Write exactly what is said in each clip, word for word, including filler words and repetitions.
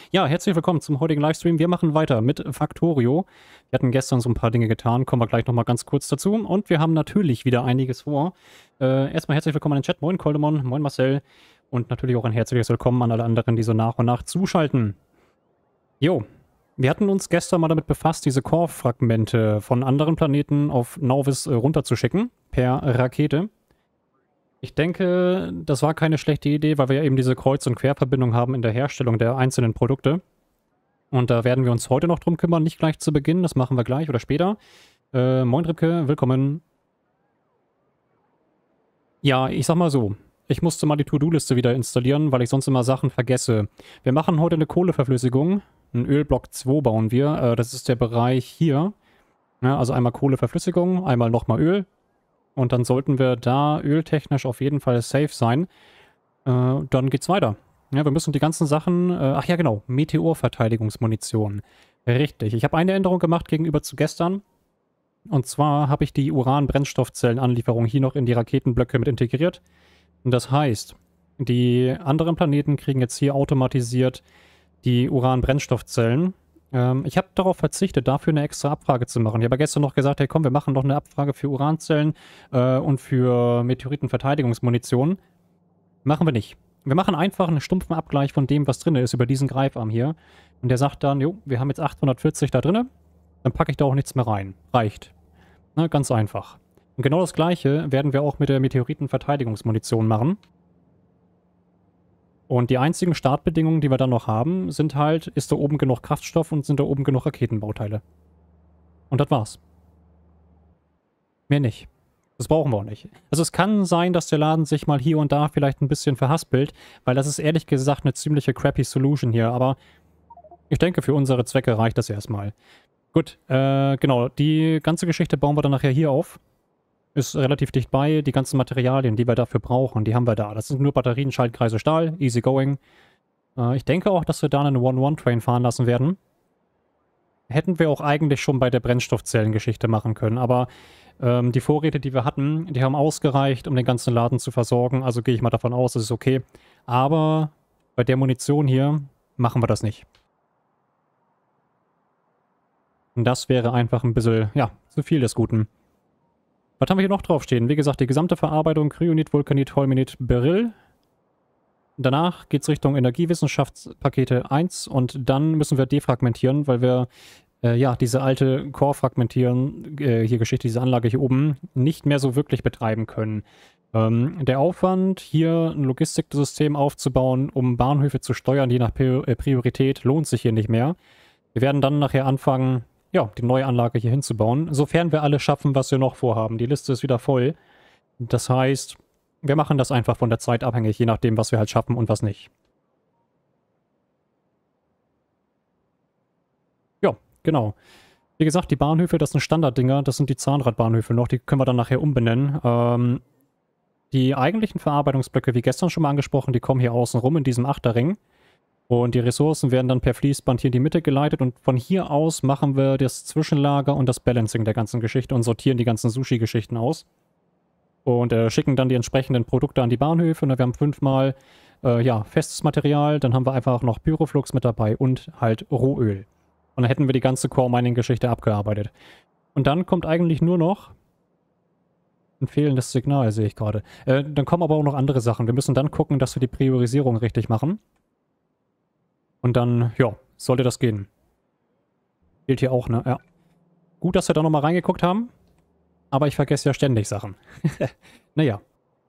Ja, herzlich willkommen zum heutigen Livestream. Wir machen weiter mit Factorio. Wir hatten gestern so ein paar Dinge getan, kommen wir gleich nochmal ganz kurz dazu. Und wir haben natürlich wieder einiges vor. Äh, erstmal herzlich willkommen an den Chat. Moin Koldemon, moin Marcel. Und natürlich auch ein herzliches Willkommen an alle anderen, die so nach und nach zuschalten. Jo, wir hatten uns gestern mal damit befasst, diese Core-Fragmente von anderen Planeten auf Nauvis äh, runterzuschicken, per Rakete. Ich denke, das war keine schlechte Idee, weil wir ja eben diese Kreuz- und Querverbindung haben in der Herstellung der einzelnen Produkte. Und da werden wir uns heute noch drum kümmern, nicht gleich zu Beginn, das machen wir gleich oder später. Äh, moin Ripke, willkommen. Ja, ich sag mal so, ich musste mal die To-Do-Liste wieder installieren, weil ich sonst immer Sachen vergesse. Wir machen heute eine Kohleverflüssigung, einen Ölblock zwei bauen wir, äh, das ist der Bereich hier. Ja, also einmal Kohleverflüssigung, einmal nochmal Öl. Und dann sollten wir da öltechnisch auf jeden Fall safe sein. Äh, dann geht's weiter. Ja, wir müssen die ganzen Sachen... Äh, ach ja, genau. Meteorverteidigungsmunition. Richtig. Ich habe eine Änderung gemacht gegenüber zu gestern. Und zwar habe ich die Uran-Brennstoffzellenanlieferung hier noch in die Raketenblöcke mit integriert. Und das heißt, die anderen Planeten kriegen jetzt hier automatisiert die Uran-Brennstoffzellen. Ich habe darauf verzichtet, dafür eine extra Abfrage zu machen. Ich habe gestern noch gesagt, hey komm, wir machen doch eine Abfrage für Uranzellen äh, und für Meteoritenverteidigungsmunition. Machen wir nicht. Wir machen einfach einen stumpfen Abgleich von dem, was drin ist, über diesen Greifarm hier. Und der sagt dann, jo, wir haben jetzt achthundertvierzig da drin, dann packe ich da auch nichts mehr rein. Reicht. Na, ganz einfach. Und genau das Gleiche werden wir auch mit der Meteoritenverteidigungsmunition machen. Und die einzigen Startbedingungen, die wir dann noch haben, sind halt, ist da oben genug Kraftstoff und sind da oben genug Raketenbauteile. Und das war's. Mehr nicht. Das brauchen wir auch nicht. Also es kann sein, dass der Laden sich mal hier und da vielleicht ein bisschen verhaspelt, weil das ist ehrlich gesagt eine ziemliche crappy Solution hier, aber ich denke, für unsere Zwecke reicht das erstmal. Gut, äh, genau, die ganze Geschichte bauen wir dann nachher hier auf. Ist relativ dicht bei. Die ganzen Materialien, die wir dafür brauchen, die haben wir da. Das sind nur Batterien, Schaltkreise, Stahl, easy going. Äh, ich denke auch, dass wir da einen One-One-Train fahren lassen werden. Hätten wir auch eigentlich schon bei der Brennstoffzellengeschichte machen können, aber ähm, die Vorräte, die wir hatten, die haben ausgereicht, um den ganzen Laden zu versorgen. Also gehe ich mal davon aus, das ist okay. Aber bei der Munition hier machen wir das nicht. Und das wäre einfach ein bisschen, ja, zu viel des Guten. Was haben wir hier noch draufstehen? Wie gesagt, die gesamte Verarbeitung Kryonit, Vulkanit, Holmenit, Beryl. Danach geht es Richtung Energiewissenschaftspakete eins und dann müssen wir defragmentieren, weil wir äh, ja diese alte Core-Fragmentieren, äh, hier Geschichte, diese Anlage hier oben, nicht mehr so wirklich betreiben können. Ähm, der Aufwand, hier ein Logistiksystem aufzubauen, um Bahnhöfe zu steuern, je nach Priorität, lohnt sich hier nicht mehr. Wir werden dann nachher anfangen, ja, die neue Anlage hier hinzubauen, sofern wir alles schaffen, was wir noch vorhaben. Die Liste ist wieder voll. Das heißt, wir machen das einfach von der Zeit abhängig, je nachdem, was wir halt schaffen und was nicht. Ja, genau. Wie gesagt, die Bahnhöfe, das sind Standarddinger, das sind die Zahnradbahnhöfe noch, die können wir dann nachher umbenennen. Ähm, die eigentlichen Verarbeitungsblöcke, wie gestern schon mal angesprochen, die kommen hier außen rum in diesem Achterring. Und die Ressourcen werden dann per Fließband hier in die Mitte geleitet und von hier aus machen wir das Zwischenlager und das Balancing der ganzen Geschichte und sortieren die ganzen Sushi-Geschichten aus. Und äh, schicken dann die entsprechenden Produkte an die Bahnhöfe. Und wir haben fünfmal äh, ja, festes Material, dann haben wir einfach noch Pyroflux mit dabei und halt Rohöl. Und dann hätten wir die ganze Core-Mining-Geschichte abgearbeitet. Und dann kommt eigentlich nur noch ein fehlendes Signal, sehe ich gerade. Äh, dann kommen aber auch noch andere Sachen. Wir müssen dann gucken, dass wir die Priorisierung richtig machen. Und dann, ja, sollte das gehen. Gilt hier auch, ne? Ja. Gut, dass wir da nochmal reingeguckt haben. Aber ich vergesse ja ständig Sachen. Naja.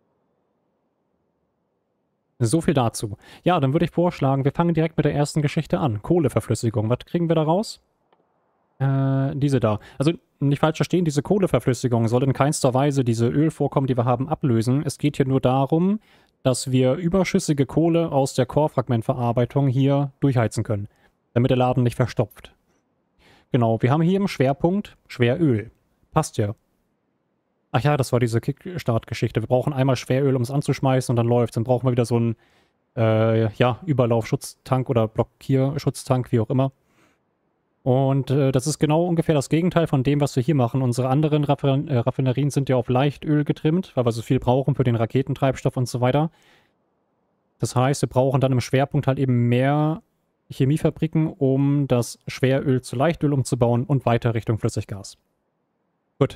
So viel dazu. Ja, dann würde ich vorschlagen, wir fangen direkt mit der ersten Geschichte an. Kohleverflüssigung. Was kriegen wir da raus? Äh, diese da. Also, nicht falsch verstehen, diese Kohleverflüssigung soll in keinster Weise diese Ölvorkommen, die wir haben, ablösen. Es geht hier nur darum, dass wir überschüssige Kohle aus der Core-Fragmentverarbeitung hier durchheizen können, damit der Laden nicht verstopft. Genau, wir haben hier im Schwerpunkt Schweröl. Passt ja. Ach ja, das war diese Kickstart-Geschichte. Wir brauchen einmal Schweröl, um es anzuschmeißen und dann läuft. Dann brauchen wir wieder so einen äh, ja, Überlaufschutztank oder Blockierschutztank, wie auch immer. Und äh, das ist genau ungefähr das Gegenteil von dem, was wir hier machen. Unsere anderen Raffin äh, Raffinerien sind ja auf Leichtöl getrimmt, weil wir so viel brauchen für den Raketentreibstoff und so weiter. Das heißt, wir brauchen dann im Schwerpunkt halt eben mehr Chemiefabriken, um das Schweröl zu Leichtöl umzubauen und weiter Richtung Flüssiggas. Gut.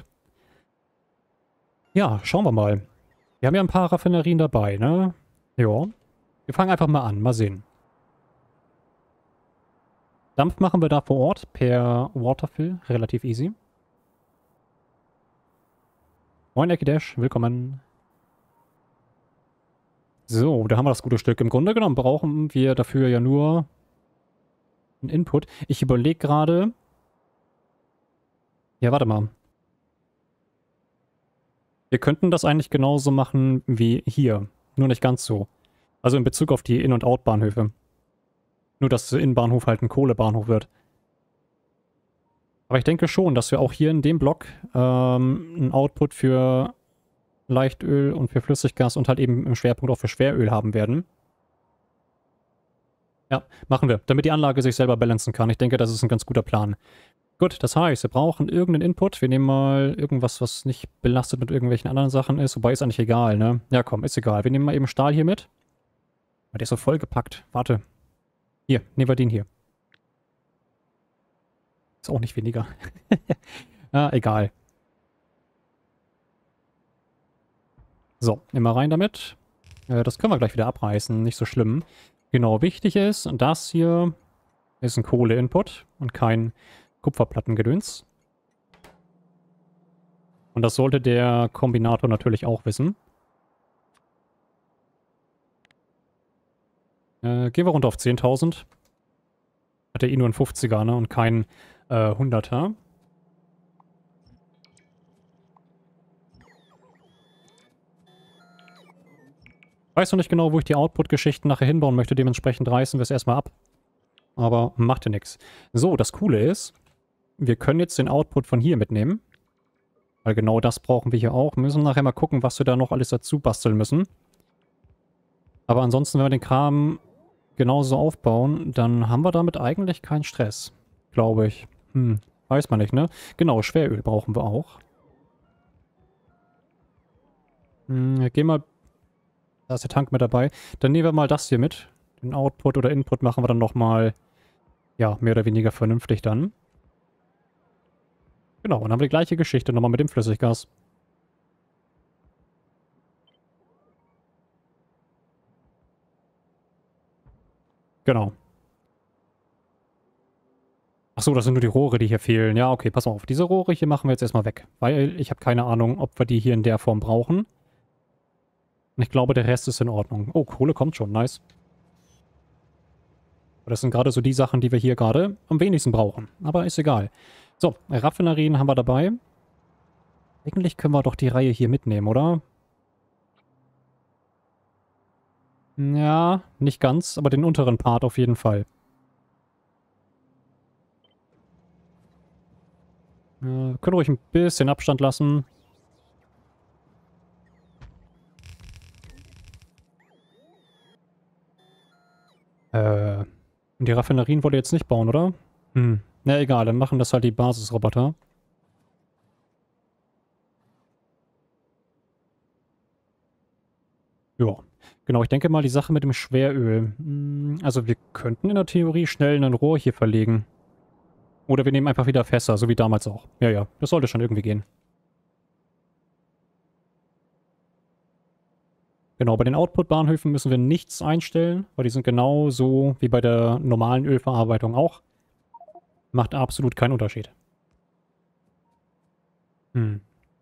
Ja, schauen wir mal. Wir haben ja ein paar Raffinerien dabei, ne? Ja. Wir fangen einfach mal an. Mal sehen. Dampf machen wir da vor Ort per Waterfill. Relativ easy. Moin, Ekidash. Willkommen. So, da haben wir das gute Stück. Im Grunde genommen brauchen wir dafür ja nur einen Input. Ich überlege gerade... Ja, warte mal. Wir könnten das eigentlich genauso machen wie hier. Nur nicht ganz so. Also in Bezug auf die In- und Outbahnhöfe. Nur, dass der Innenbahnhof halt ein Kohlebahnhof wird. Aber ich denke schon, dass wir auch hier in dem Block ähm, einen Output für Leichtöl und für Flüssiggas und halt eben im Schwerpunkt auch für Schweröl haben werden. Ja, machen wir, damit die Anlage sich selber balancen kann. Ich denke, das ist ein ganz guter Plan. Gut, das heißt, wir brauchen irgendeinen Input. Wir nehmen mal irgendwas, was nicht belastet mit irgendwelchen anderen Sachen ist. Wobei ist eigentlich egal, ne? Ja, komm, ist egal. Wir nehmen mal eben Stahl hier mit. Der ist so vollgepackt. Warte. Hier, nehmen wir den hier. Ist auch nicht weniger. Ah, egal. So, immer rein damit. Äh, das können wir gleich wieder abreißen. Nicht so schlimm. Genau, wichtig ist, das hier ist ein Kohle-Input und kein Kupferplattengedöns. Und das sollte der Kombinator natürlich auch wissen. Äh, gehen wir runter auf zehntausend. Hat er eh nur ein fünfziger, ne? Und kein äh, hunderter. Weiß noch nicht genau, wo ich die Output-Geschichten nachher hinbauen möchte. Dementsprechend reißen wir es erstmal ab. Aber macht ja nichts. So, das Coole ist, wir können jetzt den Output von hier mitnehmen. Weil genau das brauchen wir hier auch. Wir müssen nachher mal gucken, was wir da noch alles dazu basteln müssen. Aber ansonsten, wenn wir den Kram genauso aufbauen, dann haben wir damit eigentlich keinen Stress. Glaube ich. Hm, weiß man nicht, ne? Genau, Schweröl brauchen wir auch. Hm, geh mal... Da ist der Tank mit dabei. Dann nehmen wir mal das hier mit. Den Output oder Input machen wir dann nochmal, ja, mehr oder weniger vernünftig dann. Genau, und dann haben wir die gleiche Geschichte nochmal mit dem Flüssiggas. Genau. Achso, das sind nur die Rohre, die hier fehlen. Ja, okay, pass mal auf. Diese Rohre hier machen wir jetzt erstmal weg. Weil ich habe keine Ahnung, ob wir die hier in der Form brauchen. Und ich glaube, der Rest ist in Ordnung. Oh, Kohle kommt schon. Nice. Aber das sind gerade so die Sachen, die wir hier gerade am wenigsten brauchen. Aber ist egal. So, Raffinerien haben wir dabei. Eigentlich können wir doch die Reihe hier mitnehmen, oder? Ja, nicht ganz, aber den unteren Part auf jeden Fall. Äh, können ruhig ein bisschen Abstand lassen. Äh, und die Raffinerien wollt ihr jetzt nicht bauen, oder? Hm. Na egal, dann machen das halt die Basisroboter. Ja, genau, ich denke mal, die Sache mit dem Schweröl. Hm, also wir könnten in der Theorie schnell ein Rohr hier verlegen. Oder wir nehmen einfach wieder Fässer, so wie damals auch. Ja, ja, das sollte schon irgendwie gehen. Genau, bei den Output-Bahnhöfen müssen wir nichts einstellen, weil die sind genau so wie bei der normalen Ölverarbeitung auch. Macht absolut keinen Unterschied. Hm.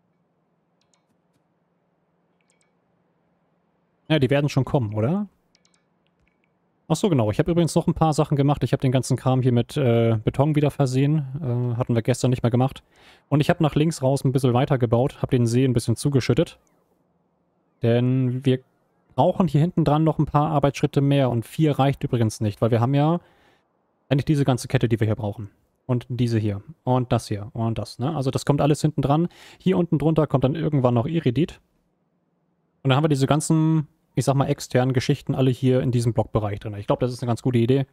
Ja, die werden schon kommen, oder? Ach so, genau. Ich habe übrigens noch ein paar Sachen gemacht. Ich habe den ganzen Kram hier mit äh, Beton wieder versehen. Äh, hatten wir gestern nicht mehr gemacht. Und ich habe nach links raus ein bisschen weiter gebaut. Habe den See ein bisschen zugeschüttet. Denn wir brauchen hier hinten dran noch ein paar Arbeitsschritte mehr. Und vier reicht übrigens nicht, weil wir haben ja eigentlich diese ganze Kette, die wir hier brauchen. Und diese hier. Und das hier. Und das, ne? Also das kommt alles hinten dran. Hier unten drunter kommt dann irgendwann noch Iridit. Und dann haben wir diese ganzen, ich sag mal, externen Geschichten alle hier in diesem Blockbereich drin. Ich glaube, das ist eine ganz gute Idee.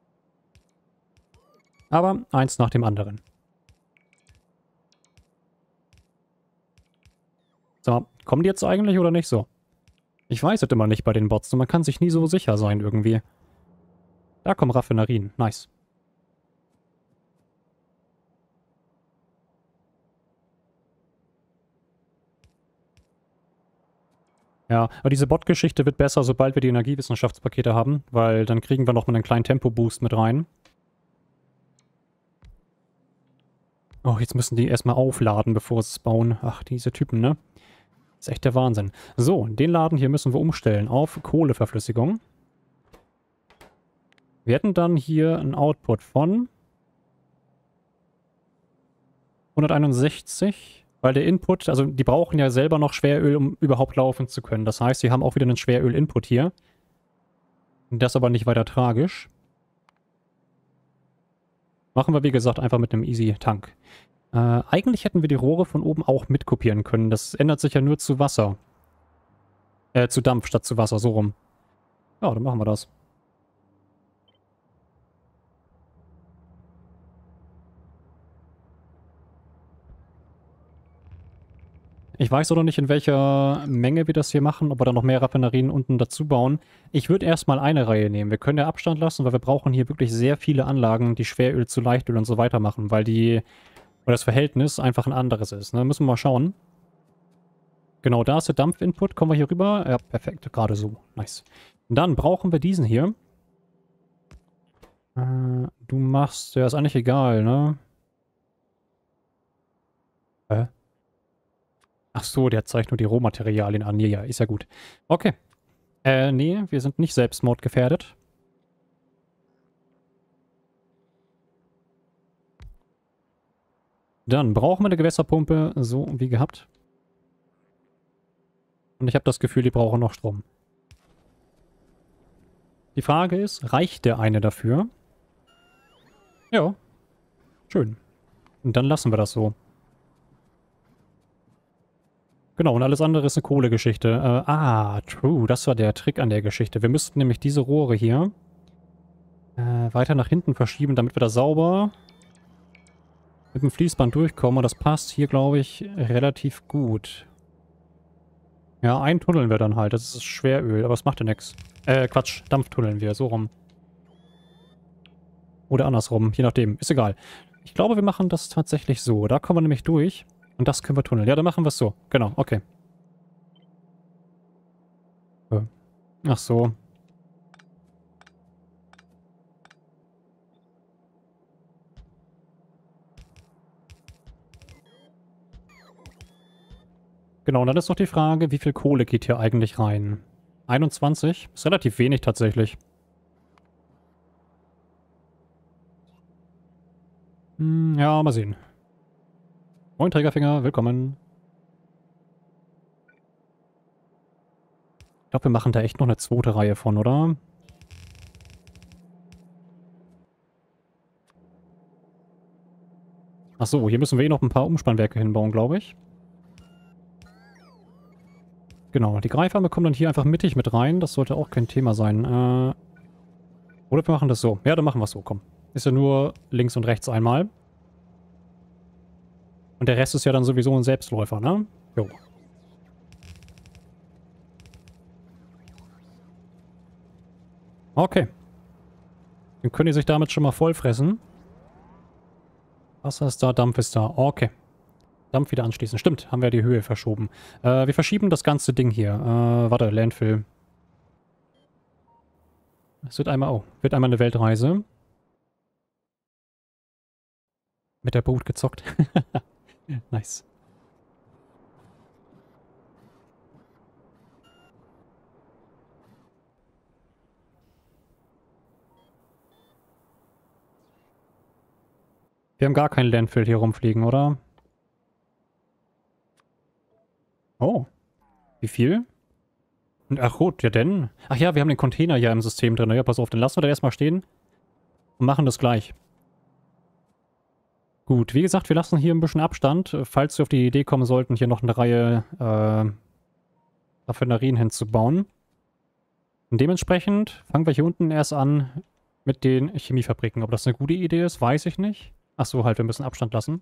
Aber eins nach dem anderen. So, kommen die jetzt eigentlich oder nicht so? Ich weiß es immer nicht bei den Bots und man kann sich nie so sicher sein irgendwie. Da kommen Raffinerien. Nice. Ja, aber diese Bot-Geschichte wird besser, sobald wir die Energiewissenschaftspakete haben, weil dann kriegen wir nochmal einen kleinen Tempo-Boost mit rein. Oh, jetzt müssen die erstmal aufladen, bevor sie es bauen. Ach, diese Typen, ne? Das ist echt der Wahnsinn. So, den Laden hier müssen wir umstellen auf Kohleverflüssigung. Wir hätten dann hier einen Output von hunderteinundsechzig. Weil der Input, also die brauchen ja selber noch Schweröl, um überhaupt laufen zu können. Das heißt, sie haben auch wieder einen Schweröl-Input hier. Das aber nicht weiter tragisch. Machen wir, wie gesagt, einfach mit einem Easy-Tank. Äh, eigentlich hätten wir die Rohre von oben auch mitkopieren können. Das ändert sich ja nur zu Wasser. Äh, zu Dampf statt zu Wasser, so rum. Ja, dann machen wir das. Ich weiß auch noch nicht, in welcher Menge wir das hier machen, ob wir da noch mehr Raffinerien unten dazu bauen. Ich würde erstmal eine Reihe nehmen. Wir können ja Abstand lassen, weil wir brauchen hier wirklich sehr viele Anlagen, die Schweröl zu Leichtöl und so weiter machen, weil die, weil das Verhältnis einfach ein anderes ist. Ne? Müssen wir mal schauen. Genau, da ist der Dampfinput. Kommen wir hier rüber? Ja, perfekt. Gerade so. Nice. Dann brauchen wir diesen hier. Äh, du machst, ja, ist eigentlich egal, ne? Hä? Ach so, der zeigt nur die Rohmaterialien an. Ja, ja, ist ja gut. Okay. Äh, nee, wir sind nicht selbstmordgefährdet. Dann brauchen wir eine Gewässerpumpe, so wie gehabt. Und ich habe das Gefühl, die brauchen noch Strom. Die Frage ist, reicht der eine dafür? Ja. Schön. Und dann lassen wir das so. Genau, und alles andere ist eine Kohlegeschichte. Äh, ah, true, das war der Trick an der Geschichte. Wir müssten nämlich diese Rohre hier äh, weiter nach hinten verschieben, damit wir da sauber mit dem Fließband durchkommen. Und das passt hier, glaube ich, relativ gut. Ja, eintunneln wir dann halt. Das ist Schweröl, aber es macht ja nichts. Äh, Quatsch, Dampftunneln wir, so rum. Oder andersrum, je nachdem. Ist egal. Ich glaube, wir machen das tatsächlich so. Da kommen wir nämlich durch. Und das können wir tunneln. Ja, dann machen wir es so. Genau, okay. Ach so. Genau, und dann ist noch die Frage, wie viel Kohle geht hier eigentlich rein? einundzwanzig? Ist relativ wenig tatsächlich. Hm, ja, mal sehen. Moin Trägerfinger, willkommen. Ich glaube, wir machen da echt noch eine zweite Reihe von, oder? Ach so, hier müssen wir eh noch ein paar Umspannwerke hinbauen, glaube ich. Genau, die Greifarme kommen dann hier einfach mittig mit rein. Das sollte auch kein Thema sein. Äh, oder wir machen das so. Ja, dann machen wir es so, komm. Ist ja nur links und rechts einmal. Und der Rest ist ja dann sowieso ein Selbstläufer, ne? Jo. Okay. Dann können die sich damit schon mal vollfressen. Wasser ist da, Dampf ist da. Okay. Dampf wieder anschließen. Stimmt, haben wir die Höhe verschoben. Äh, wir verschieben das ganze Ding hier. Äh, warte, Landfill. Es wird einmal, oh, wird einmal eine Weltreise. Mit der Brut gezockt. Nice. Wir haben gar kein Landfill hier rumfliegen, oder? Oh. Wie viel? Ach gut, ja denn. Ach ja, wir haben den Container hier im System drin. Ja, pass auf, dann lassen wir da erstmal stehen. Und machen das gleich. Gut, wie gesagt, wir lassen hier ein bisschen Abstand, falls wir auf die Idee kommen sollten, hier noch eine Reihe äh, Raffinerien hinzubauen. Und dementsprechend fangen wir hier unten erst an mit den Chemiefabriken. Ob das eine gute Idee ist, weiß ich nicht. Achso, halt, wir müssen Abstand lassen.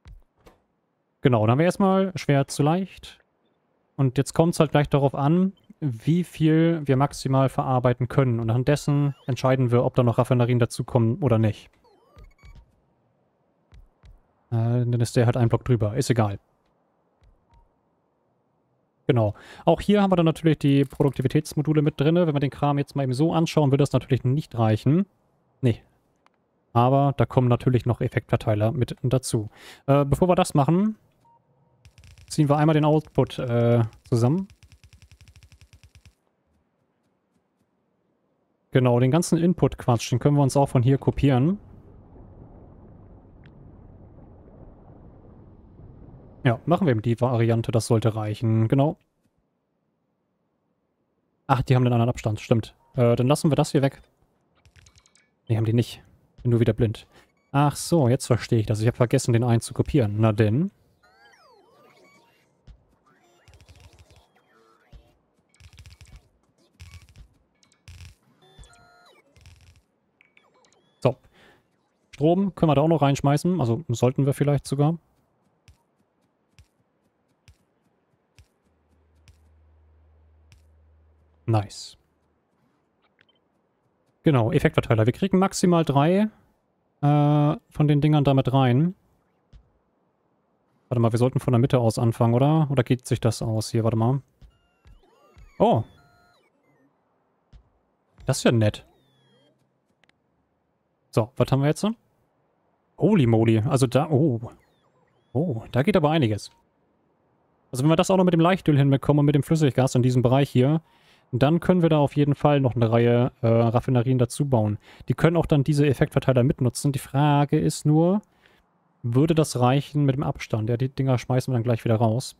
Genau, dann haben wir erstmal schwer zu leicht. Und jetzt kommt es halt gleich darauf an, wie viel wir maximal verarbeiten können. Und anhand dessen entscheiden wir, ob da noch Raffinerien dazukommen oder nicht. Äh, dann ist der halt ein Block drüber. Ist egal. Genau. Auch hier haben wir dann natürlich die Produktivitätsmodule mit drin. Wenn wir den Kram jetzt mal eben so anschauen, wird das natürlich nicht reichen. Nee. Aber da kommen natürlich noch Effektverteiler mit dazu. Äh, bevor wir das machen, ziehen wir einmal den Output äh, zusammen. Genau, den ganzen Input-Quatsch, den können wir uns auch von hier kopieren. Ja, machen wir eben die Variante, das sollte reichen, genau. Ach, die haben den anderen Abstand, stimmt. Äh, dann lassen wir das hier weg. Nee, haben die nicht. Bin nur wieder blind. Ach so, jetzt verstehe ich das. Ich habe vergessen, den einen zu kopieren. Na denn. So. Strom können wir da auch noch reinschmeißen. Also sollten wir vielleicht sogar. Nice. Genau, Effektverteiler. Wir kriegen maximal drei äh, von den Dingern damit rein. Warte mal, wir sollten von der Mitte aus anfangen, oder? Oder geht sich das aus? Hier, warte mal. Oh. Das ist ja nett. So, was haben wir jetzt? Holy moly. Also da... Oh. Oh, da geht aber einiges. Also wenn wir das auch noch mit dem Leichtöl hinbekommen und mit dem Flüssiggas in diesem Bereich hier, dann können wir da auf jeden Fall noch eine Reihe äh, Raffinerien dazu bauen. Die können auch dann diese Effektverteiler mitnutzen. Die Frage ist nur, würde das reichen mit dem Abstand? Ja, die Dinger schmeißen wir dann gleich wieder raus.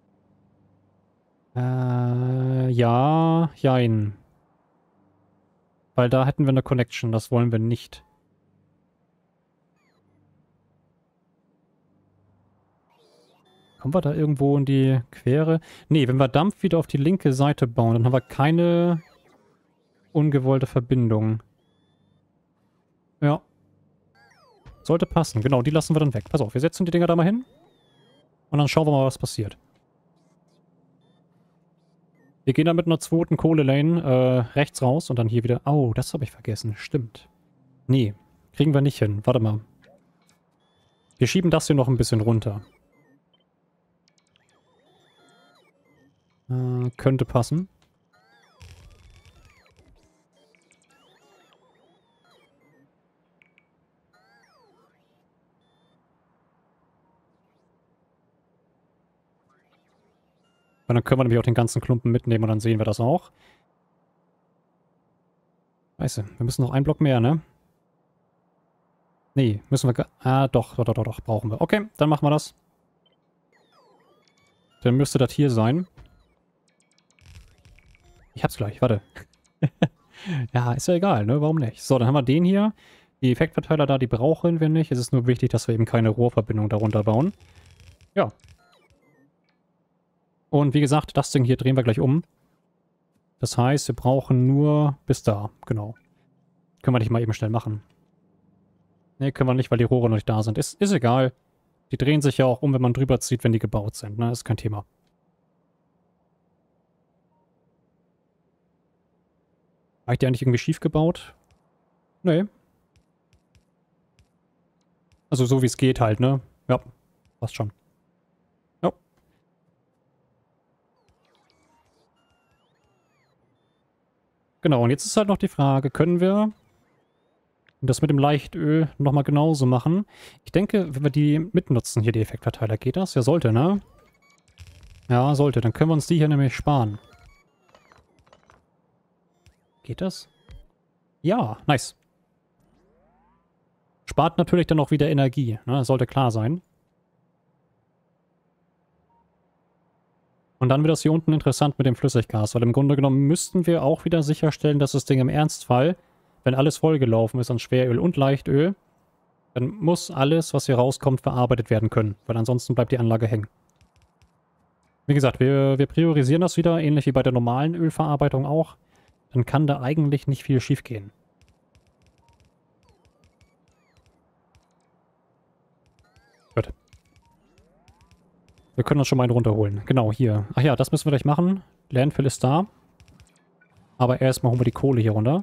Äh, ja, jein. Weil da hätten wir eine Connection, das wollen wir nicht. Kommen wir da irgendwo in die Quere? Nee, wenn wir Dampf wieder auf die linke Seite bauen, dann haben wir keine ungewollte Verbindung. Ja. Sollte passen. Genau, die lassen wir dann weg. Pass auf, wir setzen die Dinger da mal hin. Und dann schauen wir mal, was passiert. Wir gehen dann mit einer zweiten Kohle-Lane äh, rechts raus und dann hier wieder... Oh, das habe ich vergessen. Stimmt. Nee, kriegen wir nicht hin. Warte mal. Wir schieben das hier noch ein bisschen runter. Äh, könnte passen. Und dann können wir nämlich auch den ganzen Klumpen mitnehmen und dann sehen wir das auch. Scheiße, wir müssen noch einen Block mehr, ne? Nee, müssen wir... Ah, doch, doch, doch, doch, brauchen wir. Okay, dann machen wir das. Dann müsste das hier sein. Ich hab's gleich, warte. Ja, ist ja egal, ne? Warum nicht? So, dann haben wir den hier. Die Effektverteiler da, die brauchen wir nicht. Es ist nur wichtig, dass wir eben keine Rohrverbindung darunter bauen. Ja. Und wie gesagt, das Ding hier drehen wir gleich um. Das heißt, wir brauchen nur bis da. Genau. Können wir nicht mal eben schnell machen. Ne, können wir nicht, weil die Rohre noch nicht da sind. Ist, ist egal. Die drehen sich ja auch um, wenn man drüber zieht, wenn die gebaut sind. Ne? Ist kein Thema. Habe ich die eigentlich irgendwie schief gebaut? Nee. Also so wie es geht halt, ne? Ja, passt schon. Ja. Genau, und jetzt ist halt noch die Frage, können wir das mit dem Leichtöl nochmal genauso machen? Ich denke, wenn wir die mitnutzen, hier die Effektverteiler, geht das? Ja, sollte, ne? Ja, sollte. Dann können wir uns die hier nämlich sparen. Geht das? Ja, nice. Spart natürlich dann auch wieder Energie, ne? Das sollte klar sein. Und dann wird das hier unten interessant mit dem Flüssiggas, weil im Grunde genommen müssten wir auch wieder sicherstellen, dass das Ding im Ernstfall, wenn alles vollgelaufen ist an Schweröl und Leichtöl, dann muss alles, was hier rauskommt, verarbeitet werden können, weil ansonsten bleibt die Anlage hängen. Wie gesagt, wir, wir priorisieren das wieder, ähnlich wie bei der normalen Ölverarbeitung auch. Dann kann da eigentlich nicht viel schief gehen. Gut. Wir können uns schon mal einen runterholen. Genau, hier. Ach ja, das müssen wir gleich machen. Landfill ist da. Aber erstmal holen wir die Kohle hier runter.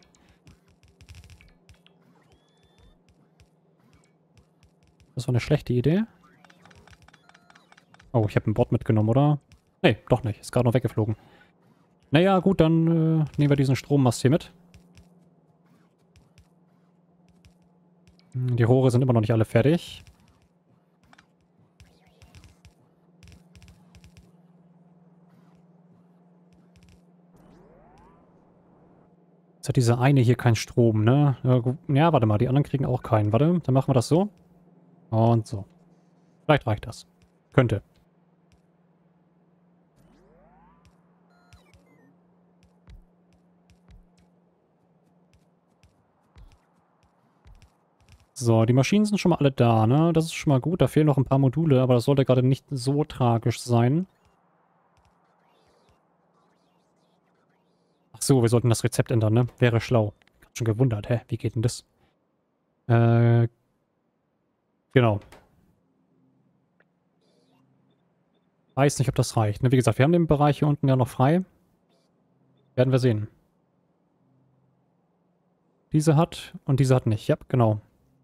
Das war eine schlechte Idee. Oh, ich habe ein Bot mitgenommen, oder? Nee, doch nicht. Ist gerade noch weggeflogen. Naja, gut, dann äh, nehmen wir diesen Strommast hier mit. Die Rohre sind immer noch nicht alle fertig. Jetzt hat diese eine hier keinen Strom, ne? Ja, warte mal, die anderen kriegen auch keinen. Warte, dann machen wir das so. Und so. Vielleicht reicht das. Könnte. So, die Maschinen sind schon mal alle da, ne? Das ist schon mal gut. Da fehlen noch ein paar Module, aber das sollte gerade nicht so tragisch sein. Ach so, wir sollten das Rezept ändern, ne? Wäre schlau. Ich hab schon gewundert, hä? Wie geht denn das? Äh, genau. Weiß nicht, ob das reicht. Ne? Wie gesagt, wir haben den Bereich hier unten ja noch frei. Werden wir sehen. Diese hat und diese hat nicht. Ja, genau.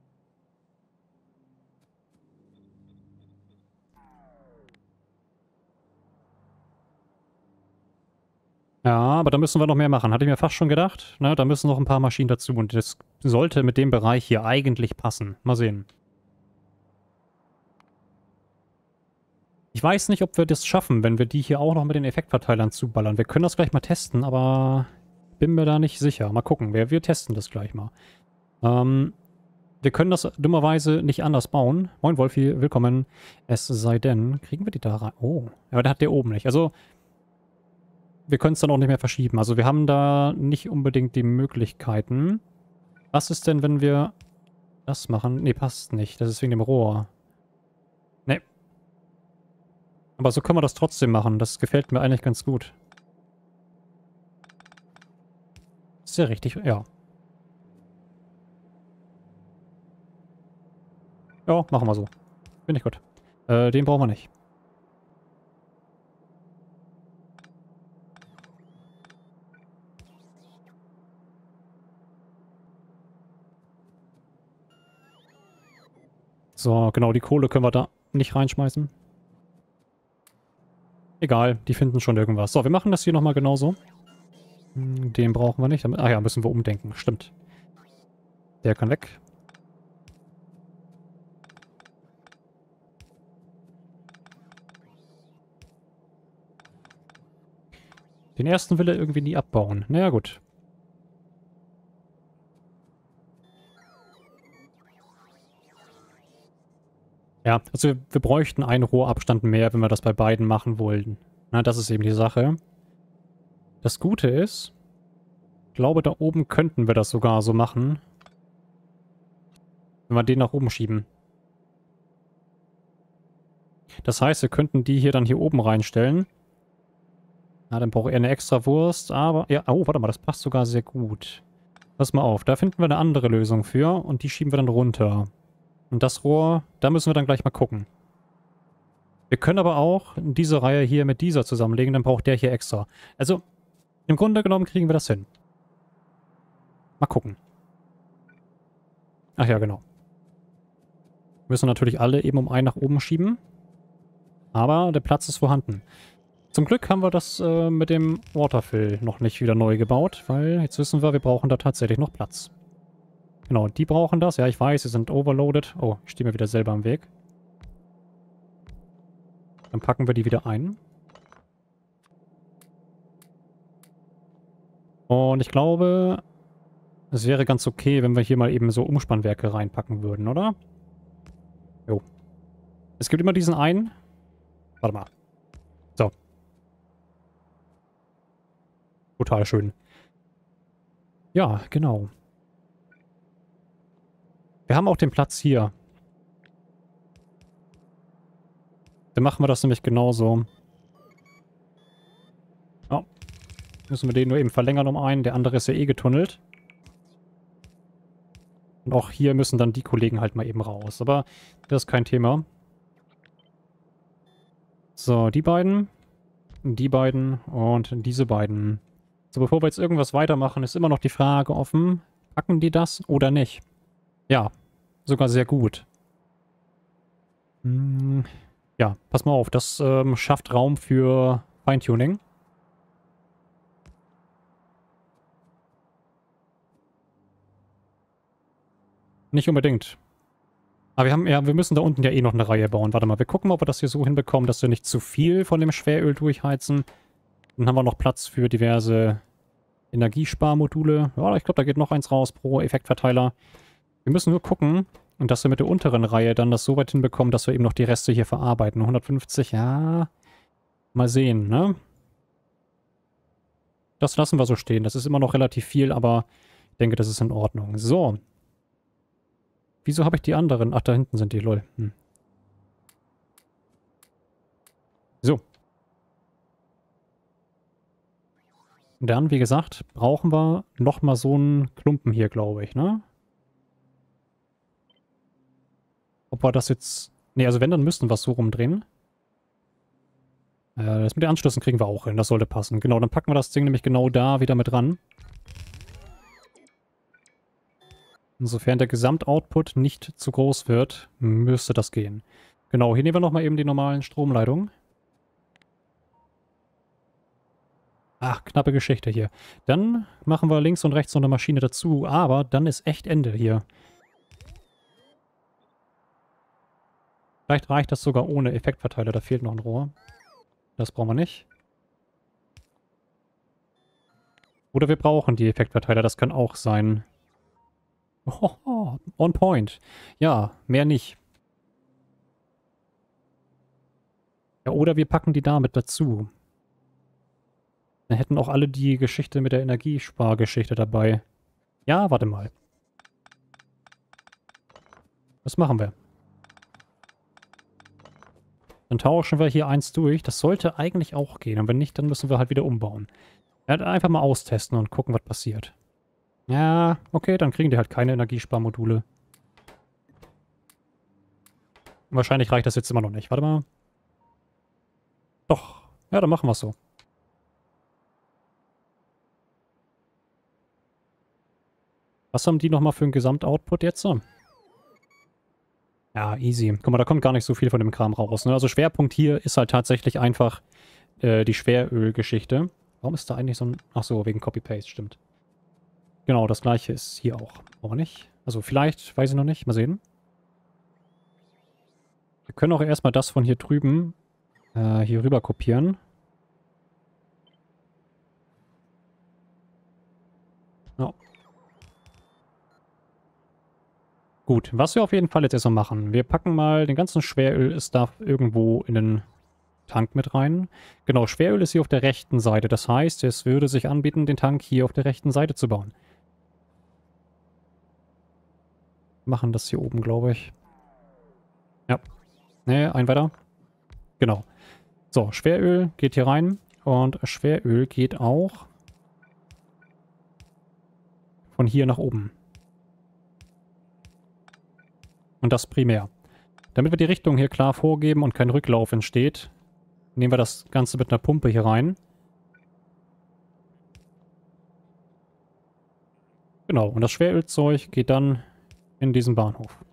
Ja, aber da müssen wir noch mehr machen. Hatte ich mir fast schon gedacht. Ne? Da müssen noch ein paar Maschinen dazu. Und das sollte mit dem Bereich hier eigentlich passen. Mal sehen. Ich weiß nicht, ob wir das schaffen, wenn wir die hier auch noch mit den Effektverteilern zuballern. Wir können das gleich mal testen, aber bin mir da nicht sicher. Mal gucken. Wir, wir testen das gleich mal. Ähm, wir können das dummerweise nicht anders bauen. Moin Wolfi, willkommen. Es sei denn, kriegen wir die da rein? Oh, aber der hat der oben nicht. Also, wir können es dann auch nicht mehr verschieben. Also, wir haben da nicht unbedingt die Möglichkeiten. Was ist denn, wenn wir das machen? Nee, passt nicht. Das ist wegen dem Rohr. Nee. Aber so können wir das trotzdem machen. Das gefällt mir eigentlich ganz gut. Ist ja richtig, ja. Ja, machen wir so. Finde ich gut. Äh, den brauchen wir nicht. So, genau, die Kohle können wir da nicht reinschmeißen. Egal, die finden schon irgendwas. So, wir machen das hier nochmal genauso. Den brauchen wir nicht. Ach ja, müssen wir umdenken. Stimmt. Der kann weg. Den ersten will er irgendwie nie abbauen. Naja, gut. Ja, also wir, wir bräuchten einen Rohrabstand mehr, wenn wir das bei beiden machen wollen. Na, das ist eben die Sache. Das Gute ist, ich glaube, da oben könnten wir das sogar so machen. Wenn wir den nach oben schieben. Das heißt, wir könnten die hier dann hier oben reinstellen. Na, dann braucht er eine extra Wurst, aber... Ja, oh, warte mal, das passt sogar sehr gut. Pass mal auf, da finden wir eine andere Lösung für und die schieben wir dann runter. Und das Rohr, da müssen wir dann gleich mal gucken. Wir können aber auch diese Reihe hier mit dieser zusammenlegen, dann braucht der hier extra. Also, im Grunde genommen kriegen wir das hin. Mal gucken. Ach ja, genau. Wir müssen natürlich alle eben um einen nach oben schieben. Aber der Platz ist vorhanden. Zum Glück haben wir das äh, mit dem Waterfill noch nicht wieder neu gebaut, weil jetzt wissen wir, wir brauchen da tatsächlich noch Platz. Genau, die brauchen das. Ja, ich weiß, sie sind overloaded. Oh, ich stehe mir wieder selber im Weg. Dann packen wir die wieder ein. Und ich glaube, es wäre ganz okay, wenn wir hier mal eben so Umspannwerke reinpacken würden, oder? Jo. Es gibt immer diesen einen. Warte mal. So. Total schön. Ja, genau. Wir haben auch den Platz hier. Dann machen wir das nämlich genauso. Oh. Müssen wir den nur eben verlängern um einen. Der andere ist ja eh getunnelt. Und auch hier müssen dann die Kollegen halt mal eben raus. Aber das ist kein Thema. So, die beiden. Die beiden und diese beiden. So, bevor wir jetzt irgendwas weitermachen, ist immer noch die Frage offen, packen die das oder nicht? Ja, sogar sehr gut. Hm, ja, pass mal auf, das ähm, schafft Raum für Feintuning. Nicht unbedingt. Aber wir haben ja, wir müssen da unten ja eh noch eine Reihe bauen. Warte mal, wir gucken mal, ob wir das hier so hinbekommen, dass wir nicht zu viel von dem Schweröl durchheizen. Dann haben wir noch Platz für diverse Energiesparmodule. Ja, ich glaube, da geht noch eins raus pro Effektverteiler. Wir müssen nur gucken, und dass wir mit der unteren Reihe dann das so weit hinbekommen, dass wir eben noch die Reste hier verarbeiten. hundertfünfzig, ja. Mal sehen, ne? Das lassen wir so stehen. Das ist immer noch relativ viel, aber ich denke, das ist in Ordnung. So. Wieso habe ich die anderen? Ach, da hinten sind die, lol. Hm. So. Und dann, wie gesagt, brauchen wir nochmal so einen Klumpen hier, glaube ich, ne? Ob wir das jetzt... Ne, also wenn, dann müssten wir es so rumdrehen. Äh, das mit den Anschlüssen kriegen wir auch hin. Das sollte passen. Genau, dann packen wir das Ding nämlich genau da wieder mit ran. Insofern der Gesamtoutput nicht zu groß wird, müsste das gehen. Genau, hier nehmen wir nochmal eben die normalen Stromleitungen. Ach, knappe Geschichte hier. Dann machen wir links und rechts noch eine Maschine dazu, aber dann ist echt Ende hier. Vielleicht reicht das sogar ohne Effektverteiler, da fehlt noch ein Rohr. Das brauchen wir nicht. Oder wir brauchen die Effektverteiler, das kann auch sein. Oh, on point. Ja, mehr nicht. Ja, oder wir packen die damit dazu. Dann hätten auch alle die Geschichte mit der Energiespargeschichte dabei. Ja, warte mal. Das machen wir. Dann tauschen wir hier eins durch. Das sollte eigentlich auch gehen. Und wenn nicht, dann müssen wir halt wieder umbauen. Ja, einfach mal austesten und gucken, was passiert. Ja, okay, dann kriegen die halt keine Energiesparmodule. Wahrscheinlich reicht das jetzt immer noch nicht. Warte mal. Doch. Ja, dann machen wir es so. Was haben die nochmal für einen Gesamtoutput jetzt? Ja, easy. Guck mal, da kommt gar nicht so viel von dem Kram raus. Ne? Also Schwerpunkt hier ist halt tatsächlich einfach äh, die Schwerölgeschichte. Warum ist da eigentlich so ein... Ach so, wegen Copy-Paste, stimmt. Genau, das gleiche ist hier auch. Brauchen wir nicht. Also vielleicht, weiß ich noch nicht. Mal sehen. Wir können auch erstmal das von hier drüben äh, hier rüber kopieren. Ja. Gut, was wir auf jeden Fall jetzt erstmal machen. Wir packen mal den ganzen Schweröl-Stuff irgendwo in den Tank mit rein. Genau, Schweröl ist hier auf der rechten Seite. Das heißt, es würde sich anbieten, den Tank hier auf der rechten Seite zu bauen. Machen das hier oben, glaube ich. Ja. Ne, ein weiter. Genau. So, Schweröl geht hier rein. Und Schweröl geht auch von hier nach oben. Und das primär. Damit wir die Richtung hier klar vorgeben und kein Rücklauf entsteht, nehmen wir das Ganze mit einer Pumpe hier rein. Genau, und das Schwerölzeug geht dann in diesen Bahnhof.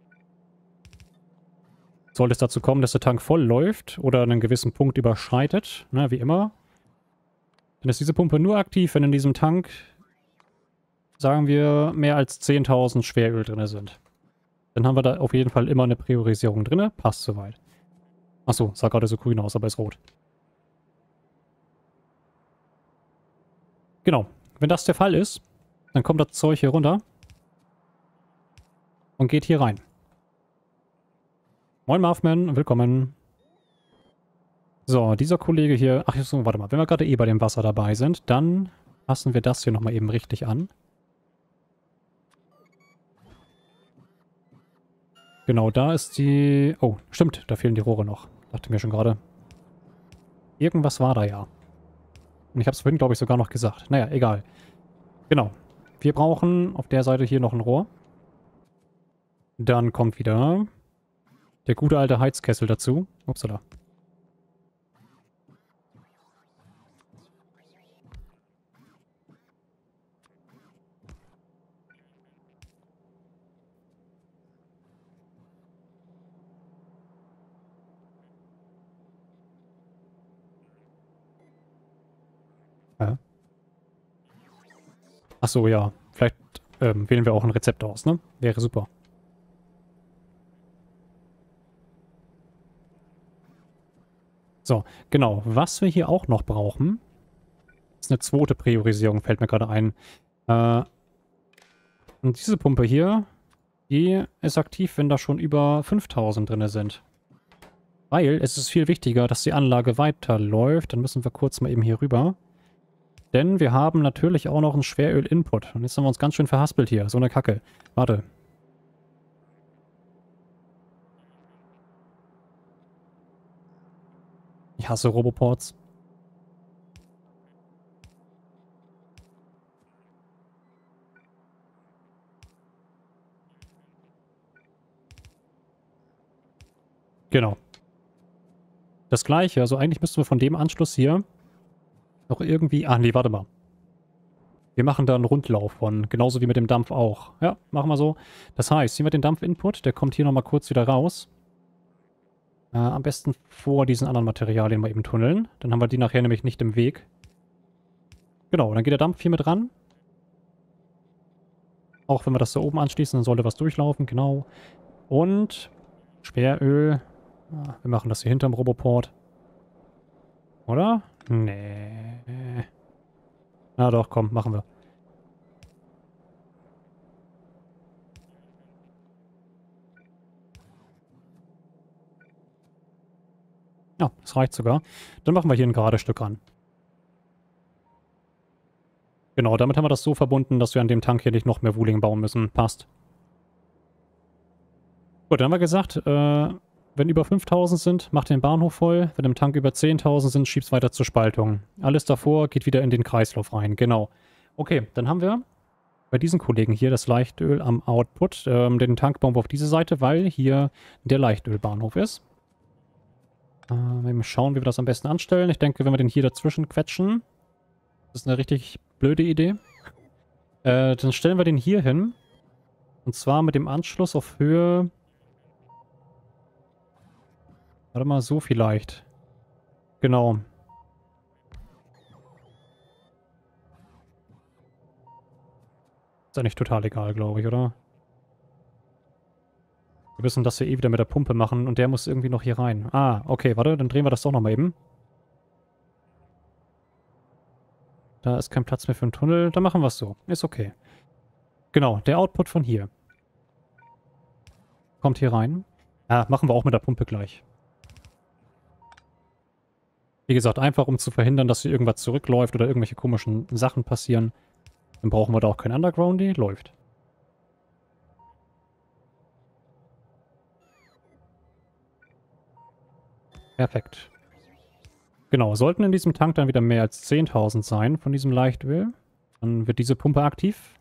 Sollte es dazu kommen, dass der Tank voll läuft oder einen gewissen Punkt überschreitet, ne, wie immer, dann ist diese Pumpe nur aktiv, wenn in diesem Tank, sagen wir, mehr als zehntausend Schweröl drin sind. Dann haben wir da auf jeden Fall immer eine Priorisierung drin. Passt soweit. Achso, sah gerade so grün aus, aber ist rot. Genau. Wenn das der Fall ist, dann kommt das Zeug hier runter und geht hier rein. Moin Marvman, willkommen. So, dieser Kollege hier... Ach so, warte mal. Wenn wir gerade eh bei dem Wasser dabei sind, dann passen wir das hier nochmal eben richtig an. Genau, da ist die... Oh, stimmt, da fehlen die Rohre noch. Dachte mir schon gerade. Irgendwas war da ja. Und ich habe es vorhin, glaube ich, sogar noch gesagt. Naja, egal. Genau. Wir brauchen auf der Seite hier noch ein Rohr. Dann kommt wieder der gute alte Heizkessel dazu. Upsala. Achso, ja. Vielleicht ähm, wählen wir auch ein Rezept aus, ne? Wäre super. So, genau. Was wir hier auch noch brauchen, ist eine zweite Priorisierung, fällt mir gerade ein. Äh, und diese Pumpe hier, die ist aktiv, wenn da schon über fünftausend drin sind. Weil es ist viel wichtiger, dass die Anlage weiterläuft. Dann müssen wir kurz mal eben hier rüber. Denn wir haben natürlich auch noch einen Schweröl-Input. Und jetzt haben wir uns ganz schön verhaspelt hier. So eine Kacke. Warte. Ich hasse Roboports. Genau. Das gleiche. Also eigentlich müssten wir von dem Anschluss hier noch irgendwie... Ah, nee, warte mal. Wir machen da einen Rundlauf von. Genauso wie mit dem Dampf auch. Ja, machen wir so. Das heißt, hier mit dem Dampf-Input, der kommt hier nochmal kurz wieder raus. Äh, am besten vor diesen anderen Materialien mal eben tunneln. Dann haben wir die nachher nämlich nicht im Weg. Genau, dann geht der Dampf hier mit ran. Auch wenn wir das da oben anschließen, dann sollte was durchlaufen, genau. Und Schweröl. Ah, wir machen das hier hinterm Roboport. Oder? Nee. Na doch, komm, machen wir. Ja, das reicht sogar. Dann machen wir hier ein gerades Stück ran. Genau, damit haben wir das so verbunden, dass wir an dem Tank hier nicht noch mehr Wuling bauen müssen. Passt. Gut, dann haben wir gesagt, äh, wenn über fünftausend sind, macht den Bahnhof voll. Wenn im Tank über zehntausend sind, schieb's weiter zur Spaltung. Alles davor geht wieder in den Kreislauf rein. Genau. Okay, dann haben wir bei diesen Kollegen hier das Leichtöl am Output. Ähm, den Tank bauen wir auf diese Seite, weil hier der Leichtölbahnhof ist. Äh, mal schauen, wie wir das am besten anstellen. Ich denke, wenn wir den hier dazwischen quetschen, das ist eine richtig blöde Idee. Äh, dann stellen wir den hier hin. Und zwar mit dem Anschluss auf Höhe... Warte mal, so vielleicht. Genau. Ist eigentlich total egal, glaube ich, oder? Wir müssen das hier eh wieder mit der Pumpe machen und der muss irgendwie noch hier rein. Ah, okay, warte, dann drehen wir das doch nochmal eben. Da ist kein Platz mehr für einen Tunnel, dann machen wir es so. Ist okay. Genau, der Output von hier. Kommt hier rein. Ah, machen wir auch mit der Pumpe gleich. Wie gesagt, einfach um zu verhindern, dass hier irgendwas zurückläuft oder irgendwelche komischen Sachen passieren. Dann brauchen wir da auch kein Undergroundy. Läuft. Perfekt. Genau, sollten in diesem Tank dann wieder mehr als zehntausend sein von diesem Leichtöl, dann wird diese Pumpe aktiv.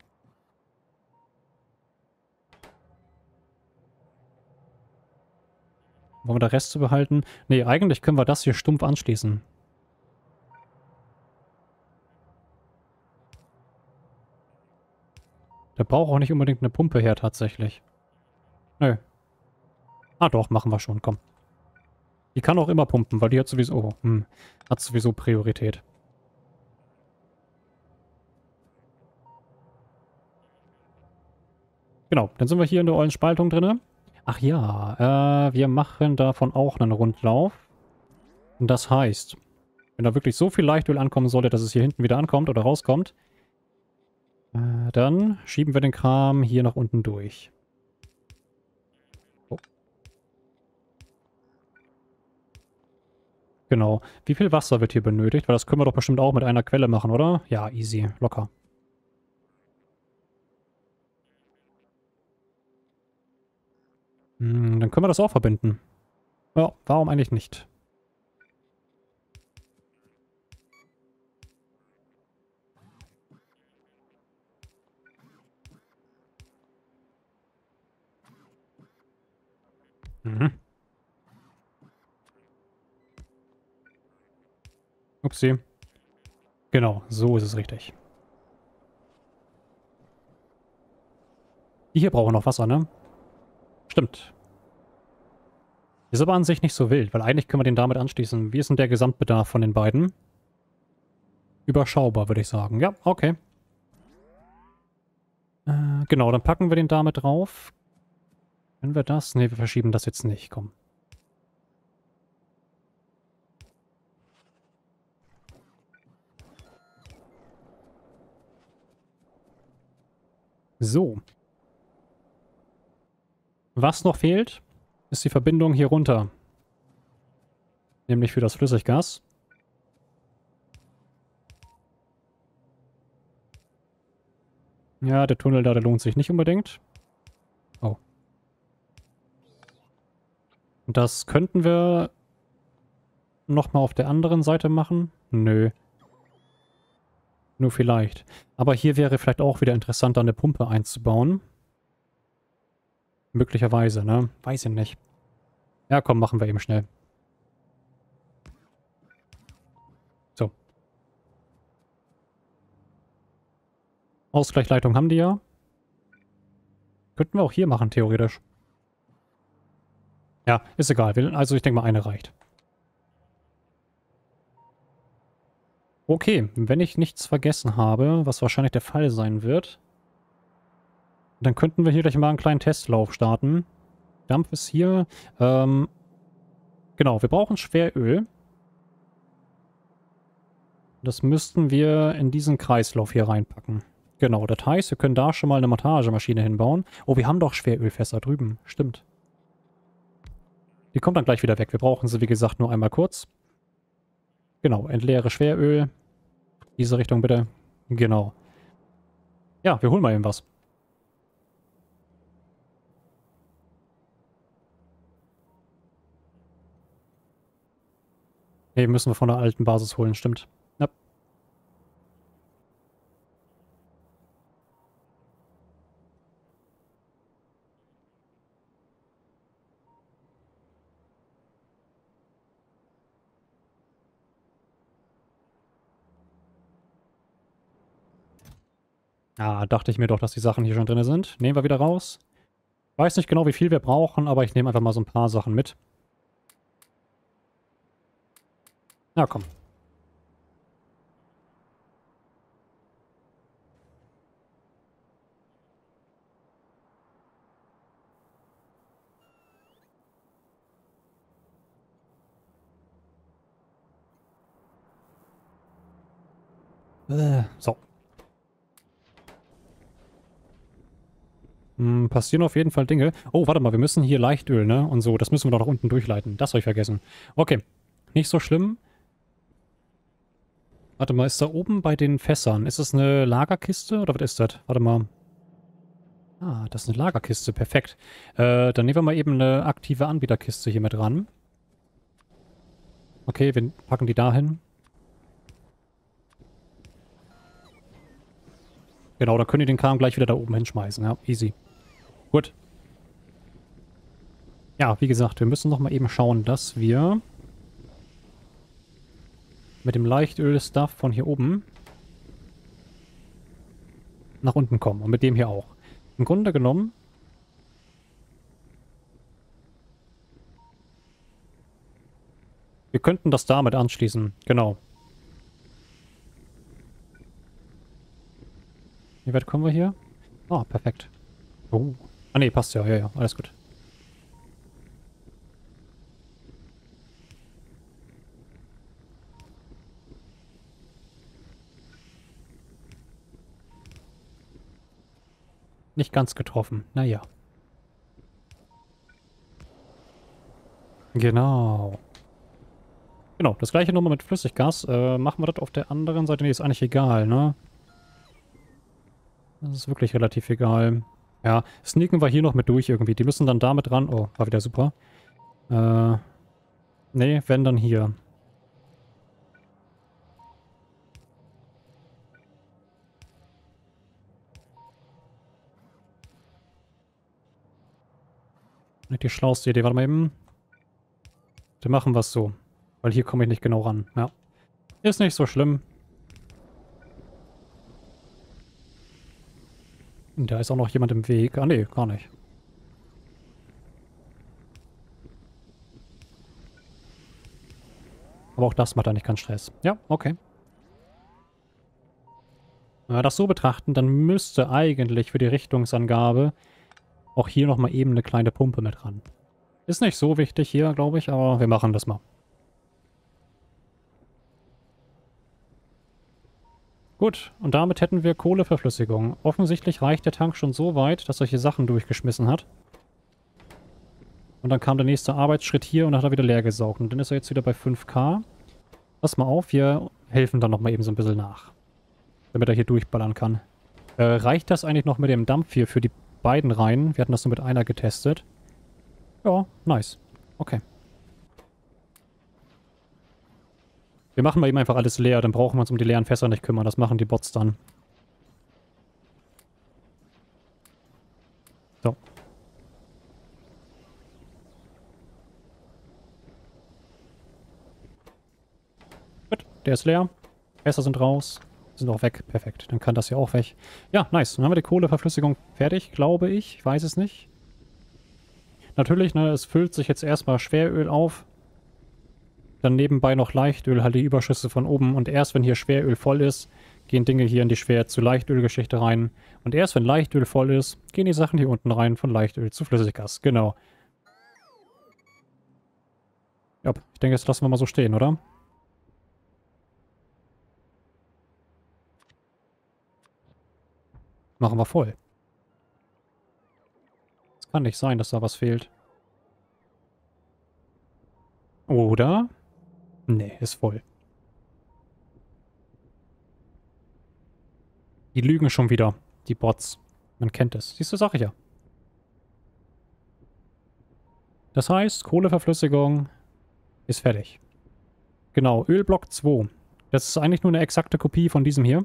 Wollen wir den Rest zu behalten? Ne, eigentlich können wir das hier stumpf anschließen. Der braucht auch nicht unbedingt eine Pumpe her, tatsächlich. Nö. Ah doch, machen wir schon, komm. Die kann auch immer pumpen, weil die hat sowieso... Oh, hm, hat sowieso Priorität. Genau, dann sind wir hier in der ollen Spaltung drin. Ach ja, äh, wir machen davon auch einen Rundlauf. Und das heißt, wenn da wirklich so viel Leichtöl ankommen sollte, dass es hier hinten wieder ankommt oder rauskommt, äh, dann schieben wir den Kram hier nach unten durch. Oh. Genau. Wie viel Wasser wird hier benötigt? Weil das können wir doch bestimmt auch mit einer Quelle machen, oder? Ja, easy. Locker. Hm, dann können wir das auch verbinden. Ja, warum eigentlich nicht? Mhm. Upsi. Genau, so ist es richtig. Die hier brauchen noch Wasser, ne? Stimmt. Ist aber an sich nicht so wild, weil eigentlich können wir den damit anschließen. Wie ist denn der Gesamtbedarf von den beiden? Überschaubar, würde ich sagen. Ja, okay. Äh, genau, dann packen wir den da mit drauf. Können wir das? Ne, wir verschieben das jetzt nicht. Komm. So. Was noch fehlt, ist die Verbindung hier runter. Nämlich für das Flüssiggas. Ja, der Tunnel da, der lohnt sich nicht unbedingt. Oh. Und das könnten wir nochmal auf der anderen Seite machen? Nö. Nur vielleicht. Aber hier wäre vielleicht auch wieder interessant, eine Pumpe einzubauen. Möglicherweise, ne? Weiß ich nicht. Ja, komm, machen wir eben schnell. So. Ausgleichsleitung haben die ja. Könnten wir auch hier machen, theoretisch. Ja, ist egal. Also ich denke mal, eine reicht. Okay, wenn ich nichts vergessen habe, was wahrscheinlich der Fall sein wird, dann könnten wir hier gleich mal einen kleinen Testlauf starten. Dampf ist hier. Ähm, genau, wir brauchen Schweröl. Das müssten wir in diesen Kreislauf hier reinpacken. Genau, das heißt, wir können da schon mal eine Montagemaschine hinbauen. Oh, wir haben doch Schwerölfässer drüben. Stimmt. Die kommt dann gleich wieder weg. Wir brauchen sie, wie gesagt, nur einmal kurz. Genau, entleere Schweröl. Diese Richtung bitte. Genau. Ja, wir holen mal eben was. Ne, müssen wir von der alten Basis holen, stimmt. Ja. Ah, dachte ich mir doch, dass die Sachen hier schon drin sind. Nehmen wir wieder raus. Weiß nicht genau, wie viel wir brauchen, aber ich nehme einfach mal so ein paar Sachen mit. Na komm. Äh, so. Hm, passieren auf jeden Fall Dinge. Oh, warte mal, wir müssen hier Leichtöl, ne? Und so, das müssen wir doch nach unten durchleiten. Das habe ich vergessen. Okay, nicht so schlimm. Warte mal, ist da oben bei den Fässern, ist es eine Lagerkiste oder was ist das? Warte mal. Ah, das ist eine Lagerkiste, perfekt. Äh, dann nehmen wir mal eben eine aktive Anbieterkiste hier mit ran. Okay, wir packen die da hin. Genau, dann können die den Kram gleich wieder da oben hinschmeißen. Ja, easy. Gut. Ja, wie gesagt, wir müssen noch mal eben schauen, dass wir mit dem Leichtöl-Stuff von hier oben nach unten kommen. Und mit dem hier auch. Im Grunde genommen wir könnten das damit anschließen. Genau. Wie weit kommen wir hier? Ah, perfekt. Oh. Ah ne, passt ja. Ja, ja. Alles gut. Nicht ganz getroffen. Naja. Genau. Genau, das gleiche nochmal mit Flüssiggas. Äh, machen wir das auf der anderen Seite? Nee, ist eigentlich egal, ne? Das ist wirklich relativ egal. Ja, sneaken wir hier noch mit durch irgendwie. Die müssen dann damit ran. Oh, war wieder super. Äh, nee, wenn dann hier. Nicht die schlauste Idee. Warte mal eben. Dann machen wir es so. Weil hier komme ich nicht genau ran. Ja. Ist nicht so schlimm. Da ist auch noch jemand im Weg. Ah, nee, gar nicht. Aber auch das macht da nicht keinen Stress. Ja, okay. Wenn wir das so betrachten, dann müsste eigentlich für die Richtungsangabe auch hier nochmal eben eine kleine Pumpe mit ran. Ist nicht so wichtig hier, glaube ich, aber wir machen das mal. Gut, und damit hätten wir Kohleverflüssigung. Offensichtlich reicht der Tank schon so weit, dass er hier Sachen durchgeschmissen hat. Und dann kam der nächste Arbeitsschritt hier und dann hat er wieder leer gesaugt. Und dann ist er jetzt wieder bei fünf K. Pass mal auf, wir helfen dann nochmal eben so ein bisschen nach. Damit er hier durchballern kann. Äh, reicht das eigentlich noch mit dem Dampf hier für die beiden Reihen? Wir hatten das nur mit einer getestet. Ja, nice. Okay. Wir machen mal eben einfach alles leer, dann brauchen wir uns um die leeren Fässer nicht kümmern. Das machen die Bots dann. So. Gut, der ist leer. Fässer sind raus. Sind auch weg. Perfekt. Dann kann das hier auch weg. Ja, nice. Dann haben wir die Kohleverflüssigung fertig, glaube ich. Ich weiß es nicht. Natürlich, ne, es füllt sich jetzt erstmal Schweröl auf. Dann nebenbei noch Leichtöl, halt die Überschüsse von oben. Und erst wenn hier Schweröl voll ist, gehen Dinge hier in die Schwer- zu Leichtölgeschichte rein. Und erst wenn Leichtöl voll ist, gehen die Sachen hier unten rein von Leichtöl zu Flüssiggas. Genau. Ja, ich denke, das lassen wir mal so stehen, oder? Machen wir voll. Es kann nicht sein, dass da was fehlt. Oder? Nee, ist voll. Die lügen schon wieder. Die Bots. Man kennt es. Siehst du, sag ich ja. Das heißt, Kohleverflüssigung ist fertig. Genau, Ölblock zwei. Das ist eigentlich nur eine exakte Kopie von diesem hier.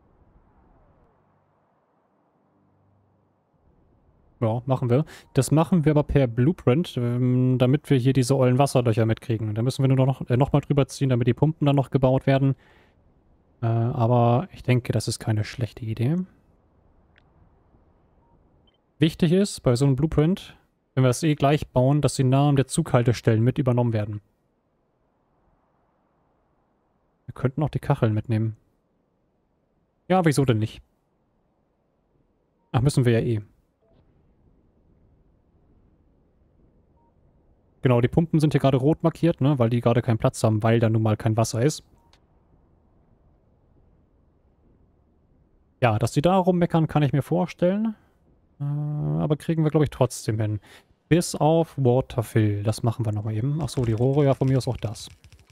Ja, machen wir. Das machen wir aber per Blueprint, ähm, damit wir hier diese ollen Wasserlöcher mitkriegen. Da müssen wir nur noch, äh, noch mal drüber ziehen, damit die Pumpen dann noch gebaut werden. Äh, aber ich denke, das ist keine schlechte Idee. Wichtig ist, bei so einem Blueprint, wenn wir es eh gleich bauen, dass die Namen der Zughaltestellen mit übernommen werden. Wir könnten auch die Kacheln mitnehmen. Ja, wieso denn nicht? Ach, müssen wir ja eh. Genau, die Pumpen sind hier gerade rot markiert, ne, weil die gerade keinen Platz haben, weil da nun mal kein Wasser ist. Ja, dass die da rummeckern, kann ich mir vorstellen. Äh, aber kriegen wir, glaube ich, trotzdem hin. Bis auf Waterfill. Das machen wir nochmal eben. Achso, die Rohre, ja, von mir aus auch das.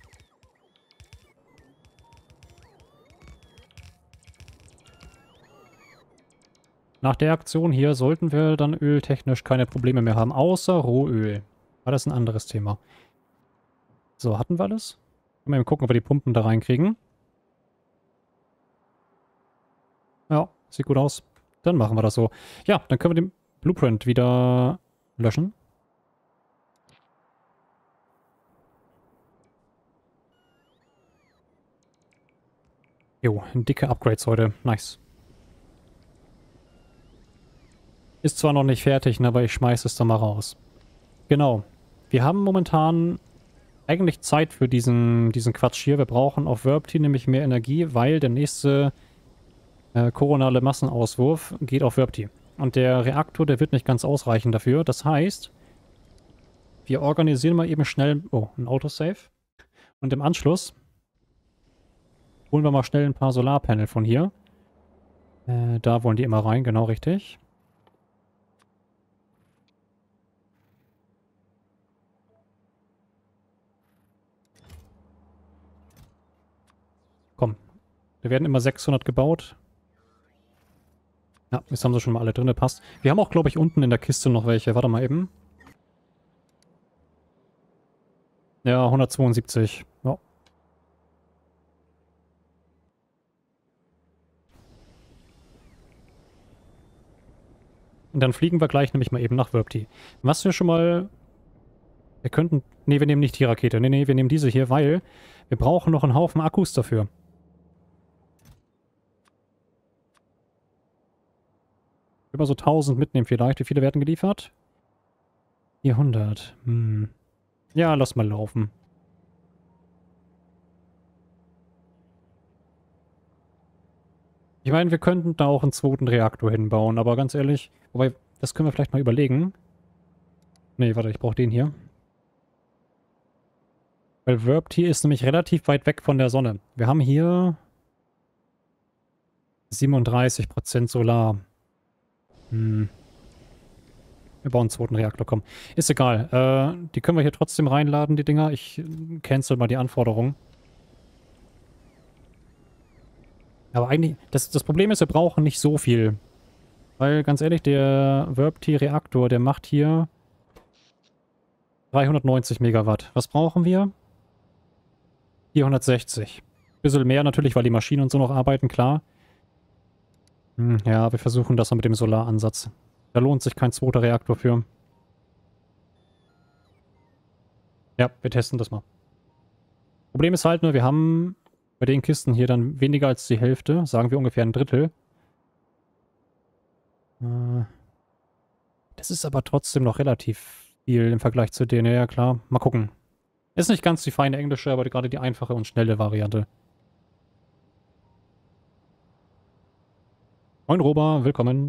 Nach der Aktion hier sollten wir dann öltechnisch keine Probleme mehr haben, außer Rohöl. War das ein anderes Thema. So, hatten wir das? Mal eben gucken, ob wir die Pumpen da reinkriegen. Ja, sieht gut aus. Dann machen wir das so. Ja, dann können wir den Blueprint wieder löschen. Jo, dicke Upgrades heute. Nice. Ist zwar noch nicht fertig, ne, aber ich schmeiße es dann mal raus. Genau. Wir haben momentan eigentlich Zeit für diesen, diesen Quatsch hier. Wir brauchen auf Wurpty nämlich mehr Energie, weil der nächste äh, koronale Massenauswurf geht auf Wurpty. Und der Reaktor, der wird nicht ganz ausreichen dafür. Das heißt, wir organisieren mal eben schnell... Oh, ein Autosave. Und im Anschluss holen wir mal schnell ein paar Solarpanel von hier. Äh, da wollen die immer rein, genau richtig. Komm. Da werden immer sechshundert gebaut. Ja, jetzt haben sie schon mal alle drin, passt. Wir haben auch, glaube ich, unten in der Kiste noch welche. Warte mal eben. Ja, hundertzweiundsiebzig. Ja. Und dann fliegen wir gleich nämlich mal eben nach Wurpty. Was wir schon mal... Wir könnten... Ne, wir nehmen nicht die Rakete. Ne, ne, wir nehmen diese hier, weil wir brauchen noch einen Haufen Akkus dafür. Über so tausend mitnehmen vielleicht. Wie viele werden geliefert? vierhundert. Hm. Ja, lass mal laufen. Ich meine, wir könnten da auch einen zweiten Reaktor hinbauen, aber ganz ehrlich, wobei, das können wir vielleicht mal überlegen. Nee, warte, ich brauche den hier. Weil Wörpty ist nämlich relativ weit weg von der Sonne. Wir haben hier siebenunddreißig Prozent Solar. Hm. Wir bauen einen zweiten Reaktor, komm. Ist egal. Äh, die können wir hier trotzdem reinladen, die Dinger. Ich cancel mal die Anforderungen. Aber eigentlich, das, das Problem ist, wir brauchen nicht so viel. Weil, ganz ehrlich, der Wörpty-Reaktor, der macht hier dreihundertneunzig Megawatt. Was brauchen wir? vierhundertsechzig. Bisschen mehr natürlich, weil die Maschinen und so noch arbeiten, klar. Hm, ja, wir versuchen das mal mit dem Solaransatz. Da lohnt sich kein zweiter Reaktor für. Ja, wir testen das mal. Problem ist halt nur, wir haben bei den Kisten hier dann weniger als die Hälfte. Sagen wir ungefähr ein Drittel. Äh, das ist aber trotzdem noch relativ viel im Vergleich zu denen. Ja, klar. Mal gucken. Ist nicht ganz die feine englische, aber gerade die einfache und schnelle Variante. Moin Roba, willkommen.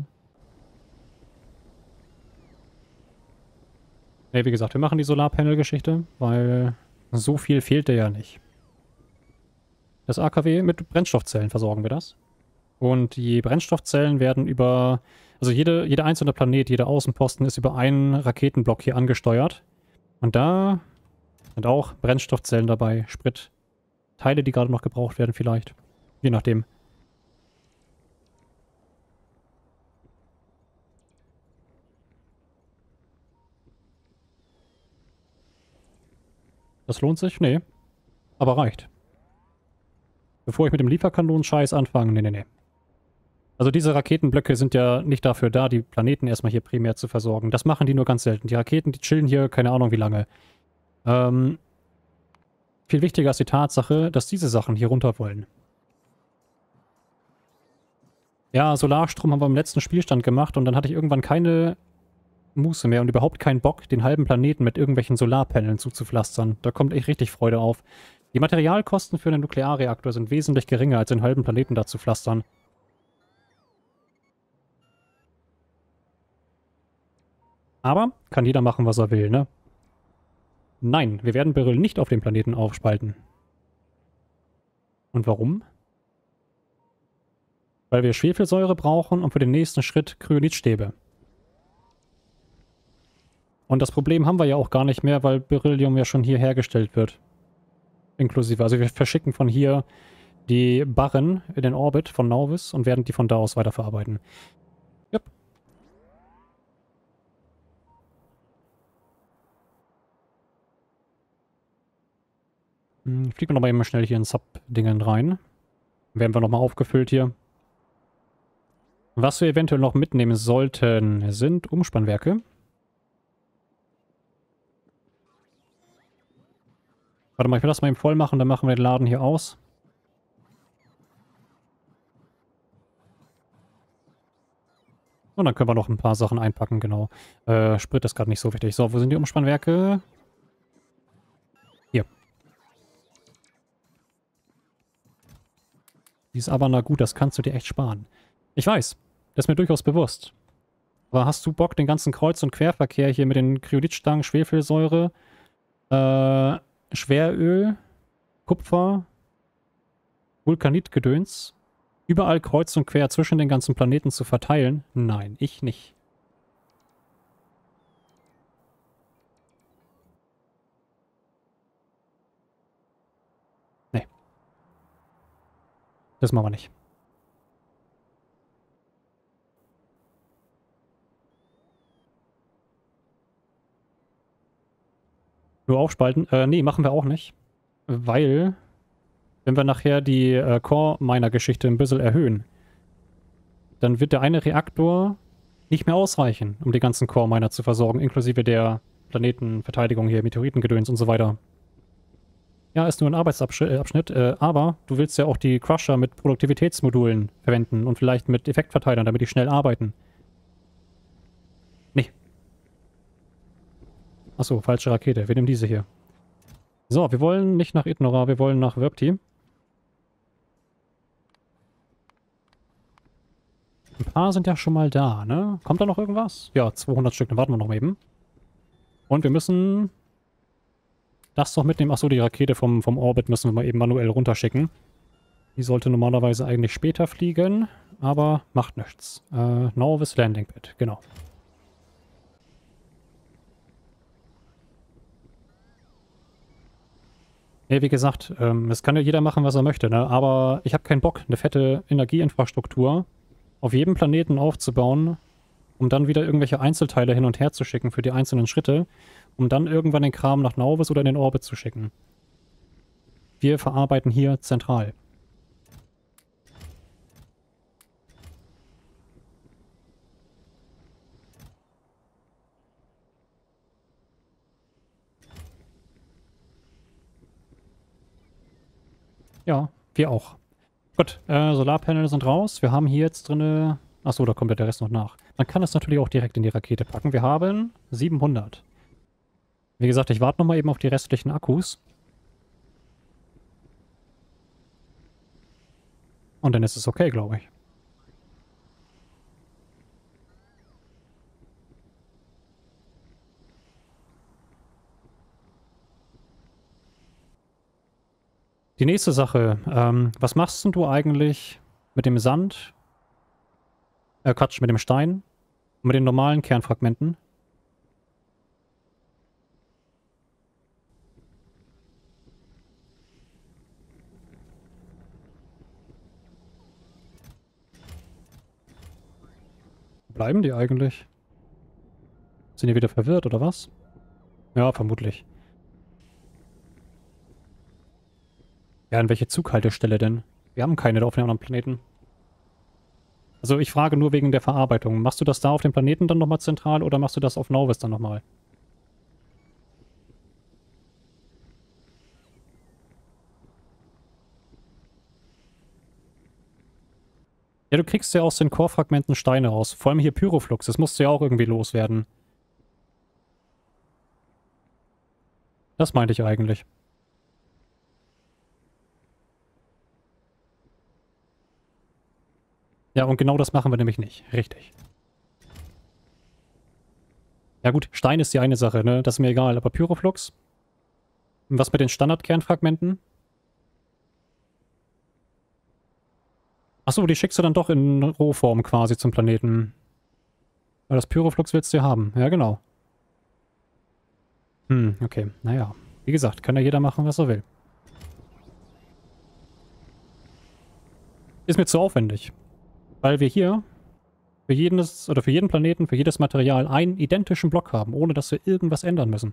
Ne, wie gesagt, wir machen die Solarpanel-Geschichte, weil so viel fehlt dir ja nicht. Das A K W mit Brennstoffzellen versorgen wir das. Und die Brennstoffzellen werden über, also jede, jeder einzelne Planet, jeder Außenposten ist über einen Raketenblock hier angesteuert. Und da sind auch Brennstoffzellen dabei, Sprit, Teile, die gerade noch gebraucht werden vielleicht. Je nachdem. Das lohnt sich? Nee. Aber reicht. Bevor ich mit dem Lieferkanonen-Scheiß anfange, nee, nee, nee. Also diese Raketenblöcke sind ja nicht dafür da, die Planeten erstmal hier primär zu versorgen. Das machen die nur ganz selten. Die Raketen, die chillen hier keine Ahnung wie lange. Ähm, viel wichtiger ist die Tatsache, dass diese Sachen hier runter wollen. Ja, Solarstrom haben wir im letzten Spielstand gemacht und dann hatte ich irgendwann keine Muße mehr und überhaupt keinen Bock, den halben Planeten mit irgendwelchen Solarpanelen zuzupflastern. Da kommt echt richtig Freude auf. Die Materialkosten für einen Nuklearreaktor sind wesentlich geringer, als den halben Planeten da zu pflastern. Aber kann jeder machen, was er will, ne? Nein, wir werden Beryl nicht auf dem Planeten aufspalten. Und warum? Weil wir Schwefelsäure brauchen und für den nächsten Schritt Kryonitstäbe. Und das Problem haben wir ja auch gar nicht mehr, weil Beryllium ja schon hier hergestellt wird. Inklusive, also wir verschicken von hier die Barren in den Orbit von Nauvis und werden die von da aus weiterverarbeiten. Yep. Hm, fliegen wir nochmal eben schnell hier in Sub-Dingen rein. Werden wir nochmal aufgefüllt hier. Was wir eventuell noch mitnehmen sollten, sind Umspannwerke. Warte mal, ich will das mal eben voll machen, dann machen wir den Laden hier aus. Und dann können wir noch ein paar Sachen einpacken, genau. Äh, Sprit ist gerade nicht so wichtig. So, wo sind die Umspannwerke? Hier. Die ist aber, na gut, das kannst du dir echt sparen. Ich weiß, das ist mir durchaus bewusst. Aber hast du Bock, den ganzen Kreuz- und Querverkehr hier mit den Kryolitstangen, Schwefelsäure, äh, Schweröl, Kupfer, Vulkanitgedöns, überall kreuz und quer zwischen den ganzen Planeten zu verteilen? Nein, ich nicht. Nee. Das machen wir nicht. Nur aufspalten? Äh, nee, machen wir auch nicht. Weil, wenn wir nachher die äh, Core-Miner-Geschichte ein bisschen erhöhen, dann wird der eine Reaktor nicht mehr ausreichen, um die ganzen Core-Miner zu versorgen, inklusive der Planetenverteidigung hier, Meteoritengedöns und so weiter. Ja, ist nur ein Arbeitsabschnitt, äh, aber du willst ja auch die Crusher mit Produktivitätsmodulen verwenden und vielleicht mit Effektverteilern, damit die schnell arbeiten. Nee. Achso, falsche Rakete. Wir nehmen diese hier. So, wir wollen nicht nach Idnora, wir wollen nach Wörpty. paar sind ja schon mal da, ne? Kommt da noch irgendwas? Ja, zweihundert Stück, dann warten wir noch mal eben. Und wir müssen das doch mitnehmen. Achso, die Rakete vom, vom Orbit müssen wir mal eben manuell runterschicken. Die sollte normalerweise eigentlich später fliegen, aber macht nichts. Äh, Norvis Landing Pad, genau. Ja, wie gesagt, ähm, es kann ja jeder machen, was er möchte, ne? Aber ich habe keinen Bock, eine fette Energieinfrastruktur auf jedem Planeten aufzubauen, um dann wieder irgendwelche Einzelteile hin und her zu schicken für die einzelnen Schritte, um dann irgendwann den Kram nach Nauvis oder in den Orbit zu schicken. Wir verarbeiten hier zentral. Ja, wir auch. Gut, äh, Solarpanel sind raus. Wir haben hier jetzt drinne... Achso, da kommt ja der Rest noch nach. Man kann das natürlich auch direkt in die Rakete packen. Wir haben siebenhundert. Wie gesagt, ich warte nochmal eben auf die restlichen Akkus. Und dann ist es okay, glaube ich. Die nächste Sache. Ähm, was machst denn du eigentlich mit dem Sand? Äh, Quatsch, mit dem Stein? Und mit den normalen Kernfragmenten? Wo bleiben die eigentlich? Sind die wieder verwirrt, oder was? Ja, vermutlich. Ja, an welche Zughaltestelle denn? Wir haben keine auf dem anderen Planeten. Also ich frage nur wegen der Verarbeitung. Machst du das da auf dem Planeten dann nochmal zentral oder machst du das auf Nauvis dann nochmal? Ja, du kriegst ja aus den Core-Fragmenten Steine raus. Vor allem hier Pyroflux. Das musst du ja auch irgendwie loswerden. Das meinte ich eigentlich. Ja, und genau das machen wir nämlich nicht. Richtig. Ja gut, Stein ist die eine Sache, ne? Das ist mir egal. Aber Pyroflux? Und was mit den Standard-Kernfragmenten? Achso, die schickst du dann doch in Rohform quasi zum Planeten. Weil das Pyroflux willst du ja haben. Ja, genau. Hm, okay. Naja. Wie gesagt, kann ja jeder machen, was er will. Ist mir zu aufwendig. Weil wir hier für jedes, oder für jeden Planeten, für jedes Material einen identischen Block haben, ohne dass wir irgendwas ändern müssen.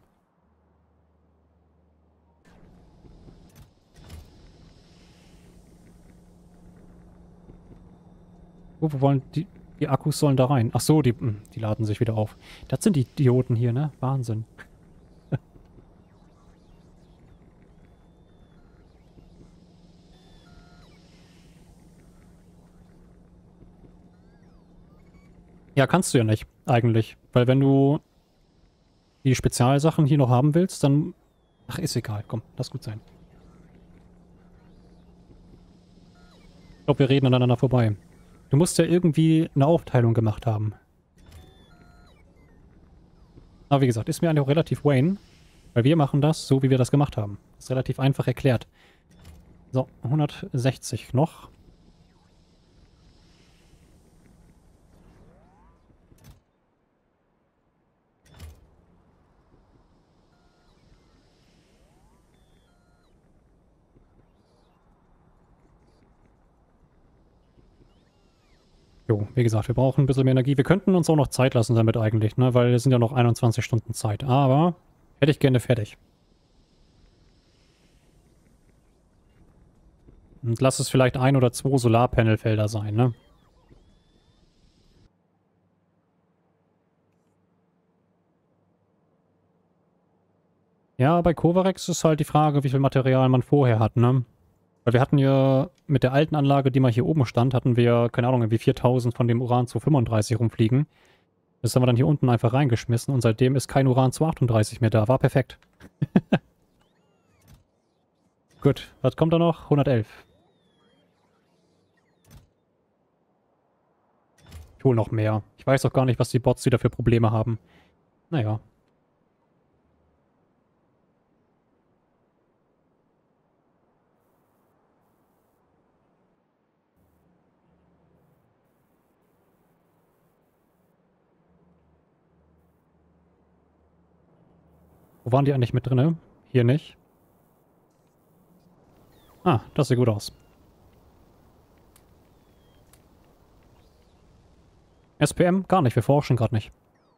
Wo, wo wollen die, die Akkus sollen da rein? Ach so, die, die laden sich wieder auf. Das sind die Idioten hier, ne? Wahnsinn. Ja, kannst du ja nicht, eigentlich. Weil wenn du die Spezialsachen hier noch haben willst, dann... Ach, ist egal. Komm, lass gut sein. Ich glaube, wir reden aneinander vorbei. Du musst ja irgendwie eine Aufteilung gemacht haben. Aber wie gesagt, ist mir eigentlich auch relativ Wayne. Weil wir machen das so, wie wir das gemacht haben. Das ist relativ einfach erklärt. So, hundertsechzig noch. Jo, wie gesagt, wir brauchen ein bisschen mehr Energie. Wir könnten uns auch noch Zeit lassen damit eigentlich, ne? Weil es sind ja noch einundzwanzig Stunden Zeit. Aber hätte ich gerne fertig. Und lass es vielleicht ein oder zwei Solarpanelfelder sein, ne? Ja, bei Kovarex ist halt die Frage, wie viel Material man vorher hat, ne? Weil wir hatten ja mit der alten Anlage, die mal hier oben stand, hatten wir, keine Ahnung, irgendwie viertausend von dem Uran zweihundertfünfunddreißig rumfliegen. Das haben wir dann hier unten einfach reingeschmissen und seitdem ist kein Uran zweihundertachtunddreißig mehr da. War perfekt. Gut, was kommt da noch? hundertelf. Ich hole noch mehr. Ich weiß auch gar nicht, was die Bots wieder für Probleme haben. Naja. Wo waren die eigentlich mit drinne? Hier nicht. Ah, das sieht gut aus. S P M? Gar nicht, wir forschen gerade nicht.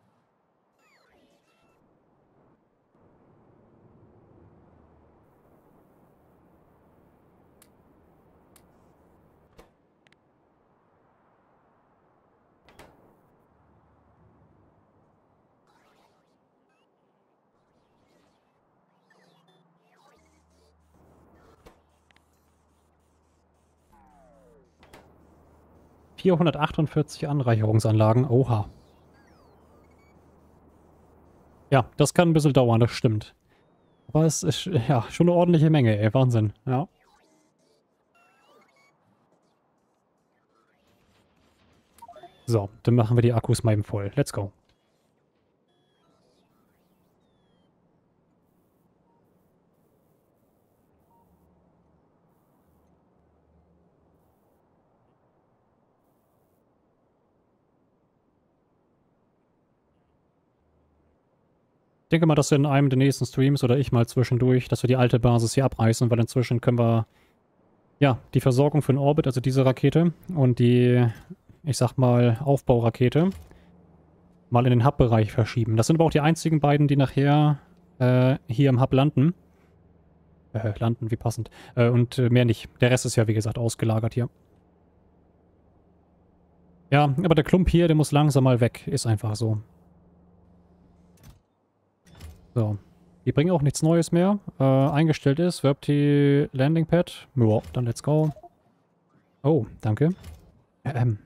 vierhundertachtundvierzig Anreicherungsanlagen. Oha. Ja, das kann ein bisschen dauern, das stimmt. Aber es ist ja schon eine ordentliche Menge, ey. Wahnsinn. Ja. So, dann machen wir die Akkus mal eben voll. Let's go. Ich denke mal, dass wir in einem der nächsten Streams oder ich mal zwischendurch, dass wir die alte Basis hier abreißen, weil inzwischen können wir ja die Versorgung für den Orbit, also diese Rakete und die, ich sag mal, Aufbaurakete mal in den Hub-Bereich verschieben. Das sind aber auch die einzigen beiden, die nachher äh, hier im Hub landen. Äh, landen, wie passend. Äh, und äh, mehr nicht. Der Rest ist ja, wie gesagt, ausgelagert hier. Ja, aber der Klump hier, der muss langsam mal weg. Ist einfach so. So. Die bringen auch nichts Neues mehr. Äh, eingestellt ist, Verbti Landing Pad. Ja, dann let's go. Oh, danke. Ähm.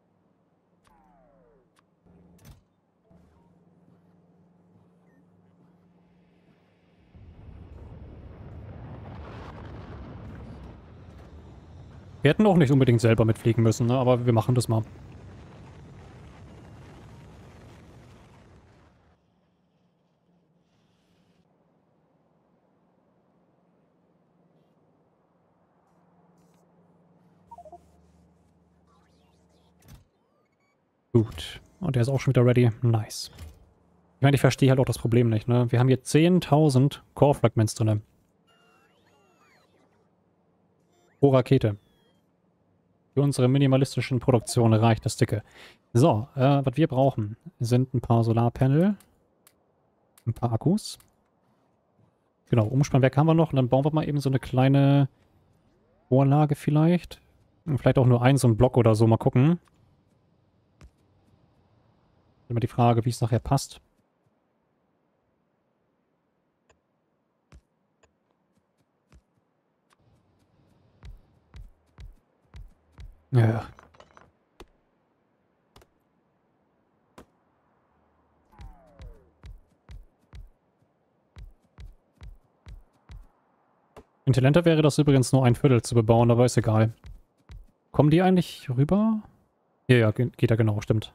Wir hätten auch nicht unbedingt selber mitfliegen müssen, ne? Aber wir machen das mal. Gut. Und der ist auch schon wieder ready. Nice. Ich meine, ich verstehe halt auch das Problem nicht, ne? Wir haben hier zehntausend Core-Fragments drin. Pro Rakete. Für unsere minimalistischen Produktion reicht das dicke. So, äh, was wir brauchen, sind ein paar Solarpanel. Ein paar Akkus. Genau, Umspannwerk haben wir noch. Und dann bauen wir mal eben so eine kleine Vorlage vielleicht. Und vielleicht auch nur ein, so ein Block oder so. Mal gucken. Immer die Frage, wie es nachher passt. Ja. Intelligenter wäre das übrigens nur ein Viertel zu bebauen, aber ist egal. Kommen die eigentlich rüber? Ja, ja, geht ja genau, stimmt.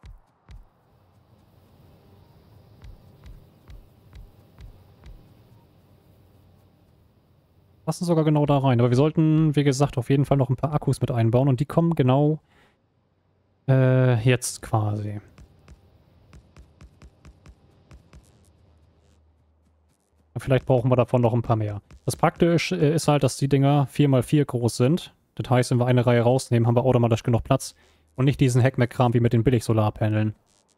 Passen sogar genau da rein. Aber wir sollten, wie gesagt, auf jeden Fall noch ein paar Akkus mit einbauen. Und die kommen genau äh, jetzt quasi. Vielleicht brauchen wir davon noch ein paar mehr. Das Praktische äh, ist halt, dass die Dinger vier mal vier groß sind. Das heißt, wenn wir eine Reihe rausnehmen, haben wir automatisch genug Platz. Und nicht diesen Heckmeck-Kram wie mit den Billig-Solarpaneln.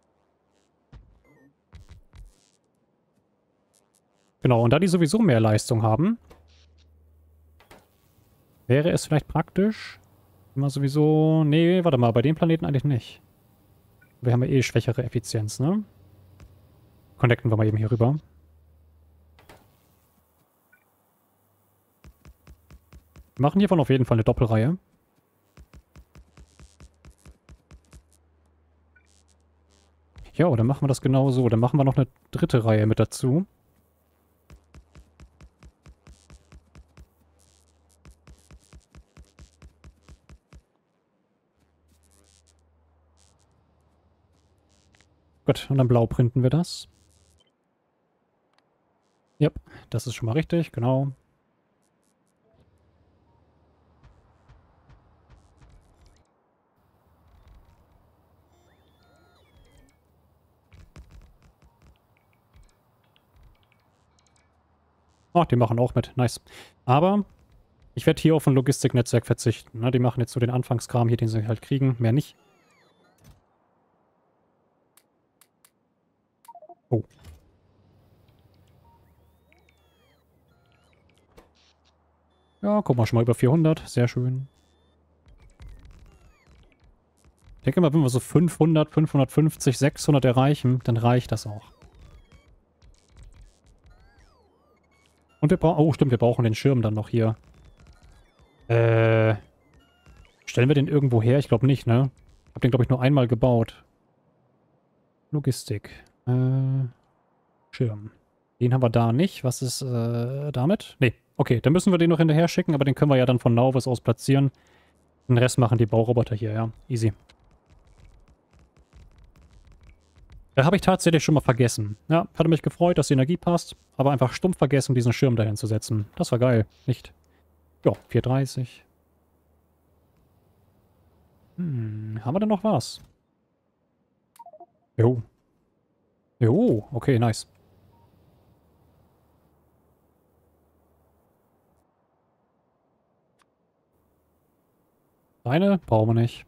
Genau, und da die sowieso mehr Leistung haben, wäre es vielleicht praktisch, immer sowieso... Nee, warte mal, bei dem Planeten eigentlich nicht. Wir haben ja eh schwächere Effizienz, ne? Connecten wir mal eben hier rüber. Wir machen hiervon auf jeden Fall eine Doppelreihe. Ja, dann machen wir das genau so. Dann machen wir noch eine dritte Reihe mit dazu. Gut, und dann blau printen wir das. Ja, das ist schon mal richtig, genau. Ach, die machen auch mit. Nice. Aber ich werde hier auf ein Logistiknetzwerk verzichten. Ne? Die machen jetzt so den Anfangskram hier, den sie halt kriegen. Mehr nicht. Oh. Ja, guck mal, schon mal über vierhundert. Sehr schön. Ich denke mal, wenn wir so fünfhundert, fünfhundertfünfzig, sechshundert erreichen, dann reicht das auch. Und wir brauchen... Oh, stimmt, wir brauchen den Schirm dann noch hier. Äh... Stellen wir den irgendwo her? Ich glaube nicht, ne? Hab den, glaube ich, nur einmal gebaut. Logistik. Äh... Schirm. Den haben wir da nicht. Was ist äh, damit? Nee. Okay, dann müssen wir den noch hinterher schicken, aber den können wir ja dann von Nauvis aus platzieren. Den Rest machen die Bauroboter hier, ja. Easy. Da habe ich tatsächlich schon mal vergessen. Ja, hatte mich gefreut, dass die Energie passt, aber einfach stumpf vergessen, diesen Schirm dahin zu setzen. Das war geil, nicht? Ja, vier dreißig. Hm, haben wir denn noch was? Jo. Jo, okay, nice. Deine brauchen wir nicht.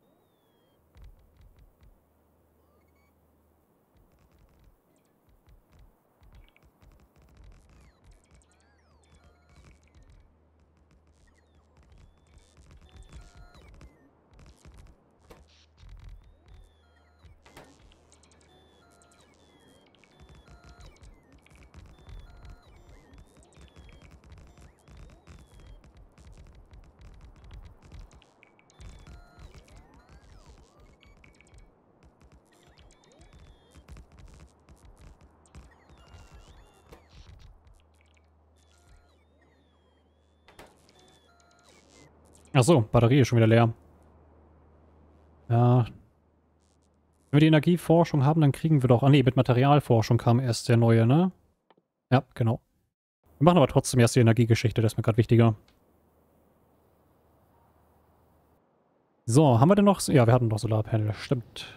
Achso, Batterie ist schon wieder leer. Ja. Wenn wir die Energieforschung haben, dann kriegen wir doch... Ah nee, mit Materialforschung kam erst der neue, ne? Ja, genau. Wir machen aber trotzdem erst die Energiegeschichte, das ist mir gerade wichtiger. So, haben wir denn noch... Ja, wir hatten noch Solarpanel, stimmt.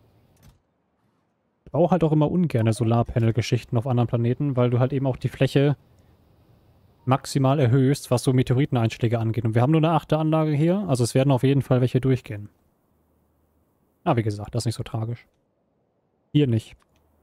Ich baue halt auch immer ungerne Solarpanel-Geschichten auf anderen Planeten, weil du halt eben auch die Fläche maximal erhöhst, was so Meteoriteneinschläge angeht. Und wir haben nur eine achte Anlage hier, also es werden auf jeden Fall welche durchgehen. Ah, wie gesagt, das ist nicht so tragisch. Hier nicht.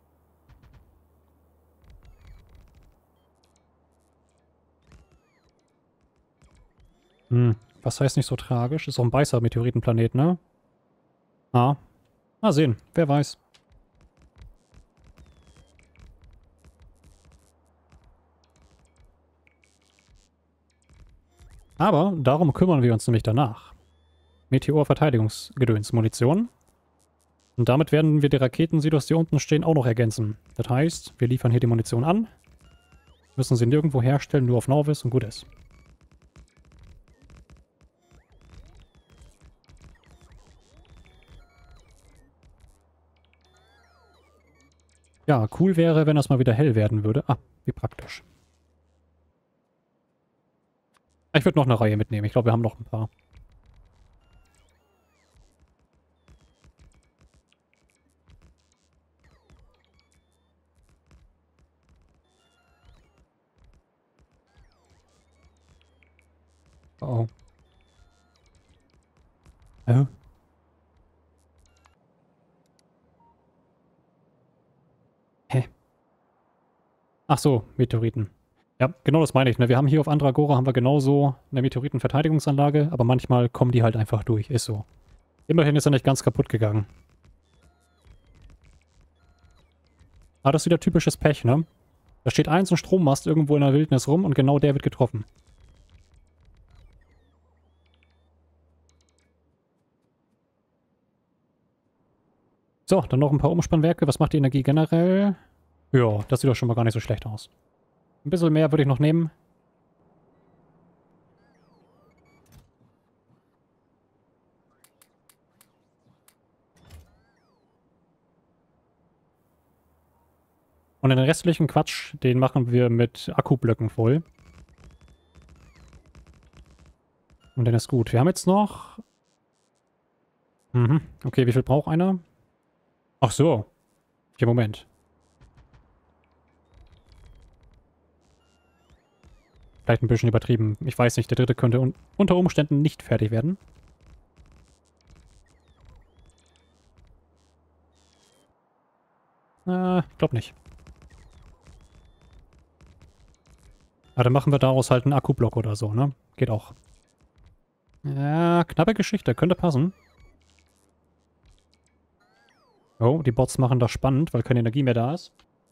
Hm, was heißt nicht so tragisch? Ist auch ein Beißer-Meteoritenplanet, ne? Ah. Mal sehen, wer weiß. Aber darum kümmern wir uns nämlich danach. Meteor-Verteidigungsgedöns-Munition. Und damit werden wir die Raketensilos, die unten stehen, auch noch ergänzen. Das heißt, wir liefern hier die Munition an, müssen sie nirgendwo herstellen, nur auf Nauvis und gut ist. Ja, cool wäre, wenn das mal wieder hell werden würde. Ah, wie praktisch. Ich würde noch eine Reihe mitnehmen. Ich glaube, wir haben noch ein paar. Oh. Hä? Hä? Ach so, Meteoriten. Ja, genau das meine ich. Ne? Wir haben hier auf Andragora haben wir genauso eine Meteoritenverteidigungsanlage, aber manchmal kommen die halt einfach durch. Ist so. Immerhin ist er nicht ganz kaputt gegangen. Ah, das ist wieder typisches Pech, ne? Da steht ein so ein Strommast irgendwo in der Wildnis rum und genau der wird getroffen. So, dann noch ein paar Umspannwerke. Was macht die Energie generell? Ja, das sieht doch schon mal gar nicht so schlecht aus. Ein bisschen mehr würde ich noch nehmen. Und den restlichen Quatsch, den machen wir mit Akkublöcken voll. Und dann ist gut. Wir haben jetzt noch... Mhm. Okay, wie viel braucht einer? Ach so. Okay, Moment. Vielleicht ein bisschen übertrieben. Ich weiß nicht, der dritte könnte un unter Umständen nicht fertig werden. Äh, ich glaube nicht. Aber dann machen wir daraus halt einen Akkublock oder so, ne? Geht auch. Ja, knappe Geschichte. Könnte passen. Oh, die Bots machen das spannend, weil keine Energie mehr da ist.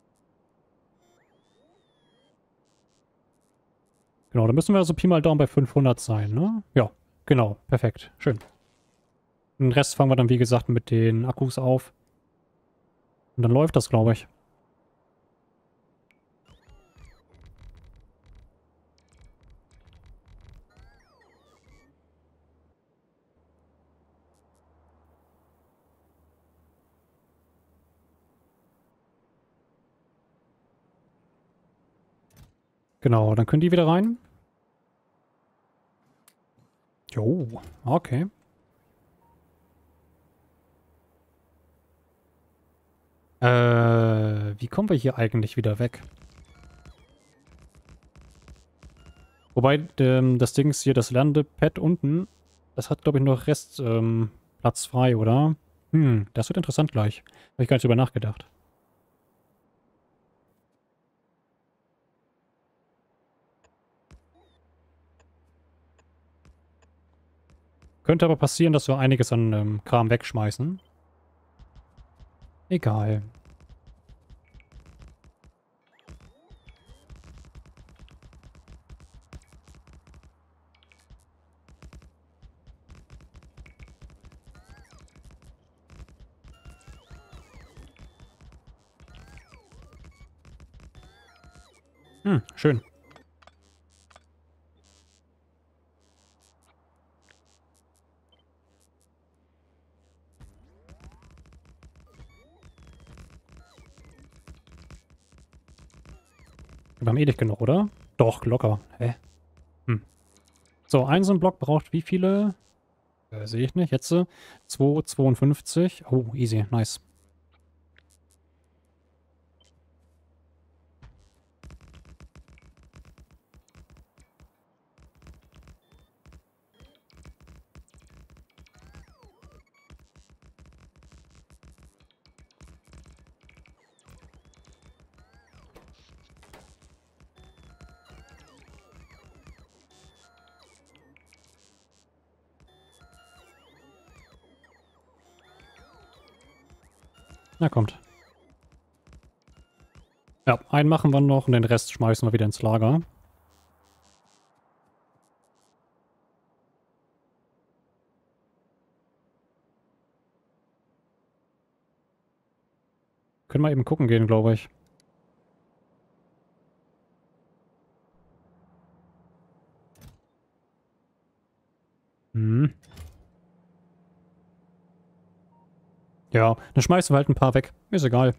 Genau, dann müssen wir also Pi mal Daumen bei fünfhundert sein, ne? Ja, genau. Perfekt. Schön. Den Rest fangen wir dann, wie gesagt, mit den Akkus auf. Und dann läuft das, glaube ich. Genau, dann können die wieder rein. Jo, okay. Äh, wie kommen wir hier eigentlich wieder weg? Wobei, ähm, das Ding ist hier, das Landepad unten, das hat, glaube ich, noch Rest, ähm, Platz frei, oder? Hm, das wird interessant gleich. Habe ich gar nicht drüber nachgedacht. Könnte aber passieren, dass wir einiges an ähm, Kram wegschmeißen. Egal. Hm, schön. Wir haben eh nicht genug, oder? Doch, locker. Hä? Hm. So, ein so ein Block braucht wie viele? Äh, sehe ich nicht. Jetzt äh, zwei, zweiundfünfzig. Oh, easy. Nice. Na, kommt. Ja, einen machen wir noch und den Rest schmeißen wir wieder ins Lager. Können wir eben gucken gehen, glaube ich. Hm. Ja, dann schmeißen wir halt ein paar weg. Ist egal.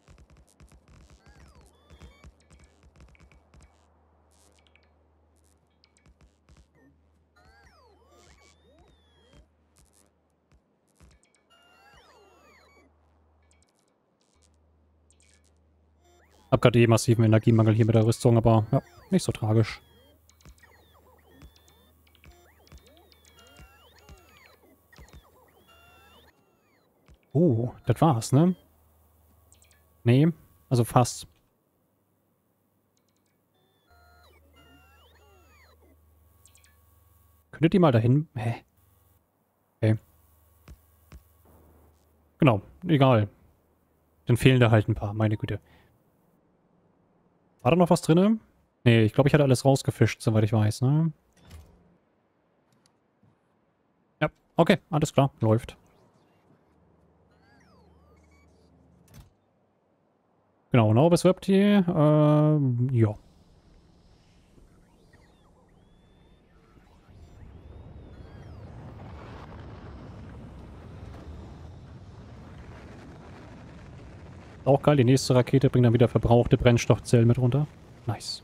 Hab gerade eh massiven Energiemangel hier mit der Rüstung, aber ja, nicht so tragisch. Oh, das war's, ne? Nee, also fast. Könntet ihr mal dahin... Hä? Okay. Genau, egal. Dann fehlen da halt ein paar, meine Güte. War da noch was drin? Nee, ich glaube, ich hatte alles rausgefischt, soweit ich weiß, ne? Ja, okay, alles klar, läuft. Genau, Norbis Webti, ähm, ja. Auch geil, die nächste Rakete bringt dann wieder verbrauchte Brennstoffzellen mit runter. Nice.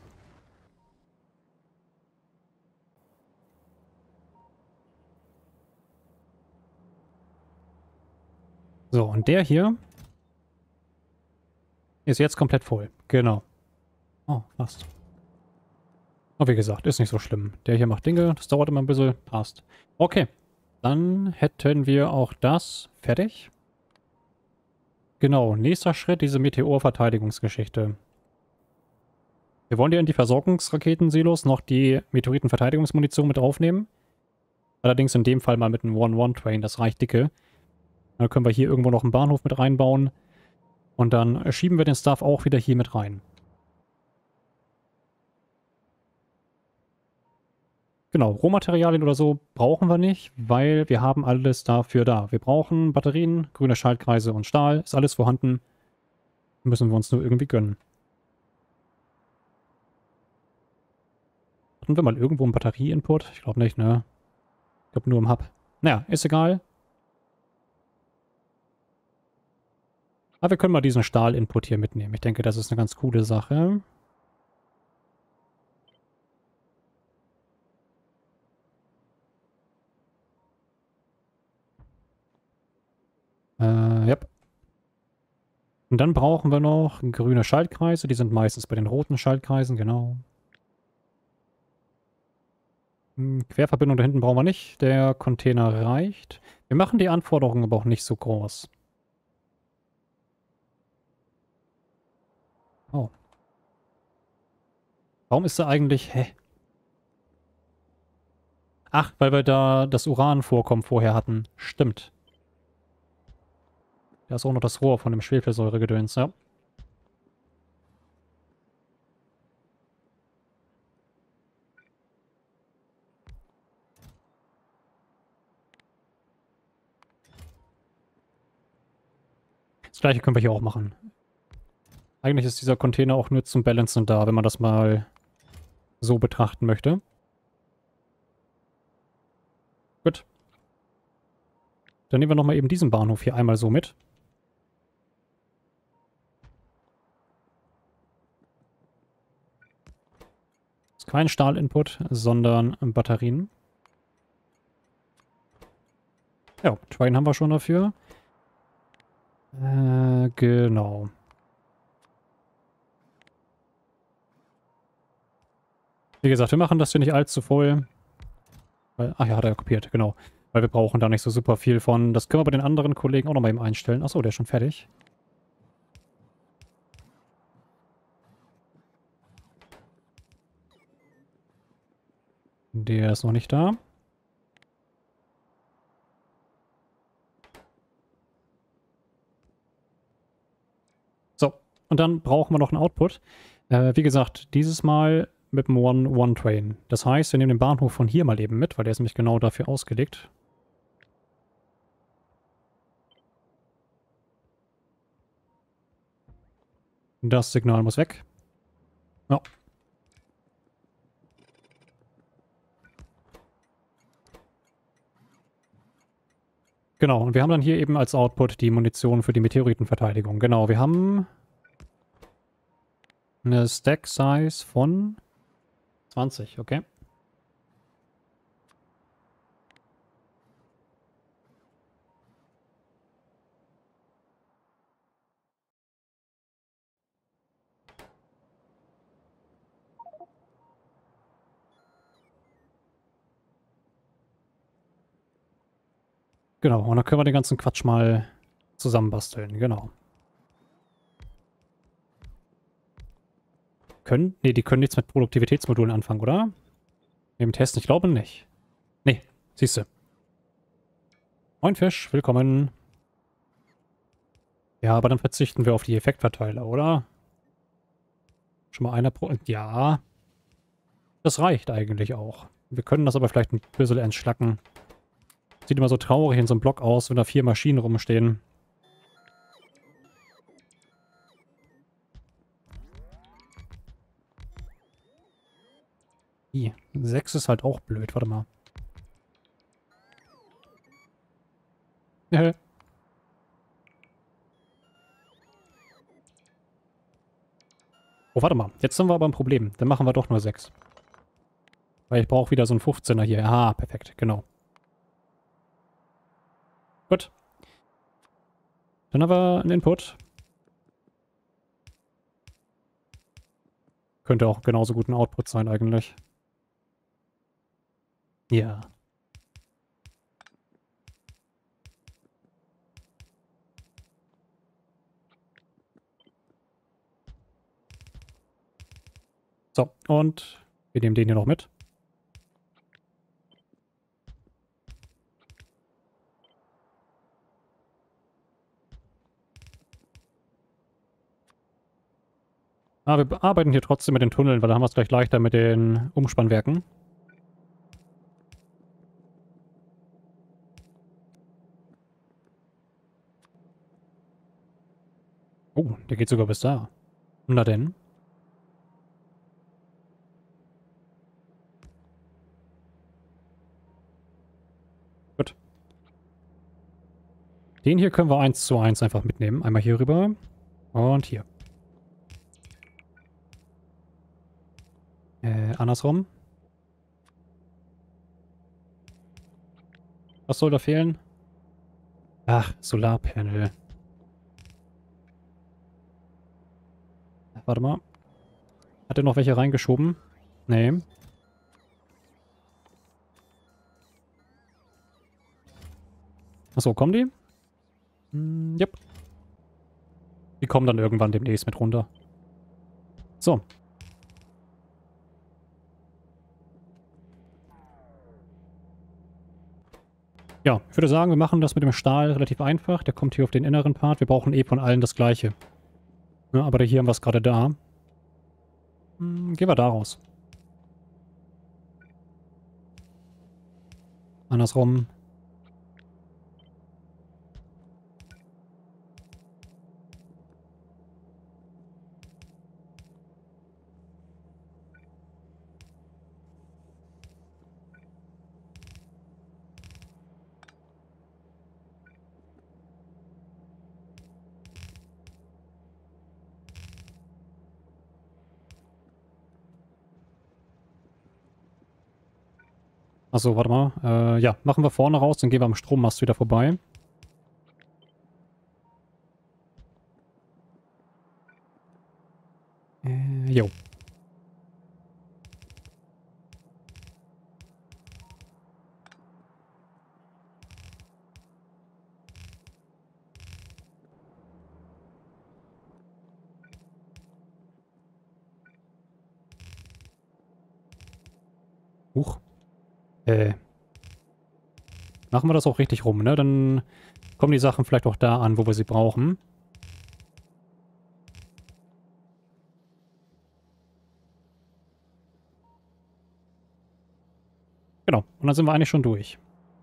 So, und der hier ist jetzt komplett voll. Genau. Oh, fast. Aber wie gesagt, ist nicht so schlimm. Der hier macht Dinge, das dauert immer ein bisschen. Passt. Okay. Dann hätten wir auch das fertig. Genau, nächster Schritt, diese Meteor-Verteidigungsgeschichte. Wir wollen ja in die Versorgungsraketensilos noch die Meteoriten-Verteidigungsmunition mit draufnehmen. Allerdings in dem Fall mal mit einem One-One-Train, das reicht dicke. Dann können wir hier irgendwo noch einen Bahnhof mit reinbauen. Und dann schieben wir den Stuff auch wieder hier mit rein. Genau, Rohmaterialien oder so brauchen wir nicht, weil wir haben alles dafür da. Wir brauchen Batterien, grüne Schaltkreise und Stahl. Ist alles vorhanden. Müssen wir uns nur irgendwie gönnen. Hatten wir mal irgendwo einen Batterie-Input? Ich glaube nicht, ne? Ich glaube nur im Hub. Naja, ist egal. Aber wir können mal diesen Stahl-Input hier mitnehmen. Ich denke, das ist eine ganz coole Sache. Äh, ja. Und dann brauchen wir noch grüne Schaltkreise. Die sind meistens bei den roten Schaltkreisen, genau. Hm, Querverbindung da hinten brauchen wir nicht. Der Container reicht. Wir machen die Anforderungen aber auch nicht so groß. Oh. Warum ist da eigentlich... Hä? Ach, weil wir da das Uranvorkommen vorher hatten. Stimmt. Da ist auch noch das Rohr von dem Schwefelsäuregedöns, ja. Das gleiche können wir hier auch machen. Eigentlich ist dieser Container auch nur zum Balancen da, wenn man das mal so betrachten möchte. Gut. Dann nehmen wir nochmal eben diesen Bahnhof hier einmal so mit. Ist kein Stahlinput, sondern Batterien. Ja, Train haben wir schon dafür. Äh, genau. Wie gesagt, wir machen das hier nicht allzu voll. Weil, ach ja, hat er kopiert, genau. Weil wir brauchen da nicht so super viel von. Das können wir bei den anderen Kollegen auch nochmal eben einstellen. Achso, der ist schon fertig. Der ist noch nicht da. So, und dann brauchen wir noch einen Output. Äh, wie gesagt, dieses Mal mit dem One-One-Train. Das heißt, wir nehmen den Bahnhof von hier mal eben mit, weil der ist nämlich genau dafür ausgelegt. Das Signal muss weg. Ja. Genau, und wir haben dann hier eben als Output die Munition für die Meteoritenverteidigung. Genau, wir haben eine Stack-Size von zwanzig, okay. Genau, und dann können wir den ganzen Quatsch mal zusammenbasteln, genau. Können? Ne, die können nichts mit Produktivitätsmodulen anfangen, oder? Im Test, ich glaube nicht. Nee, siehst du. Moin Fisch, willkommen. Ja, aber dann verzichten wir auf die Effektverteiler, oder? Schon mal einer pro... Ja. Das reicht eigentlich auch. Wir können das aber vielleicht ein bisschen entschlacken. Sieht immer so traurig in so einem Block aus, wenn da vier Maschinen rumstehen. I, sechs ist halt auch blöd, warte mal. Oh, warte mal. Jetzt haben wir aber ein Problem. Dann machen wir doch nur sechs. Weil ich brauche wieder so einen fünfzehner hier. Ah, perfekt. Genau. Gut. Dann haben wir einen Input. Könnte auch genauso gut ein Output sein eigentlich. Ja. So, und wir nehmen den hier noch mit. Ah, wir arbeiten hier trotzdem mit den Tunneln, weil da haben wir es gleich leichter mit den Umspannwerken. Oh, der geht sogar bis da. Na denn. Gut. Den hier können wir eins zu eins einfach mitnehmen. Einmal hier rüber und hier. Äh, andersrum. Was soll da fehlen? Ach, Solarpanel. Warte mal. Hat er noch welche reingeschoben? Nee. Achso, kommen die? Hm, yep. Die kommen dann irgendwann demnächst mit runter. So. Ja, ich würde sagen, wir machen das mit dem Stahl relativ einfach. Der kommt hier auf den inneren Part. Wir brauchen eh von allen das gleiche. Ja, aber hier haben wir es gerade da. Hm, gehen wir da raus. Andersrum. Achso, warte mal. Äh, ja, machen wir vorne raus, dann gehen wir am Strommast wieder vorbei. Äh, jo. Huch. Äh. Machen wir das auch richtig rum, ne? Dann kommen die Sachen vielleicht auch da an, wo wir sie brauchen. Genau. Und dann sind wir eigentlich schon durch.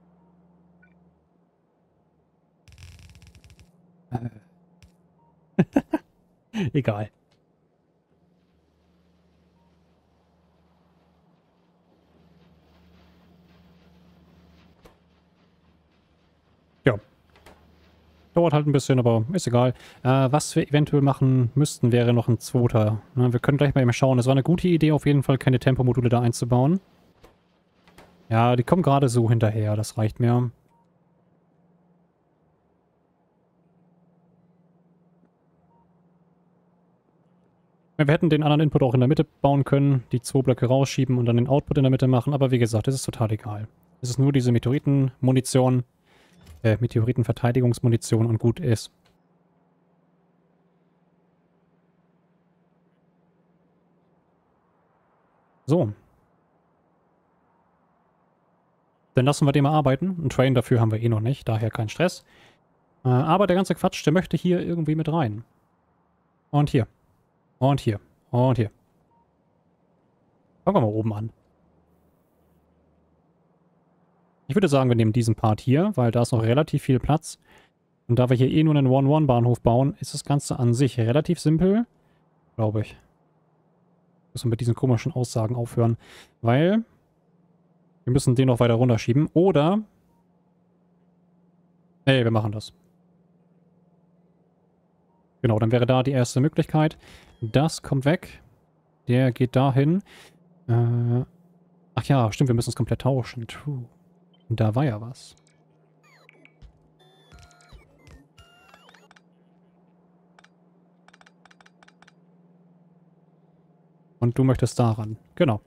Äh. Egal. Ja. Dauert halt ein bisschen, aber ist egal. Äh, was wir eventuell machen müssten, wäre noch ein zweiter. Ne, wir können gleich mal eben schauen. Es war eine gute Idee, auf jeden Fall keine Tempomodule da einzubauen. Ja, die kommen gerade so hinterher. Das reicht mir. Wir hätten den anderen Input auch in der Mitte bauen können, die zwei Blöcke rausschieben und dann den Output in der Mitte machen. Aber wie gesagt, das ist total egal. Es ist nur diese Meteoritenmunition. Äh, Meteoritenverteidigungsmunition und gut ist. So. Dann lassen wir den mal arbeiten. Einen Train dafür haben wir eh noch nicht, daher kein Stress. Äh, aber der ganze Quatsch, der möchte hier irgendwie mit rein. Und hier. Und hier. Und hier. Fangen wir mal oben an. Ich würde sagen, wir nehmen diesen Part hier, weil da ist noch relativ viel Platz. Und da wir hier eh nur einen One-One-Bahnhof bauen, ist das Ganze an sich relativ simpel. Glaube ich. Müssen wir mit diesen komischen Aussagen aufhören. Weil wir müssen den noch weiter runterschieben. Oder... Nee, wir machen das. Genau, dann wäre da die erste Möglichkeit. Das kommt weg. Der geht dahin. Äh, ach ja, stimmt, wir müssen es komplett tauschen. True. Und da war ja was. Und du möchtest daran. Genau.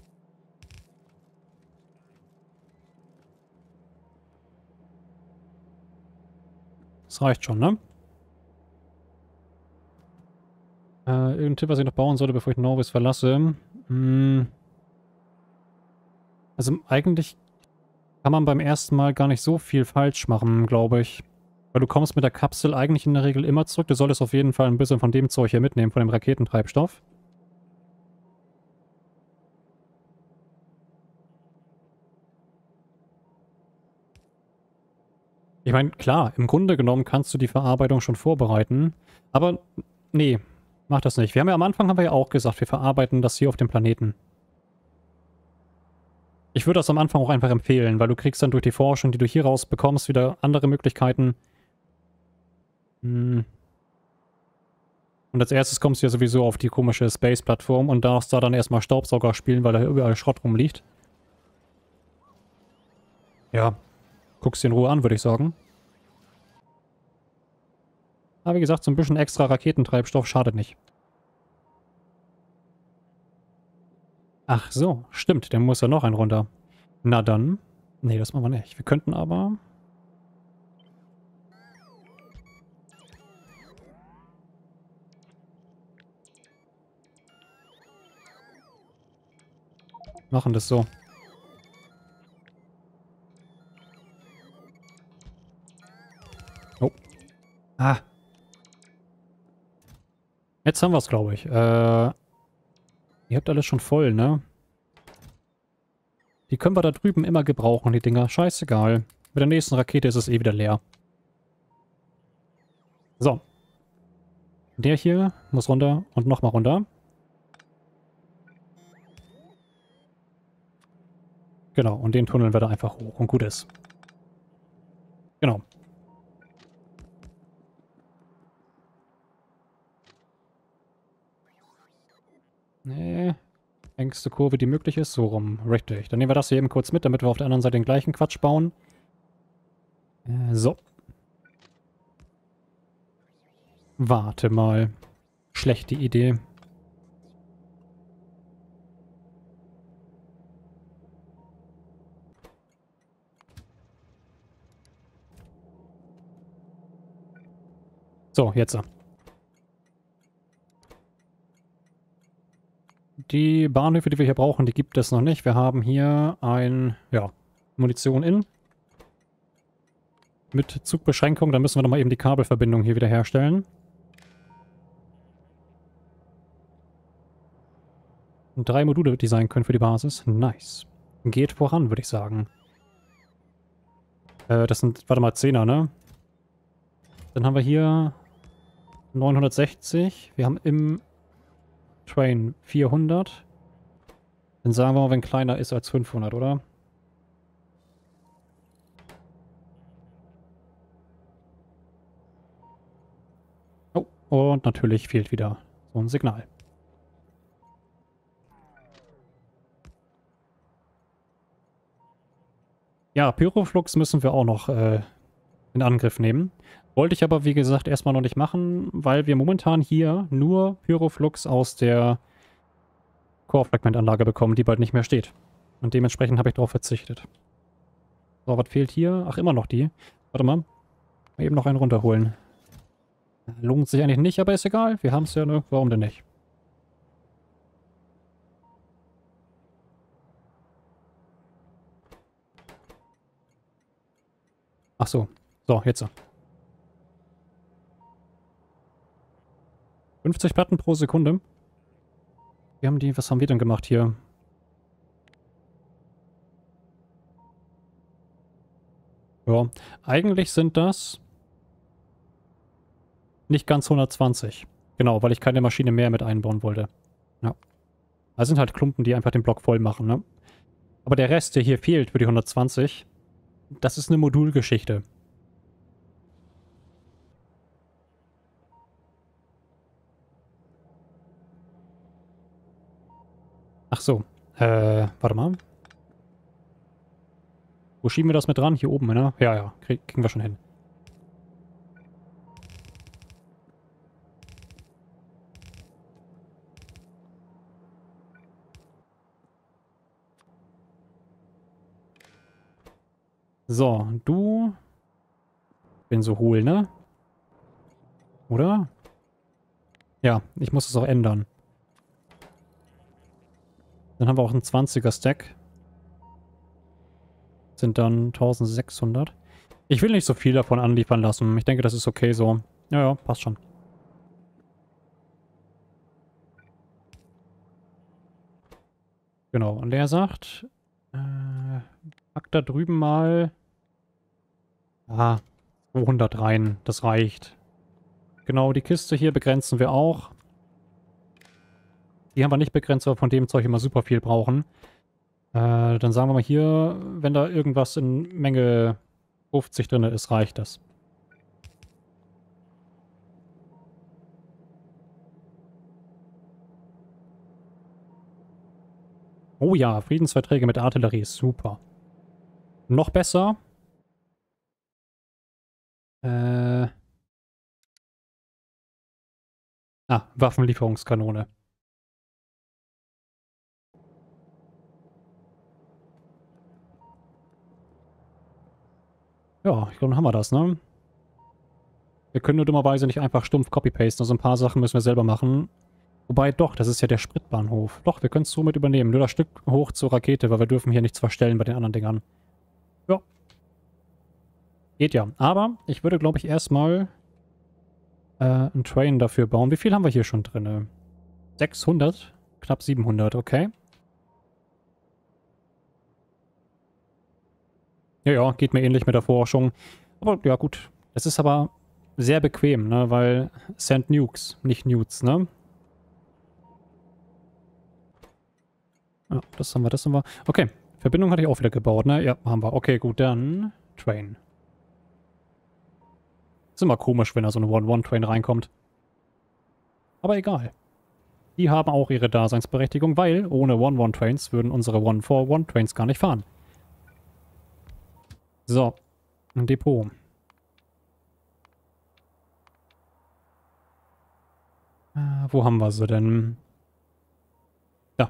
Das reicht schon, ne? Äh, irgendein Tipp, was ich noch bauen sollte, bevor ich Norwis verlasse. Hm. Also eigentlich kann man beim ersten Mal gar nicht so viel falsch machen, glaube ich. Weil du kommst mit der Kapsel eigentlich in der Regel immer zurück. Du solltest auf jeden Fall ein bisschen von dem Zeug hier mitnehmen, von dem Raketentreibstoff. Ich meine, klar, im Grunde genommen kannst du die Verarbeitung schon vorbereiten. Aber nee, mach das nicht. Wir haben ja am Anfang haben wir ja auch gesagt, wir verarbeiten das hier auf dem Planeten. Ich würde das am Anfang auch einfach empfehlen, weil du kriegst dann durch die Forschung, die du hier rausbekommst, wieder andere Möglichkeiten. Hm. Und als erstes kommst du ja sowieso auf die komische Space-Plattform und darfst da dann erstmal Staubsauger spielen, weil da überall Schrott rumliegt. Ja, guckst dir in Ruhe an, würde ich sagen. Aber wie gesagt, so ein bisschen extra Raketentreibstoff schadet nicht. Ach so, stimmt, der muss ja noch ein runter. Na dann. Nee, das machen wir nicht. Wir könnten aber... machen das so. Oh. Ah. Jetzt haben wir es, glaube ich. Äh, ihr habt alles schon voll, ne? Die können wir da drüben immer gebrauchen, die Dinger. Scheißegal. Mit der nächsten Rakete ist es eh wieder leer. So. Der hier muss runter und nochmal runter. Genau, und den tunneln wir da einfach hoch und gut ist. Genau. Nee. Engste Kurve, die möglich ist. So rum. Richtig. Dann nehmen wir das hier eben kurz mit, damit wir auf der anderen Seite den gleichen Quatsch bauen. Äh, so. Warte mal. Schlechte Idee. So, jetzt. Die Bahnhöfe, die wir hier brauchen, die gibt es noch nicht. Wir haben hier ein, ja, Munition in. Mit Zugbeschränkung. Da müssen wir nochmal eben die Kabelverbindung hier wieder herstellen. Und drei Module designen können für die Basis. Nice. Geht voran, würde ich sagen. Äh, das sind, warte mal, Zehner, ne? Dann haben wir hier neunhundertsechzig. Wir haben im Train vierhundert. Dann sagen wir mal, wenn kleiner ist als fünfhundert, oder? Oh, und natürlich fehlt wieder so ein Signal. Ja, Pyroflux müssen wir auch noch äh, in Angriff nehmen. Wollte ich aber, wie gesagt, erstmal noch nicht machen, weil wir momentan hier nur Pyroflux aus der Core-Fragmentanlage bekommen, die bald nicht mehr steht. Und dementsprechend habe ich darauf verzichtet. So, was fehlt hier? Ach, immer noch die. Warte mal. Mal eben noch einen runterholen. Lohnt sich eigentlich nicht, aber ist egal. Wir haben es ja, ne? Warum denn nicht? Ach so. So, jetzt. fünfzig Platten pro Sekunde. Wir haben die, was haben wir denn gemacht hier? Ja, eigentlich sind das nicht ganz hundertzwanzig. Genau, weil ich keine Maschine mehr mit einbauen wollte. Ja. Das sind halt Klumpen, die einfach den Block voll machen, ne? Aber der Rest, der hier fehlt für die hundertzwanzig, das ist eine Modulgeschichte. so. Äh, warte mal. Wo schieben wir das mit dran? Hier oben, ne? Ja, ja. Krieg, kriegen wir schon hin. So, du... Bin so hohl, ne? Oder? Ja, ich muss es auch ändern. Dann haben wir auch einen zwanziger Stack. Sind dann eintausendsechshundert. Ich will nicht so viel davon anliefern lassen. Ich denke, das ist okay so. Ja, ja, passt schon. Genau, und der sagt, äh, pack da drüben mal, ah, zweihundert rein. Das reicht. Genau, die Kiste hier begrenzen wir auch. Die haben wir nicht begrenzt, weil wir von dem Zeug immer super viel brauchen. Äh, dann sagen wir mal hier, wenn da irgendwas in Menge fünfzig drin ist, reicht das. Oh ja, Friedensverträge mit Artillerie ist super. Noch besser. Äh. Ah, Waffenlieferungskanone. Ja, ich glaube, dann haben wir das, ne? Wir können nur dummerweise nicht einfach stumpf copy-pasten. Also ein paar Sachen müssen wir selber machen. Wobei doch, das ist ja der Spritbahnhof. Doch, wir können es somit übernehmen. Nur das Stück hoch zur Rakete, weil wir dürfen hier nichts verstellen bei den anderen Dingern. Ja. Geht ja. Aber ich würde, glaube ich, erstmal äh, einen Train dafür bauen. Wie viel haben wir hier schon drin? sechshundert? Knapp siebenhundert, okay. Ja, ja, geht mir ähnlich mit der Forschung. Aber ja, gut. Es ist aber sehr bequem, ne? Weil Send Nukes, nicht Newts, ne? Ja, das haben wir, das haben wir. Okay, Verbindung hatte ich auch wieder gebaut, ne? Ja, haben wir. Okay, gut, dann Train. Ist immer komisch, wenn da so eine One-One-Train reinkommt. Aber egal. Die haben auch ihre Daseinsberechtigung, weil ohne One-One-Trains würden unsere One-For-One-Trains gar nicht fahren. So, ein Depot. Äh, wo haben wir sie denn? Da.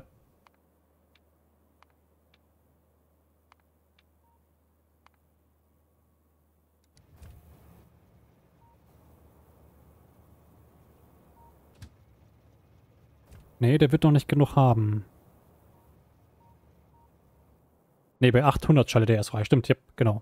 Nee, der wird noch nicht genug haben. Nee, bei achthundert schaltet er erst frei. Stimmt, ja, genau.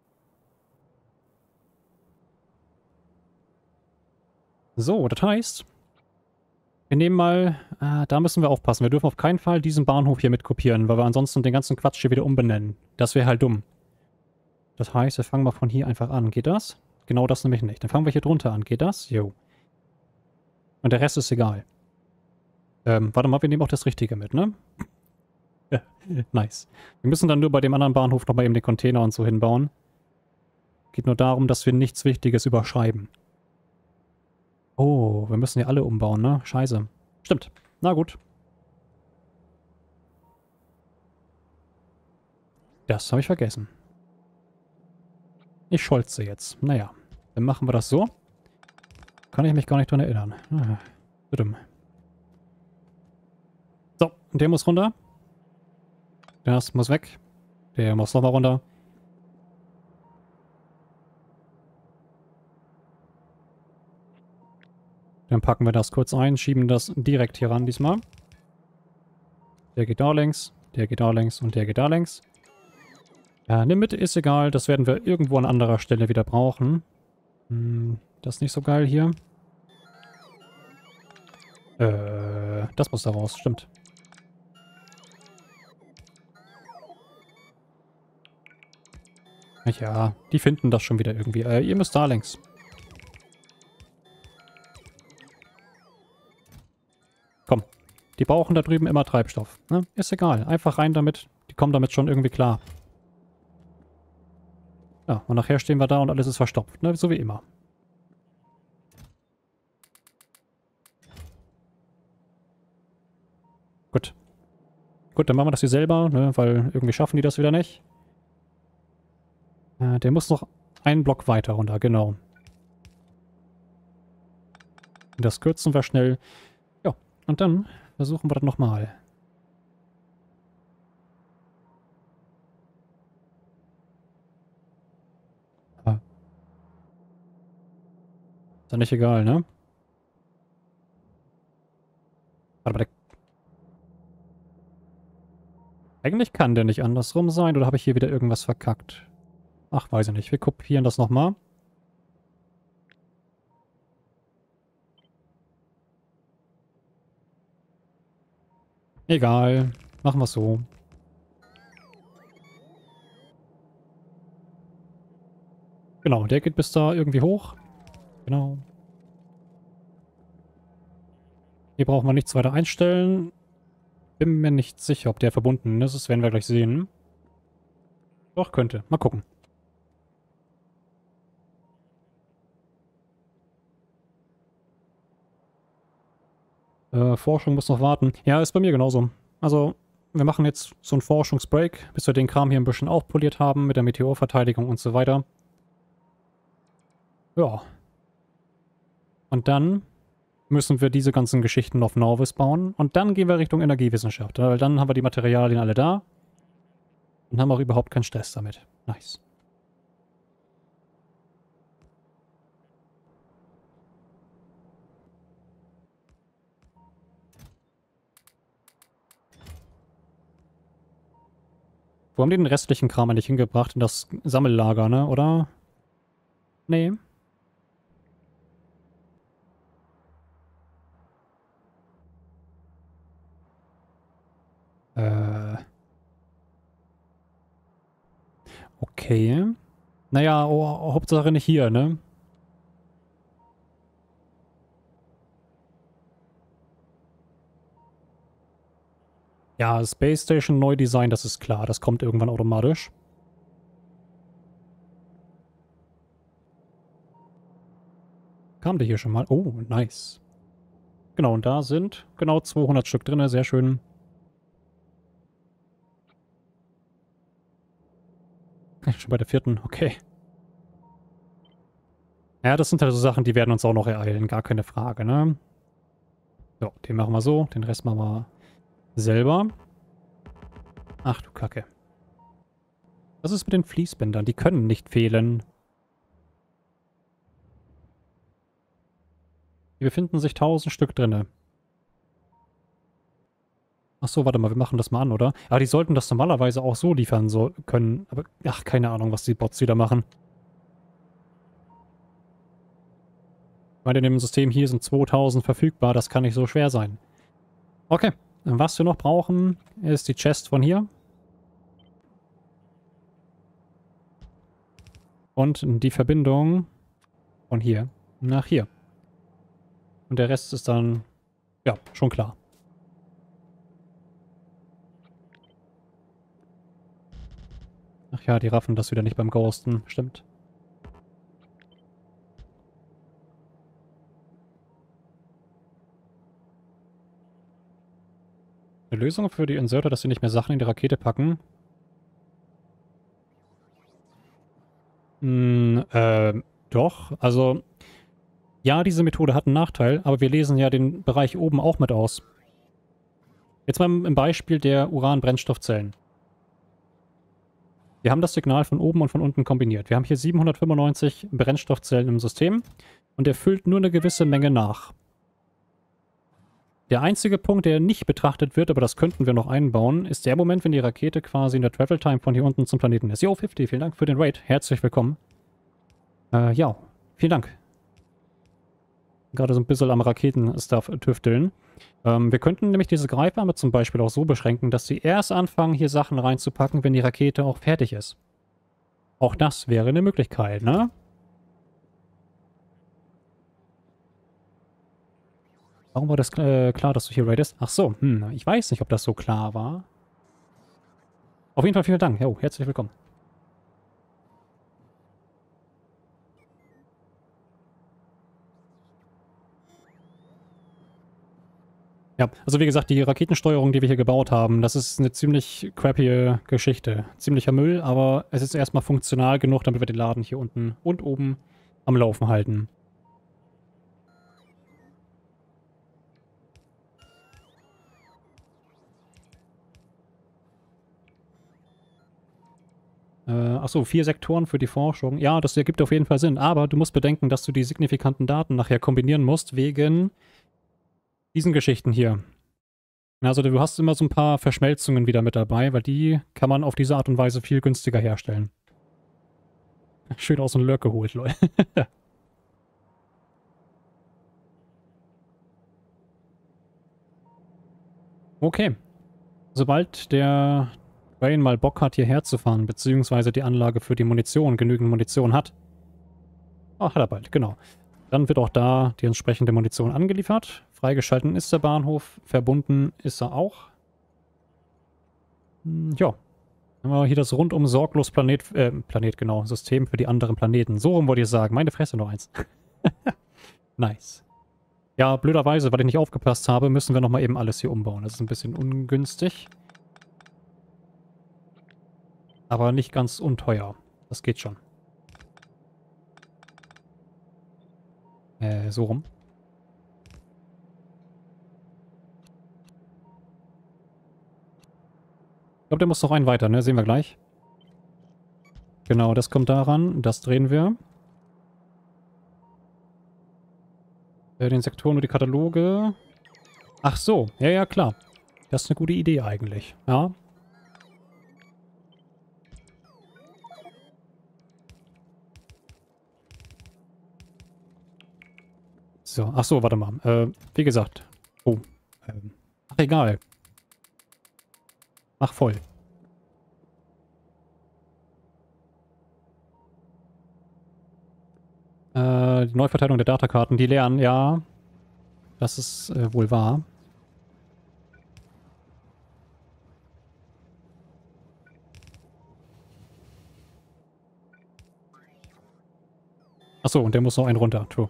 So, das heißt, wir nehmen mal, äh, da müssen wir aufpassen. Wir dürfen auf keinen Fall diesen Bahnhof hier mit kopieren, weil wir ansonsten den ganzen Quatsch hier wieder umbenennen. Das wäre halt dumm. Das heißt, wir fangen mal von hier einfach an. Geht das? Genau das nämlich nicht. Dann fangen wir hier drunter an. Geht das? Jo. Und der Rest ist egal. Ähm, warte mal, wir nehmen auch das Richtige mit, ne? Ja, nice. Wir müssen dann nur bei dem anderen Bahnhof nochmal eben den Container und so hinbauen. Geht nur darum, dass wir nichts Wichtiges überschreiben. Oh, wir müssen ja alle umbauen, ne? Scheiße. Stimmt. Na gut. Das habe ich vergessen. Ich scholze jetzt. Naja, dann machen wir das so. Kann ich mich gar nicht dran erinnern. Ah, dumm. So, der muss runter. Das muss weg. Der muss nochmal runter. Dann packen wir das kurz ein, schieben das direkt hier ran diesmal. Der geht da längs, der geht da längs und der geht da längs. Ja, nimm mit, ist egal. Das werden wir irgendwo an anderer Stelle wieder brauchen. Hm, das ist nicht so geil hier. Äh, das muss da raus, stimmt. Ja, die finden das schon wieder irgendwie. Äh, ihr müsst da längs. Komm, die brauchen da drüben immer Treibstoff. Ne? Ist egal, einfach rein damit. Die kommen damit schon irgendwie klar. Ja, und nachher stehen wir da und alles ist verstopft, ne? So wie immer. Gut. gut, dann machen wir das hier selber, ne, weil irgendwie schaffen die das wieder nicht. Äh, der muss noch einen Block weiter runter, genau. Das kürzen wir schnell. Ja, und dann versuchen wir das nochmal. Ah. Ist ja nicht egal, ne? Warte mal, der eigentlich kann der nicht andersrum sein, oder habe ich hier wieder irgendwas verkackt? Ach, weiß ich nicht. Wir kopieren das nochmal. Egal. Machen wir es so. Genau, der geht bis da irgendwie hoch. Genau. Hier brauchen wir nichts weiter einstellen. Bin mir nicht sicher, ob der verbunden ist. Das werden wir gleich sehen. Doch, könnte. Mal gucken. Äh, Forschung muss noch warten. Ja, ist bei mir genauso. Also, wir machen jetzt so einen Forschungsbreak, bis wir den Kram hier ein bisschen aufpoliert haben mit der Meteorverteidigung und so weiter. Ja. Und dann müssen wir diese ganzen Geschichten auf Nauvis bauen. Und dann gehen wir Richtung Energiewissenschaft. Weil dann haben wir die Materialien alle da. Und haben auch überhaupt keinen Stress damit. Nice. Wo haben die den restlichen Kram eigentlich hingebracht? In das Sammellager, ne? Oder? Nee. Äh. Okay. Naja, oh, Hauptsache nicht hier, ne? Ja, Space Station neu design, das ist klar. Das kommt irgendwann automatisch. Kam der hier schon mal? Oh, nice. Genau, und da sind genau zweihundert Stück drin. Sehr schön. Schon bei der vierten, okay. Ja, das sind halt so Sachen, die werden uns auch noch ereilen. Gar keine Frage, ne? So, den machen wir so. Den Rest machen wir selber. Ach du Kacke. Was ist mit den Fließbändern? Die können nicht fehlen. Hier befinden sich tausend Stück drinne. Ach so, warte mal, wir machen das mal an, oder? Aber die sollten das normalerweise auch so liefern so können. Aber, ach, keine Ahnung, was die Bots wieder machen. Ich meine, in dem System hier sind zweitausend verfügbar. Das kann nicht so schwer sein. Okay. Was wir noch brauchen, ist die Chest von hier. Und die Verbindung von hier nach hier. Und der Rest ist dann, ja, schon klar. Ach ja, die raffen das wieder nicht beim Ghosten. Stimmt. Eine Lösung für die Inserter, dass sie nicht mehr Sachen in die Rakete packen. Hm, äh, doch. Also, ja, diese Methode hat einen Nachteil, aber wir lesen ja den Bereich oben auch mit aus. Jetzt mal im Beispiel der Uran-Brennstoffzellen. Wir haben das Signal von oben und von unten kombiniert. Wir haben hier siebenhundertfünfundneunzig Brennstoffzellen im System und er füllt nur eine gewisse Menge nach. Der einzige Punkt, der nicht betrachtet wird, aber das könnten wir noch einbauen, ist der Moment, wenn die Rakete quasi in der Travel Time von hier unten zum Planeten ist. Yo, fünfzig, vielen Dank für den Raid. Herzlich willkommen. Äh, ja, vielen Dank. Gerade so ein bisschen am Raketenstuff tüfteln. Ähm, wir könnten nämlich diese Greifarme zum Beispiel auch so beschränken, dass sie erst anfangen, hier Sachen reinzupacken, wenn die Rakete auch fertig ist. Auch das wäre eine Möglichkeit, ne? Warum war das äh, klar, dass du hier raidest? Ach so, hm, ich weiß nicht, ob das so klar war. Auf jeden Fall vielen Dank. Jo, herzlich willkommen. Ja, also wie gesagt, die Raketensteuerung, die wir hier gebaut haben, das ist eine ziemlich crappy Geschichte. Ziemlicher Müll, aber es ist erstmal funktional genug, damit wir den Laden hier unten und oben am Laufen halten. Äh, achso, vier Sektoren für die Forschung. Ja, das ergibt auf jeden Fall Sinn. Aber du musst bedenken, dass du die signifikanten Daten nachher kombinieren musst, wegen diesen Geschichten hier. Also du hast immer so ein paar Verschmelzungen wieder mit dabei, weil die kann man auf diese Art und Weise viel günstiger herstellen. Schön aus dem Lurk geholt, Leute. Okay. Sobald der Train mal Bock hat, hierher zu fahren, beziehungsweise die Anlage für die Munition genügend Munition hat. Oh, hat er bald, genau. Dann wird auch da die entsprechende Munition angeliefert. Freigeschalten ist der Bahnhof, verbunden ist er auch. Hm, ja. Haben wir hier das rundum sorglos Planet, äh, Planet, genau, System für die anderen Planeten. So rum wollte ich sagen. Meine Fresse noch eins. Nice. Ja, blöderweise, weil ich nicht aufgepasst habe, müssen wir nochmal eben alles hier umbauen. Das ist ein bisschen ungünstig. Aber nicht ganz unteuer. Das geht schon. Äh, so rum. Ich glaube, der muss noch einen weiter, ne? Sehen wir gleich. Genau, das kommt daran. Das drehen wir. Äh, den Sektoren und die Kataloge. Ach so. Ja, ja, klar. Das ist eine gute Idee eigentlich. Ja. So, ach so, warte mal. Äh, wie gesagt. Oh. Ähm, ach, egal. Mach voll. Äh, die Neuverteilung der Datakarten, die lernen, ja. Das ist äh, wohl wahr. Achso, und der muss noch einen runter. True.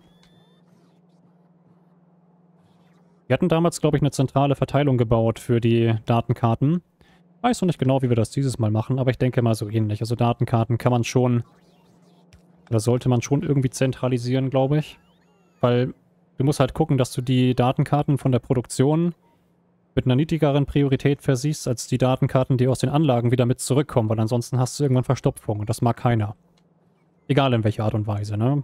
Wir hatten damals, glaube ich, eine zentrale Verteilung gebaut für die Datenkarten. Weiß noch nicht genau, wie wir das dieses Mal machen, aber ich denke mal so ähnlich. Also Datenkarten kann man schon, oder sollte man schon irgendwie zentralisieren, glaube ich. Weil du musst halt gucken, dass du die Datenkarten von der Produktion mit einer niedrigeren Priorität versiehst, als die Datenkarten, die aus den Anlagen wieder mit zurückkommen, weil ansonsten hast du irgendwann Verstopfung und das mag keiner. Egal in welcher Art und Weise, ne?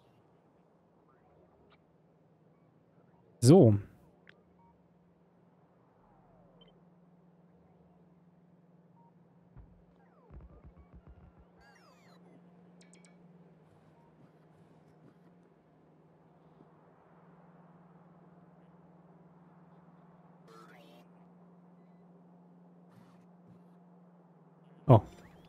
So. Oh.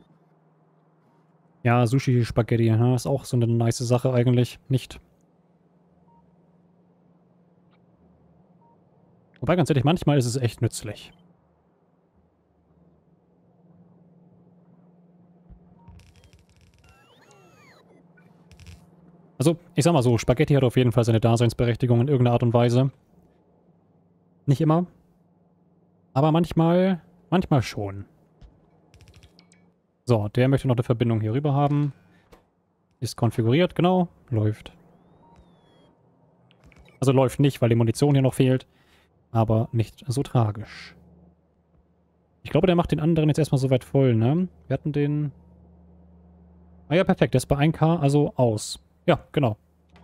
Ja, Sushi-Spaghetti, ja, ist auch so eine nice Sache eigentlich. Nicht. Wobei, ganz ehrlich, manchmal ist es echt nützlich. Also, ich sag mal so, Spaghetti hat auf jeden Fall seine Daseinsberechtigung in irgendeiner Art und Weise. Nicht immer. Aber manchmal, manchmal schon. So, der möchte noch eine Verbindung hier rüber haben. Ist konfiguriert, genau. Läuft. Also läuft nicht, weil die Munition hier noch fehlt. Aber nicht so tragisch. Ich glaube, der macht den anderen jetzt erstmal soweit voll, ne? Wir hatten den... Ah ja, perfekt. Der ist bei ein K, also aus. Ja, genau.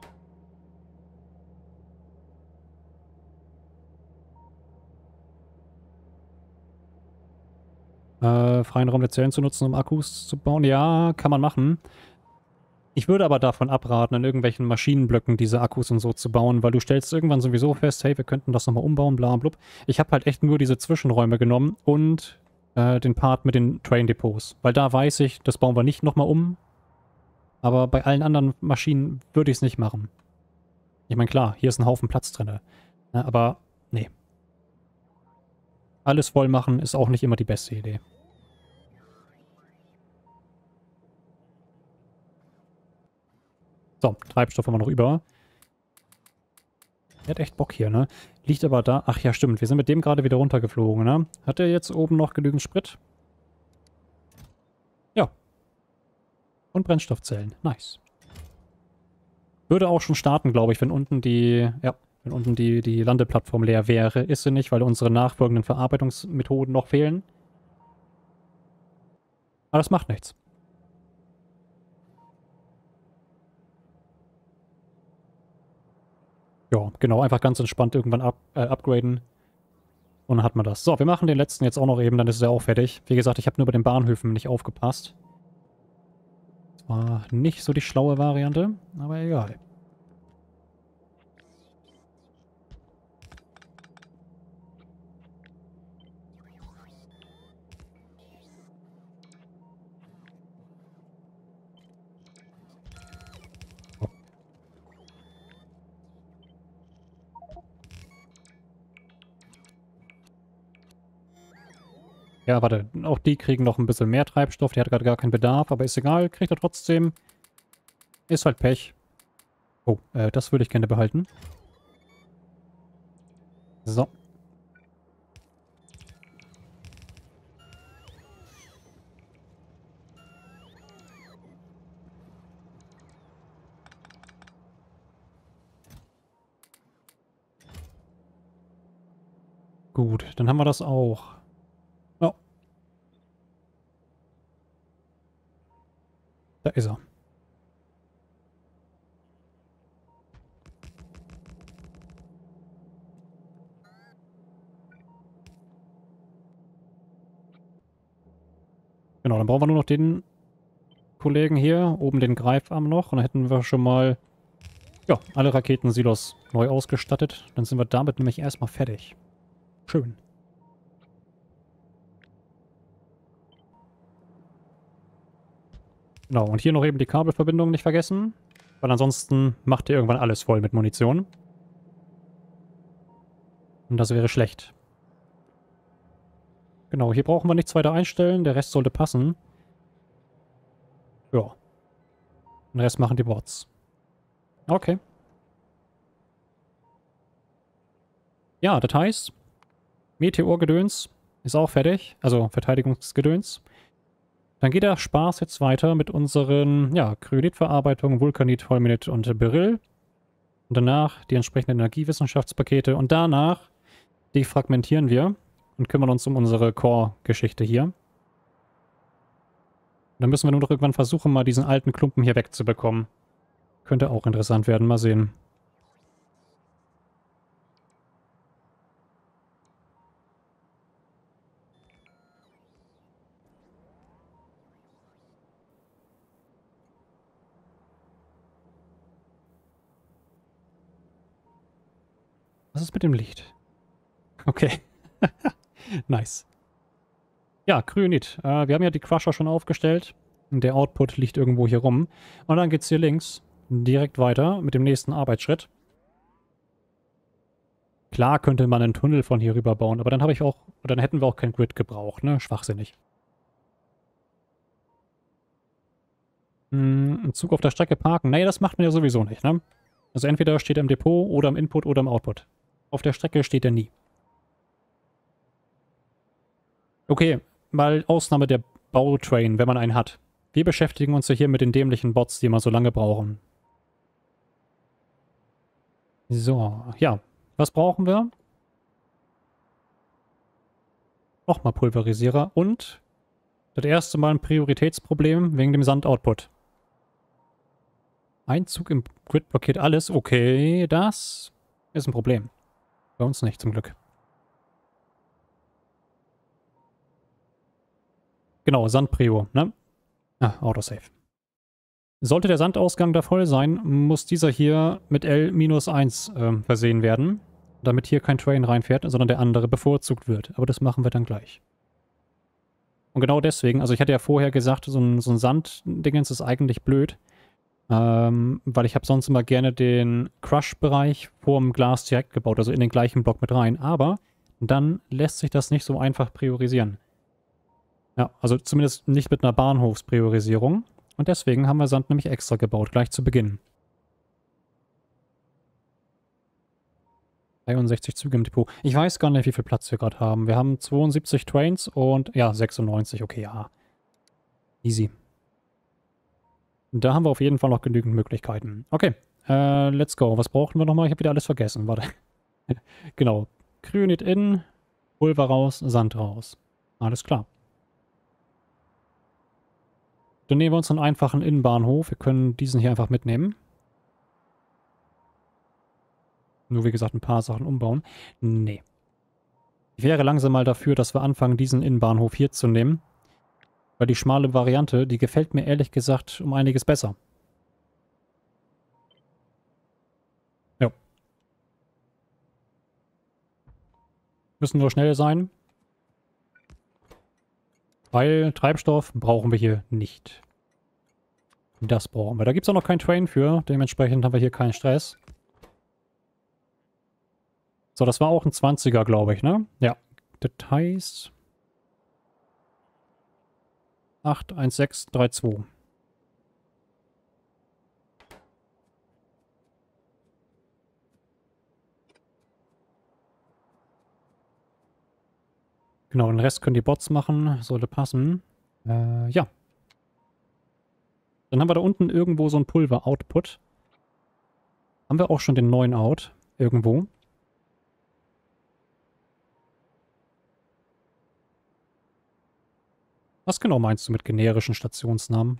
Äh, freien Raum der Zellen zu nutzen, um Akkus zu bauen. Ja, kann man machen. Ich würde aber davon abraten, in irgendwelchen Maschinenblöcken diese Akkus und so zu bauen, weil du stellst irgendwann sowieso fest, hey, wir könnten das nochmal umbauen, bla blub. Ich habe halt echt nur diese Zwischenräume genommen und äh, den Part mit den Train-Depots. Weil da weiß ich, das bauen wir nicht nochmal um. Aber bei allen anderen Maschinen würde ich es nicht machen. Ich meine, klar, hier ist ein Haufen Platz drin. Ne, aber nee. Alles voll machen ist auch nicht immer die beste Idee. So, Treibstoff haben wir noch über. Er hat echt Bock hier, ne? Liegt aber da... Ach ja, stimmt. Wir sind mit dem gerade wieder runtergeflogen, ne? Hat er jetzt oben noch genügend Sprit? Ja. Und Brennstoffzellen. Nice. Würde auch schon starten, glaube ich, wenn unten die... Ja, wenn unten die, die Landeplattform leer wäre. Ist sie nicht, weil unsere nachfolgenden Verarbeitungsmethoden noch fehlen. Aber das macht nichts. Ja, genau, einfach ganz entspannt irgendwann up, äh, upgraden. Und dann hat man das. So, wir machen den letzten jetzt auch noch eben, dann ist er auch fertig. Wie gesagt, ich habe nur bei den Bahnhöfen nicht aufgepasst. Das war nicht so die schlaue Variante, aber egal. Ja, warte, auch die kriegen noch ein bisschen mehr Treibstoff. Die hat gerade gar keinen Bedarf, aber ist egal. Kriegt er trotzdem. Ist halt Pech. Oh, äh, das würde ich gerne behalten. So. Gut, dann haben wir das auch. Oh. Da ist er. Genau, dann brauchen wir nur noch den Kollegen hier, oben den Greifarm noch. Und dann hätten wir schon mal, ja, alle Raketensilos neu ausgestattet. Dann sind wir damit nämlich erstmal fertig. Schön. Genau, und hier noch eben die Kabelverbindung nicht vergessen. Weil ansonsten macht ihr irgendwann alles voll mit Munition. Und das wäre schlecht. Genau, hier brauchen wir nichts weiter einstellen. Der Rest sollte passen. Ja. Den Rest machen die Bots. Okay. Ja, das heißt, Meteorgedöns ist auch fertig. Also Verteidigungsgedöns. Dann geht der Spaß jetzt weiter mit unseren, ja, Kryolitverarbeitung, Vulkanit, Holmenit und Beryl. Und danach die entsprechenden Energiewissenschaftspakete. Und danach defragmentieren wir und kümmern uns um unsere Core-Geschichte hier. Dann müssen wir nur noch irgendwann versuchen, mal diesen alten Klumpen hier wegzubekommen. Könnte auch interessant werden. Mal sehen. Was ist mit dem Licht? Okay. Nice. Ja, Kryonit. Äh, wir haben ja die Crusher schon aufgestellt. Der Output liegt irgendwo hier rum. Und dann geht's hier links direkt weiter mit dem nächsten Arbeitsschritt. Klar könnte man einen Tunnel von hier rüber bauen, aber dann habe ich auch, dann hätten wir auch kein Grid gebraucht, ne? Schwachsinnig. Hm, einen Zug auf der Strecke parken. Nee, das macht man ja sowieso nicht, ne? Also entweder steht er im Depot oder im Input oder im Output. Auf der Strecke steht er nie. Okay, mal Ausnahme der Bautrain, wenn man einen hat. Wir beschäftigen uns ja hier mit den dämlichen Bots, die immer so lange brauchen. So, ja. Was brauchen wir? Nochmal Pulverisierer und das erste Mal ein Prioritätsproblem wegen dem Sandoutput. Einzug im Grid blockiert alles. Okay, das ist ein Problem. Bei uns nicht, zum Glück. Genau, Sandprio, ne? Ah, Autosave. Sollte der Sandausgang da voll sein, muss dieser hier mit L minus eins äh, versehen werden, damit hier kein Train reinfährt, sondern der andere bevorzugt wird. Aber das machen wir dann gleich. Und genau deswegen, also ich hatte ja vorher gesagt, so ein, so ein Sanddingens ist eigentlich blöd, ähm, weil ich habe sonst immer gerne den Crush-Bereich vorm Glas direkt gebaut, also in den gleichen Block mit rein. Aber dann lässt sich das nicht so einfach priorisieren. Ja, also zumindest nicht mit einer Bahnhofspriorisierung. Und deswegen haben wir Sand nämlich extra gebaut, gleich zu Beginn. dreiundsechzig Züge im Depot. Ich weiß gar nicht, wie viel Platz wir gerade haben. Wir haben zweiundsiebzig Trains und ja, sechsundneunzig. Okay, ja. Easy. Da haben wir auf jeden Fall noch genügend Möglichkeiten. Okay, äh, let's go. Was brauchten wir nochmal? Ich habe wieder alles vergessen. Warte. Genau. Kryonet in, Pulver raus, Sand raus. Alles klar. Dann nehmen wir uns einen einfachen Innenbahnhof. Wir können diesen hier einfach mitnehmen. Nur wie gesagt ein paar Sachen umbauen. Nee. Ich wäre langsam mal dafür, dass wir anfangen, diesen Innenbahnhof hier zu nehmen. Weil die schmale Variante, die gefällt mir ehrlich gesagt um einiges besser. Ja. Müssen nur schnell sein. Weil Treibstoff brauchen wir hier nicht. Das brauchen wir. Da gibt es auch noch keinen Train für. Dementsprechend haben wir hier keinen Stress. So, das war auch ein zwanziger, glaube ich, ne? Ja. Details. acht eins sechs drei zwei. Genau, den Rest können die Bots machen. Sollte passen. Äh, ja. Dann haben wir da unten irgendwo so ein Pulver-Output. Haben wir auch schon den neuen Out. Irgendwo. Was genau meinst du mit generischen Stationsnamen?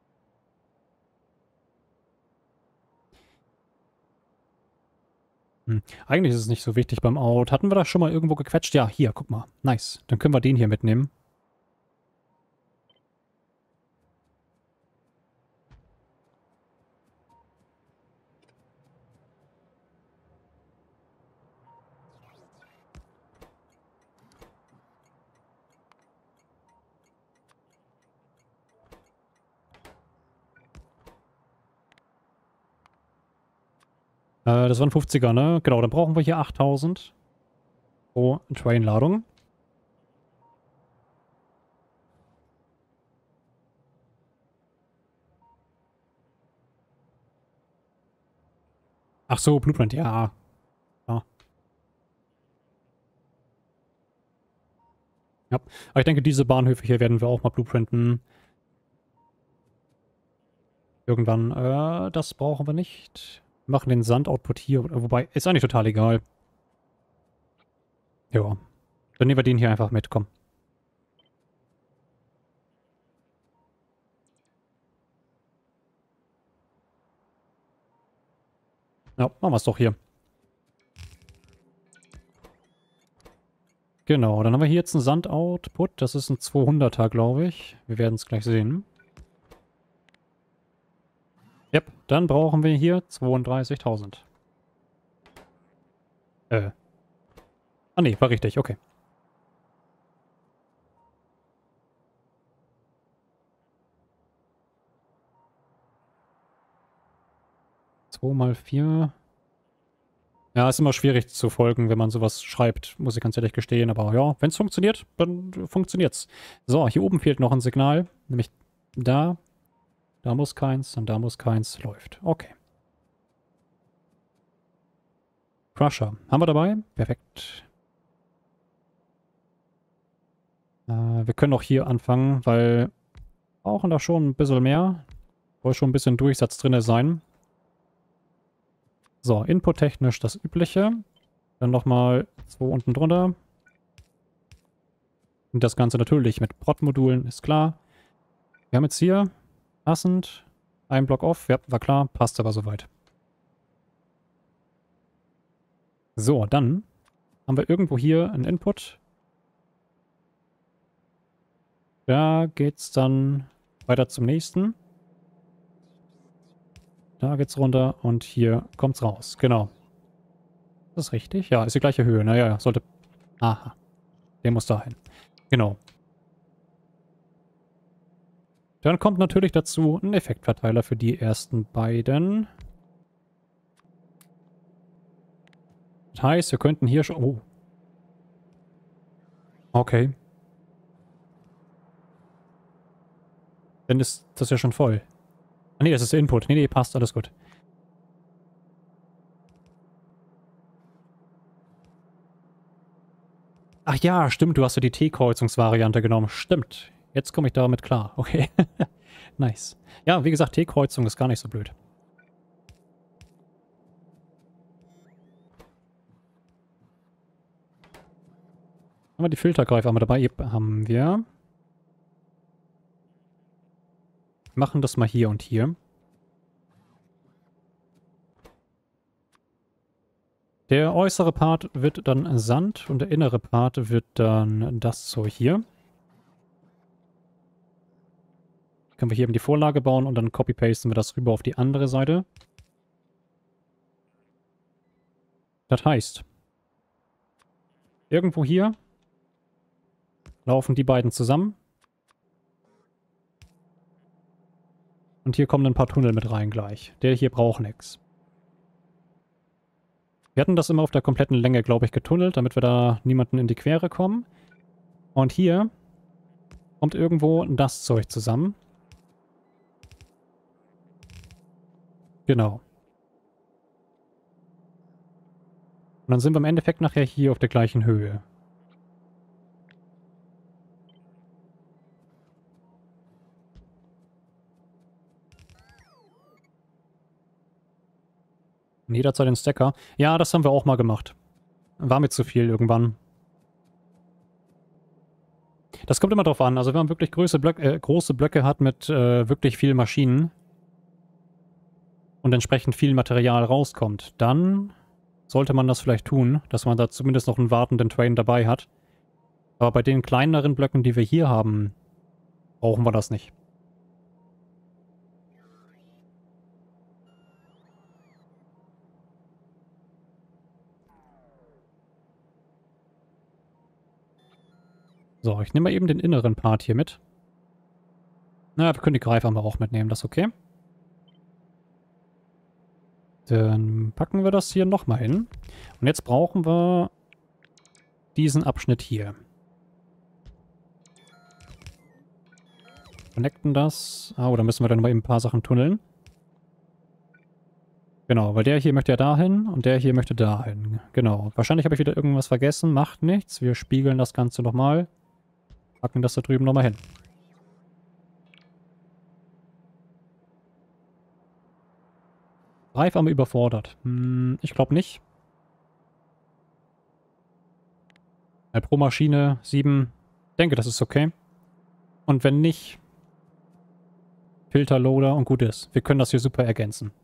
Hm. Eigentlich ist es nicht so wichtig beim Out. Hatten wir das schon mal irgendwo gequetscht? Ja, hier, guck mal. Nice. Dann können wir den hier mitnehmen. Äh, das waren fünfziger, ne? Genau, dann brauchen wir hier achttausend pro Train-Ladung. Ach so, Blueprint, ja. Ja. Ja. Aber ich denke, diese Bahnhöfe hier werden wir auch mal blueprinten. Irgendwann. Äh, das brauchen wir nicht. Wir machen den Sand-Output hier. Wobei, ist eigentlich total egal. Ja. Dann nehmen wir den hier einfach mit, komm. Ja, machen wir es doch hier. Genau, dann haben wir hier jetzt einen Sand-Output. Das ist ein zweihunderter, glaube ich. Wir werden es gleich sehen. Yep, dann brauchen wir hier zweiunddreißigtausend. Äh. Ah ne, war richtig, okay. zwei mal vier. Ja, ist immer schwierig zu folgen, wenn man sowas schreibt, muss ich ganz ehrlich gestehen. Aber ja, wenn es funktioniert, dann funktioniert's. So, hier oben fehlt noch ein Signal. Nämlich da. Da muss keins und da muss keins. Läuft. Okay. Crusher. Haben wir dabei? Perfekt. Äh, wir können auch hier anfangen, weil wir brauchen da schon ein bisschen mehr. Soll schon ein bisschen Durchsatz drin sein. So, inputtechnisch das Übliche. Dann nochmal zwei unten drunter. Und das Ganze natürlich mit Prot-Modulen, ist klar. Wir haben jetzt hier passend einen Block off. Ja, war klar, passt aber soweit. So, dann haben wir irgendwo hier einen Input. Da geht's dann weiter zum nächsten. Da geht's runter und hier kommt's raus. Genau. Ist das richtig? Ja, ist die gleiche Höhe. Naja, sollte... Aha. Der muss dahin. Genau. Dann kommt natürlich dazu ein Effektverteiler für die ersten beiden. Das heißt, wir könnten hier schon... Oh. Okay. Dann ist das ja schon voll. Ah, nee, das ist der Input. Nee, nee, passt. Alles gut. Ach ja, stimmt, du hast ja die T-Kreuzungsvariante genommen. Stimmt. Jetzt komme ich damit klar. Okay. Nice. Ja, wie gesagt, T-Kreuzung ist gar nicht so blöd. Haben wir die Filtergreifer einmal dabei? Yep, haben wir. Machen das mal hier und hier. Der äußere Part wird dann Sand und der innere Part wird dann das so hier. Können wir hier eben die Vorlage bauen und dann copy-pasten wir das rüber auf die andere Seite. Das heißt, irgendwo hier laufen die beiden zusammen. Und hier kommen ein paar Tunnel mit rein gleich. Der hier braucht nichts. Wir hatten das immer auf der kompletten Länge, glaube ich, getunnelt, damit wir da niemanden in die Quere kommen. Und hier kommt irgendwo das Zeug zusammen. Genau. Und dann sind wir im Endeffekt nachher hier auf der gleichen Höhe. Und jederzeit den Stacker. Ja, das haben wir auch mal gemacht. War mir zu viel irgendwann. Das kommt immer drauf an. Also wenn man wirklich große Blöcke, äh, große Blöcke hat mit äh, wirklich vielen Maschinen und entsprechend viel Material rauskommt, dann sollte man das vielleicht tun, dass man da zumindest noch einen wartenden Train dabei hat. Aber bei den kleineren Blöcken, die wir hier haben, brauchen wir das nicht. So, ich nehme mal eben den inneren Part hier mit. Na, wir können die Greifer mal auch mitnehmen, das ist okay. Dann packen wir das hier nochmal hin. Und jetzt brauchen wir diesen Abschnitt hier. Connecten das. Ah, oder müssen wir dann mal eben ein paar Sachen tunneln. Genau, weil der hier möchte ja dahin und der hier möchte dahin. Genau. Wahrscheinlich habe ich wieder irgendwas vergessen. Macht nichts. Wir spiegeln das Ganze nochmal. Packen das da drüben nochmal hin. Greifarme überfordert. Hm, ich glaube nicht. Ja, pro Maschine sieben. Ich denke, das ist okay. Und wenn nicht, Filterloader und gut ist. Wir können das hier super ergänzen.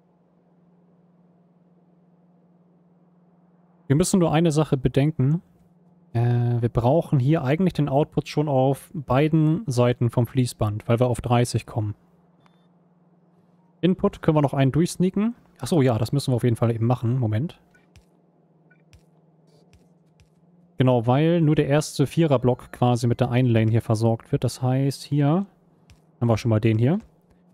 Wir müssen nur eine Sache bedenken. Äh, wir brauchen hier eigentlich den Output schon auf beiden Seiten vom Fließband, weil wir auf dreißig kommen. Input können wir noch einen durchsneaken. Achso, ja, das müssen wir auf jeden Fall eben machen. Moment. Genau, weil nur der erste Viererblock quasi mit der einen Lane hier versorgt wird. Das heißt, hier haben wir schon mal den hier.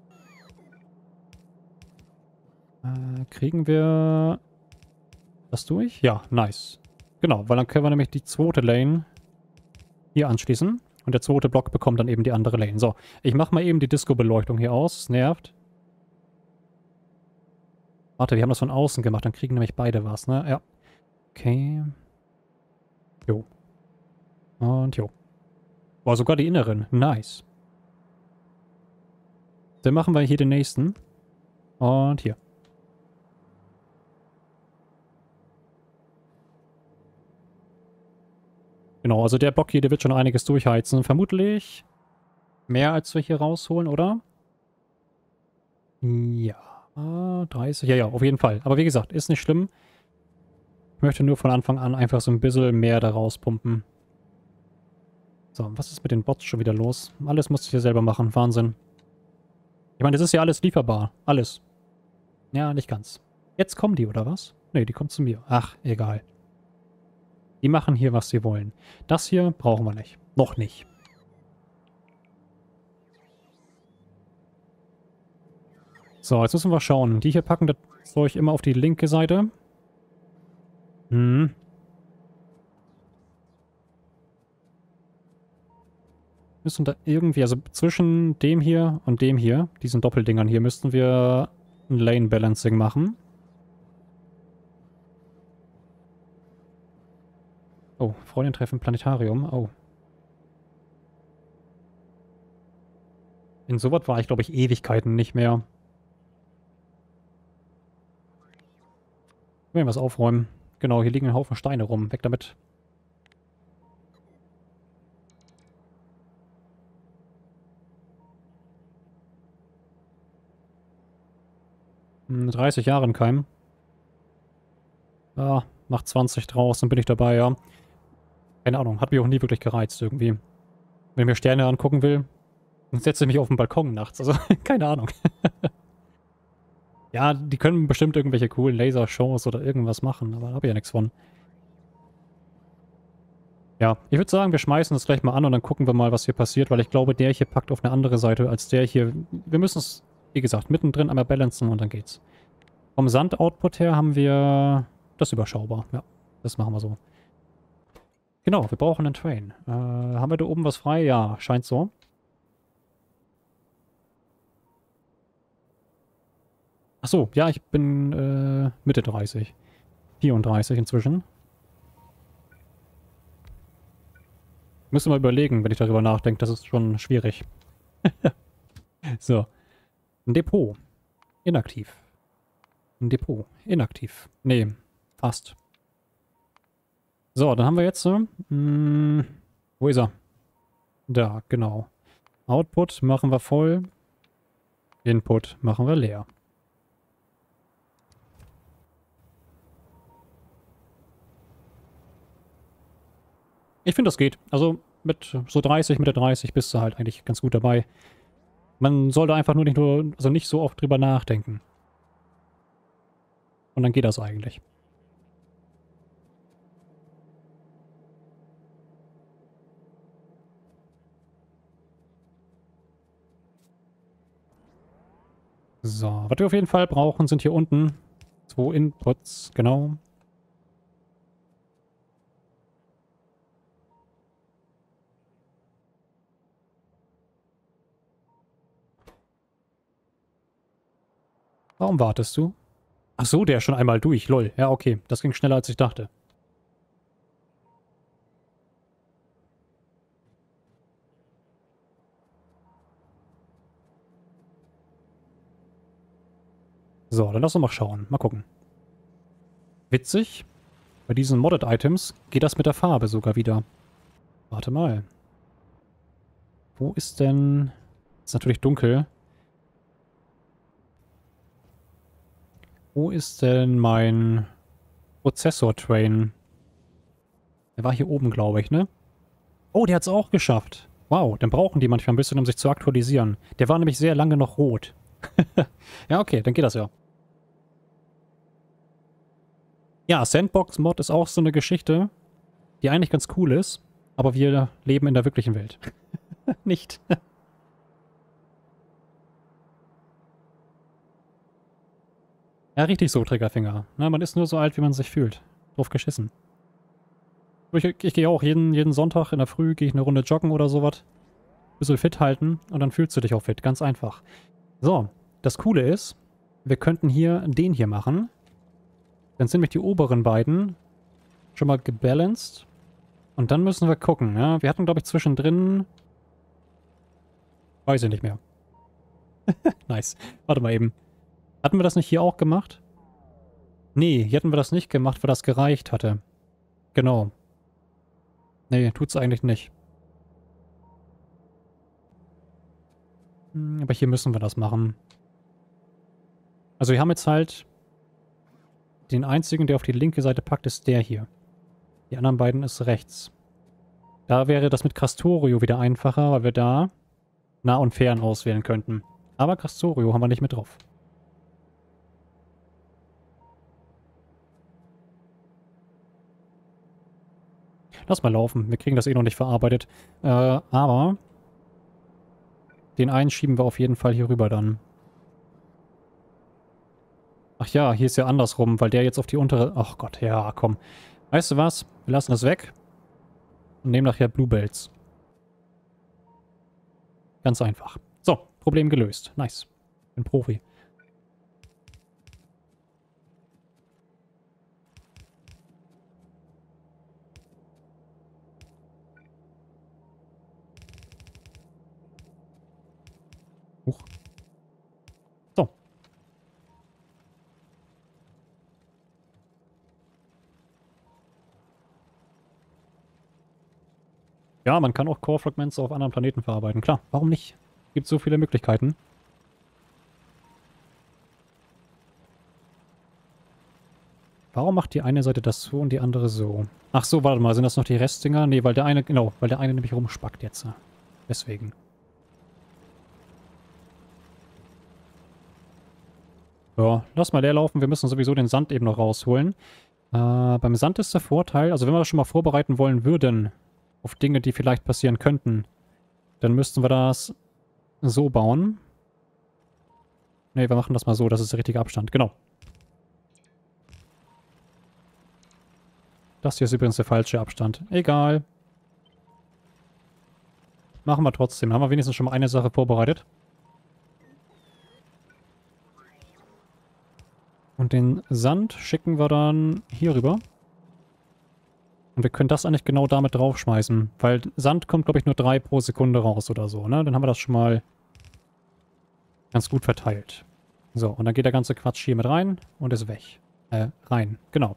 Äh, kriegen wir das durch? Ja, nice. Genau, weil dann können wir nämlich die zweite Lane hier anschließen. Und der zweite Block bekommt dann eben die andere Lane. So, ich mache mal eben die Disco-Beleuchtung hier aus. Es nervt. Warte, wir haben das von außen gemacht. Dann kriegen nämlich beide was, ne? Ja. Okay. Jo. Und jo. Boah, sogar die inneren. Nice. Dann machen wir hier den nächsten. Und hier. Genau, also der Block hier, der wird schon einiges durchheizen. Vermutlich mehr, als wir hier rausholen, oder? Ja, dreißig. Ja, ja, auf jeden Fall. Aber wie gesagt, ist nicht schlimm. Ich möchte nur von Anfang an einfach so ein bisschen mehr da rauspumpen. So, was ist mit den Bots schon wieder los? Alles musste ich hier selber machen. Wahnsinn. Ich meine, das ist ja alles lieferbar. Alles. Ja, nicht ganz. Jetzt kommen die, oder was? Nee, die kommen zu mir. Ach, egal. Die machen hier, was sie wollen. Das hier brauchen wir nicht. Noch nicht. So, jetzt müssen wir schauen. Die hier packen das Zeug immer auf die linke Seite. Hm. Müssen da irgendwie, also zwischen dem hier und dem hier, diesen Doppeldingern hier, müssten wir ein Lane Balancing machen. Oh, Freundin treffen Planetarium. Oh. In sowas war ich, glaube ich, Ewigkeiten nicht mehr. Ich will was aufräumen. Genau, hier liegen ein Haufen Steine rum. Weg damit. Hm, dreißig Jahre in Keim. Ja, mach zwanzig draus, dann bin ich dabei, ja. Keine Ahnung, hat mich auch nie wirklich gereizt irgendwie. Wenn ich mir Sterne angucken will, dann setze ich mich auf den Balkon nachts. Also, keine Ahnung. Ja, die können bestimmt irgendwelche coolen Lasershows oder irgendwas machen, aber da habe ich ja nichts von. Ja, ich würde sagen, wir schmeißen das gleich mal an und dann gucken wir mal, was hier passiert, weil ich glaube, der hier packt auf eine andere Seite als der hier. Wir müssen es, wie gesagt, mittendrin einmal balancen und dann geht's. Vom Sand-Output her haben wir das überschaubar. Ja, das machen wir so. Genau, wir brauchen einen Train. Äh, haben wir da oben was frei? Ja, scheint so. Ach so, ja, ich bin äh, Mitte dreißig. vierunddreißig inzwischen. Müsste mal überlegen, wenn ich darüber nachdenke. Das ist schon schwierig. So. Ein Depot. Inaktiv. Ein Depot. Inaktiv. Nee, fast. So, dann haben wir jetzt... Mh, wo ist er? Da, genau. Output machen wir voll. Input machen wir leer. Ich finde, das geht. Also mit so dreißig, Mitte dreißig bist du halt eigentlich ganz gut dabei. Man sollte einfach nur nicht nur, also nicht so oft drüber nachdenken. Und dann geht das eigentlich. So, was wir auf jeden Fall brauchen, sind hier unten zwei Inputs, genau. Warum wartest du? Ach so, der ist schon einmal durch, lol. Ja, okay, das ging schneller, als ich dachte. So, dann lass uns mal schauen. Mal gucken. Witzig. Bei diesen Modded-Items geht das mit der Farbe sogar wieder. Warte mal. Wo ist denn... Ist natürlich dunkel. Wo ist denn mein Prozessor-Train? Der war hier oben, glaube ich, ne? Oh, der hat es auch geschafft. Wow, dann brauchen die manchmal ein bisschen, um sich zu aktualisieren. Der war nämlich sehr lange noch rot. Ja, okay, dann geht das ja. Ja, Sandbox-Mod ist auch so eine Geschichte, die eigentlich ganz cool ist, aber wir leben in der wirklichen Welt. Nicht. Ja, richtig so, Triggerfinger. Na, man ist nur so alt, wie man sich fühlt. Drauf geschissen. Ich, ich gehe auch jeden, jeden Sonntag in der Früh, gehe ich eine Runde joggen oder sowas. Bisschen fit halten und dann fühlst du dich auch fit. Ganz einfach. So, das Coole ist, wir könnten hier den hier machen. Dann sind nämlich die oberen beiden schon mal gebalanced. Und dann müssen wir gucken, ja. Wir hatten, glaube ich, zwischendrin... Weiß ich nicht mehr. Nice. Warte mal eben. Hatten wir das nicht hier auch gemacht? Nee, hier hatten wir das nicht gemacht, weil das gereicht hatte. Genau. Nee, tut's eigentlich nicht. Hm, aber hier müssen wir das machen. Also wir haben jetzt halt... Den einzigen, der auf die linke Seite packt, ist der hier. Die anderen beiden ist rechts. Da wäre das mit Castorio wieder einfacher, weil wir da nah und fern auswählen könnten. Aber Castorio haben wir nicht mit drauf. Lass mal laufen. Wir kriegen das eh noch nicht verarbeitet. Äh, aber den einen schieben wir auf jeden Fall hier rüber dann. Ach ja, hier ist ja andersrum, weil der jetzt auf die untere... Ach Gott, ja, komm. Weißt du was? Wir lassen das weg. Und nehmen nachher Bluebells. Ganz einfach. So, Problem gelöst. Nice. Bin Profi. Huch. So. Ja, man kann auch Core-Fragments auf anderen Planeten verarbeiten. Klar, warum nicht? Gibt so viele Möglichkeiten. Warum macht die eine Seite das so und die andere so? Ach so, warte mal, sind das noch die Restdinger? Nee, weil der eine, genau, weil der eine nämlich rumspackt jetzt. Deswegen. Ja, lass mal leer laufen. Wir müssen sowieso den Sand eben noch rausholen. Äh, beim Sand ist der Vorteil, also wenn wir das schon mal vorbereiten wollen würden, auf Dinge, die vielleicht passieren könnten, dann müssten wir das so bauen. Ne, wir machen das mal so, das ist der richtige Abstand. Genau. Das hier ist übrigens der falsche Abstand. Egal. Machen wir trotzdem. Haben wir wenigstens schon mal eine Sache vorbereitet. Und den Sand schicken wir dann hier rüber. Und wir können das eigentlich genau damit draufschmeißen. Weil Sand kommt, glaube ich, nur drei pro Sekunde raus oder so, ne? Dann haben wir das schon mal ganz gut verteilt. So, und dann geht der ganze Quatsch hier mit rein und ist weg. Äh, rein. Genau.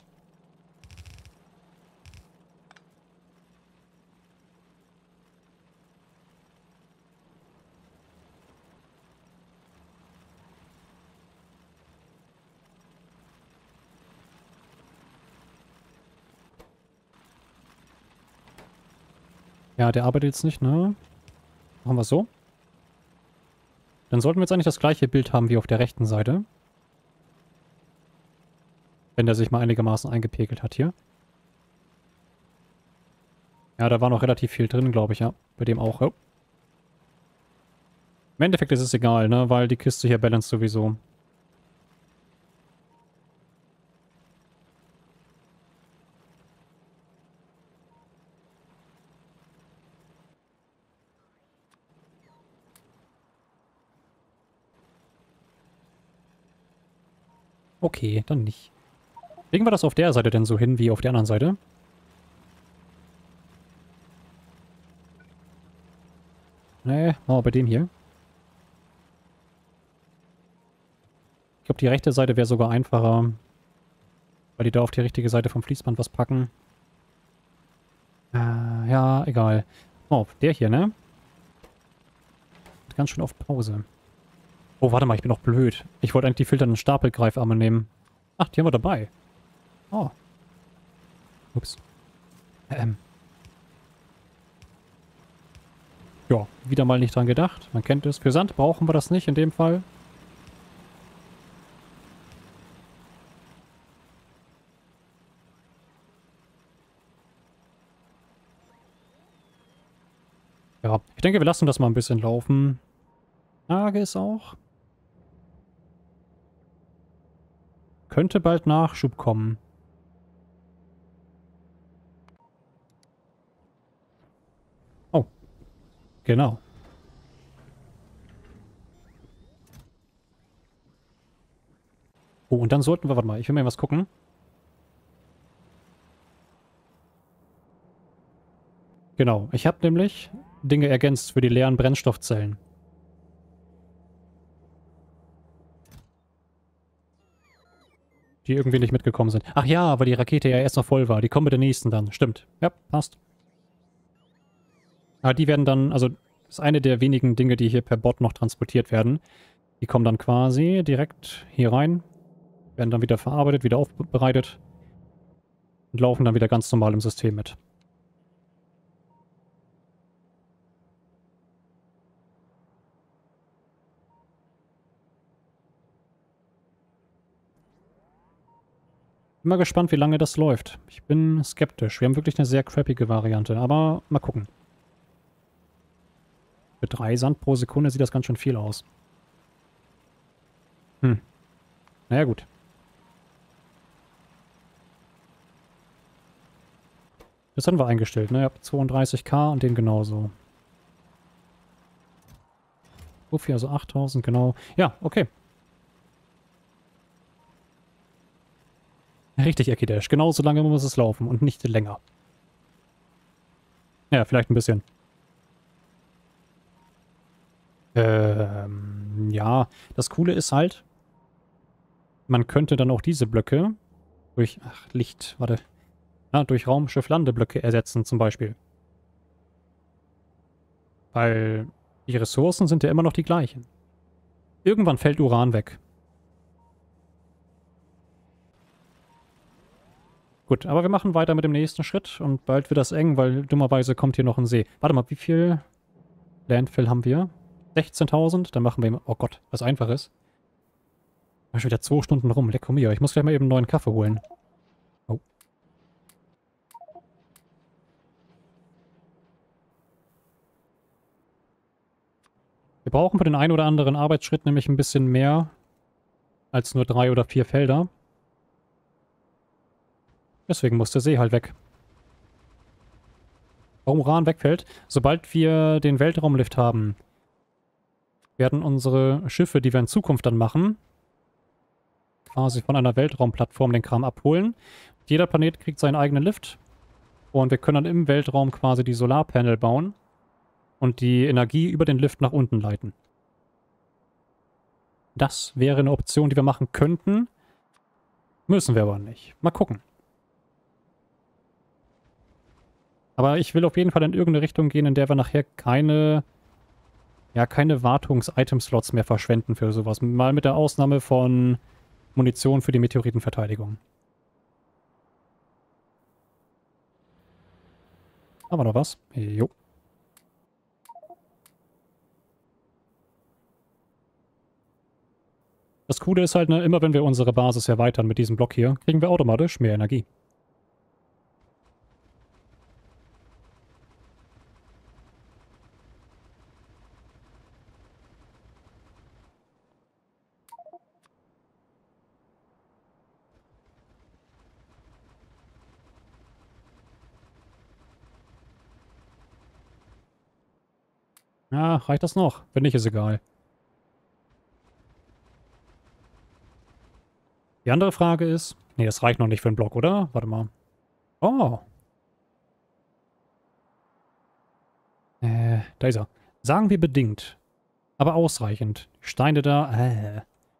Ja, der arbeitet jetzt nicht, ne? Machen wir so. Dann sollten wir jetzt eigentlich das gleiche Bild haben wie auf der rechten Seite. Wenn der sich mal einigermaßen eingepegelt hat hier. Ja, da war noch relativ viel drin, glaube ich, ja. Bei dem auch, ja. Im Endeffekt ist es egal, ne? Weil die Kiste hier balanced sowieso. Okay, dann nicht. Kriegen wir das auf der Seite denn so hin wie auf der anderen Seite? Nee, machen wir bei dem hier. Ich glaube, die rechte Seite wäre sogar einfacher. Weil die da auf die richtige Seite vom Fließband was packen. Äh, ja, egal. Oh, der hier, ne? Hat ganz schön auf Pause. Oh, warte mal, ich bin noch blöd. Ich wollte eigentlich die filternden Stapelgreifarme nehmen. Ach, die haben wir dabei. Oh. Ups. Ähm. Ja, wieder mal nicht dran gedacht. Man kennt es. Für Sand brauchen wir das nicht in dem Fall. Ja, ich denke, wir lassen das mal ein bisschen laufen. Frage ist auch... Könnte bald Nachschub kommen. Oh. Genau. Oh, und dann sollten wir... Warte mal, ich will mal was gucken. Genau, ich habe nämlich Dinge ergänzt für die leeren Brennstoffzellen. Die irgendwie nicht mitgekommen sind. Ach ja, weil die Rakete ja erst noch voll war. Die kommen mit der nächsten dann. Stimmt. Ja, passt. Aber die werden dann, also das ist eine der wenigen Dinge, die hier per Bot noch transportiert werden. Die kommen dann quasi direkt hier rein, werden dann wieder verarbeitet, wieder aufbereitet und laufen dann wieder ganz normal im System mit. Bin mal gespannt, wie lange das läuft. Ich bin skeptisch. Wir haben wirklich eine sehr crappige Variante, aber mal gucken. Für drei Sand pro Sekunde sieht das ganz schön viel aus. Hm. Naja, gut. Das haben wir eingestellt, ne? Ihr habt zweiunddreißig K und den genauso. Wofür also achttausend, genau. Ja, okay. Richtig, Ekidash. Genau so lange muss es laufen und nicht länger. Ja, vielleicht ein bisschen. Ähm, Ja, das Coole ist halt, man könnte dann auch diese Blöcke durch, ach, Licht, warte, ja, durch Raumschiff-Landeblöcke ersetzen zum Beispiel. Weil die Ressourcen sind ja immer noch die gleichen. Irgendwann fällt Uran weg. Gut, aber wir machen weiter mit dem nächsten Schritt und bald wird das eng, weil dummerweise kommt hier noch ein See. Warte mal, wie viel Landfill haben wir? sechzehntausend? Dann machen wir, oh Gott, was Einfaches. Da schon wieder zwei Stunden rum, lecker mir. Ich muss gleich mal eben einen neuen Kaffee holen. Oh. Wir brauchen für den einen oder anderen Arbeitsschritt nämlich ein bisschen mehr als nur drei oder vier Felder. Deswegen muss der See halt weg. Warum Uran wegfällt? Sobald wir den Weltraumlift haben, werden unsere Schiffe, die wir in Zukunft dann machen, quasi von einer Weltraumplattform den Kram abholen. Jeder Planet kriegt seinen eigenen Lift und wir können dann im Weltraum quasi die Solarpanel bauen und die Energie über den Lift nach unten leiten. Das wäre eine Option, die wir machen könnten. Müssen wir aber nicht. Mal gucken. Aber ich will auf jeden Fall in irgendeine Richtung gehen, in der wir nachher keine, ja, keine Wartungs-Item-Slots mehr verschwenden für sowas. Mal mit der Ausnahme von Munition für die Meteoritenverteidigung. Haben wir noch was? Jo. Das Coole ist halt, ne, immer wenn wir unsere Basis erweitern mit diesem Block hier, kriegen wir automatisch mehr Energie. Ja, reicht das noch? Wenn nicht, ist egal. Die andere Frage ist... Nee, das reicht noch nicht für einen Block, oder? Warte mal. Oh. Äh, da ist er. Sagen wir bedingt. Aber ausreichend. Steine da... Äh.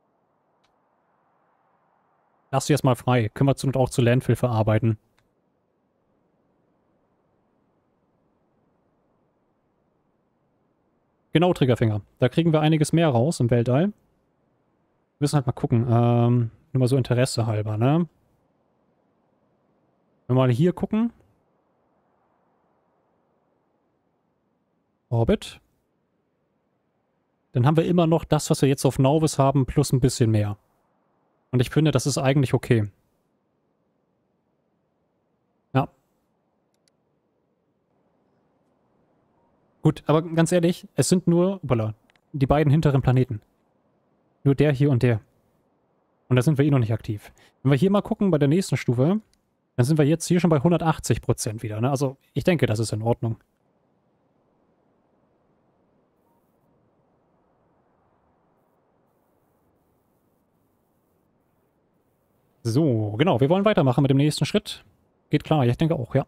Lass sie erstmal frei. Können wir zu und auch zu Landfill verarbeiten. Genau, Triggerfinger. Da kriegen wir einiges mehr raus im Weltall. Wir müssen halt mal gucken. Ähm, nur mal so Interesse halber, ne? Wenn wir mal hier gucken. Orbit. Dann haben wir immer noch das, was wir jetzt auf Nauvis haben, plus ein bisschen mehr. Und ich finde, das ist eigentlich okay. Ja. Gut, aber ganz ehrlich, es sind nur, voilà, die beiden hinteren Planeten. Nur der hier und der. Und da sind wir eh noch nicht aktiv. Wenn wir hier mal gucken bei der nächsten Stufe, dann sind wir jetzt hier schon bei hundertachtzig Prozent wieder. Ne? Also ich denke, das ist in Ordnung. So, genau. Wir wollen weitermachen mit dem nächsten Schritt. Geht klar, ja, ich denke auch, ja.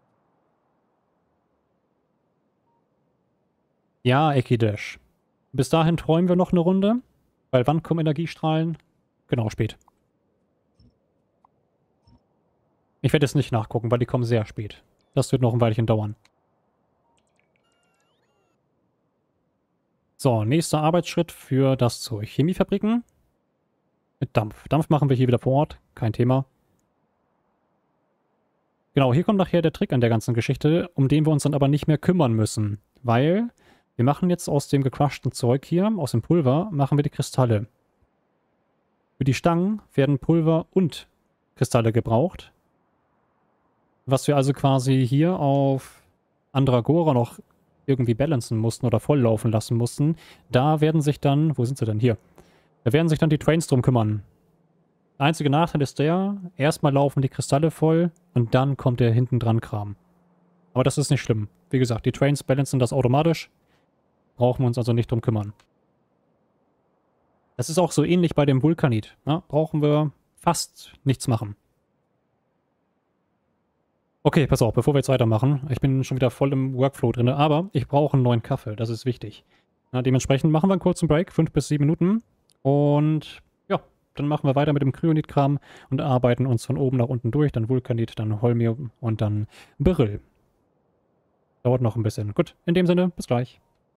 Ja, Ekidash. Bis dahin träumen wir noch eine Runde. Weil wann kommen Energiestrahlen? Genau, spät. Ich werde jetzt nicht nachgucken, weil die kommen sehr spät. Das wird noch ein Weilchen dauern. So, nächster Arbeitsschritt für das Zeug. Chemiefabriken. Mit Dampf. Dampf machen wir hier wieder vor Ort. Kein Thema. Genau, hier kommt nachher der Trick an der ganzen Geschichte, um den wir uns dann aber nicht mehr kümmern müssen. Weil wir machen jetzt aus dem gecrushten Zeug hier, aus dem Pulver, machen wir die Kristalle. Für die Stangen werden Pulver und Kristalle gebraucht. Was wir also quasi hier auf Andragora noch irgendwie balancen mussten oder volllaufen lassen mussten, da werden sich dann, wo sind sie denn? Hier. Da werden sich dann die Trains drum kümmern. Der einzige Nachteil ist der, erstmal laufen die Kristalle voll und dann kommt der hinten dran Kram. Aber das ist nicht schlimm. Wie gesagt, die Trains balancen das automatisch. Brauchen wir uns also nicht drum kümmern. Das ist auch so ähnlich bei dem Vulkanit. Ne? Brauchen wir fast nichts machen. Okay, pass auf, bevor wir jetzt weitermachen. Ich bin schon wieder voll im Workflow drin, aber ich brauche einen neuen Kaffee. Das ist wichtig. Na, dementsprechend machen wir einen kurzen Break, fünf bis sieben Minuten. Und ja, dann machen wir weiter mit dem Kryonit-Kram und arbeiten uns von oben nach unten durch. Dann Vulkanit, dann Holmium und dann Beryl. Dauert noch ein bisschen. Gut, in dem Sinne, bis gleich.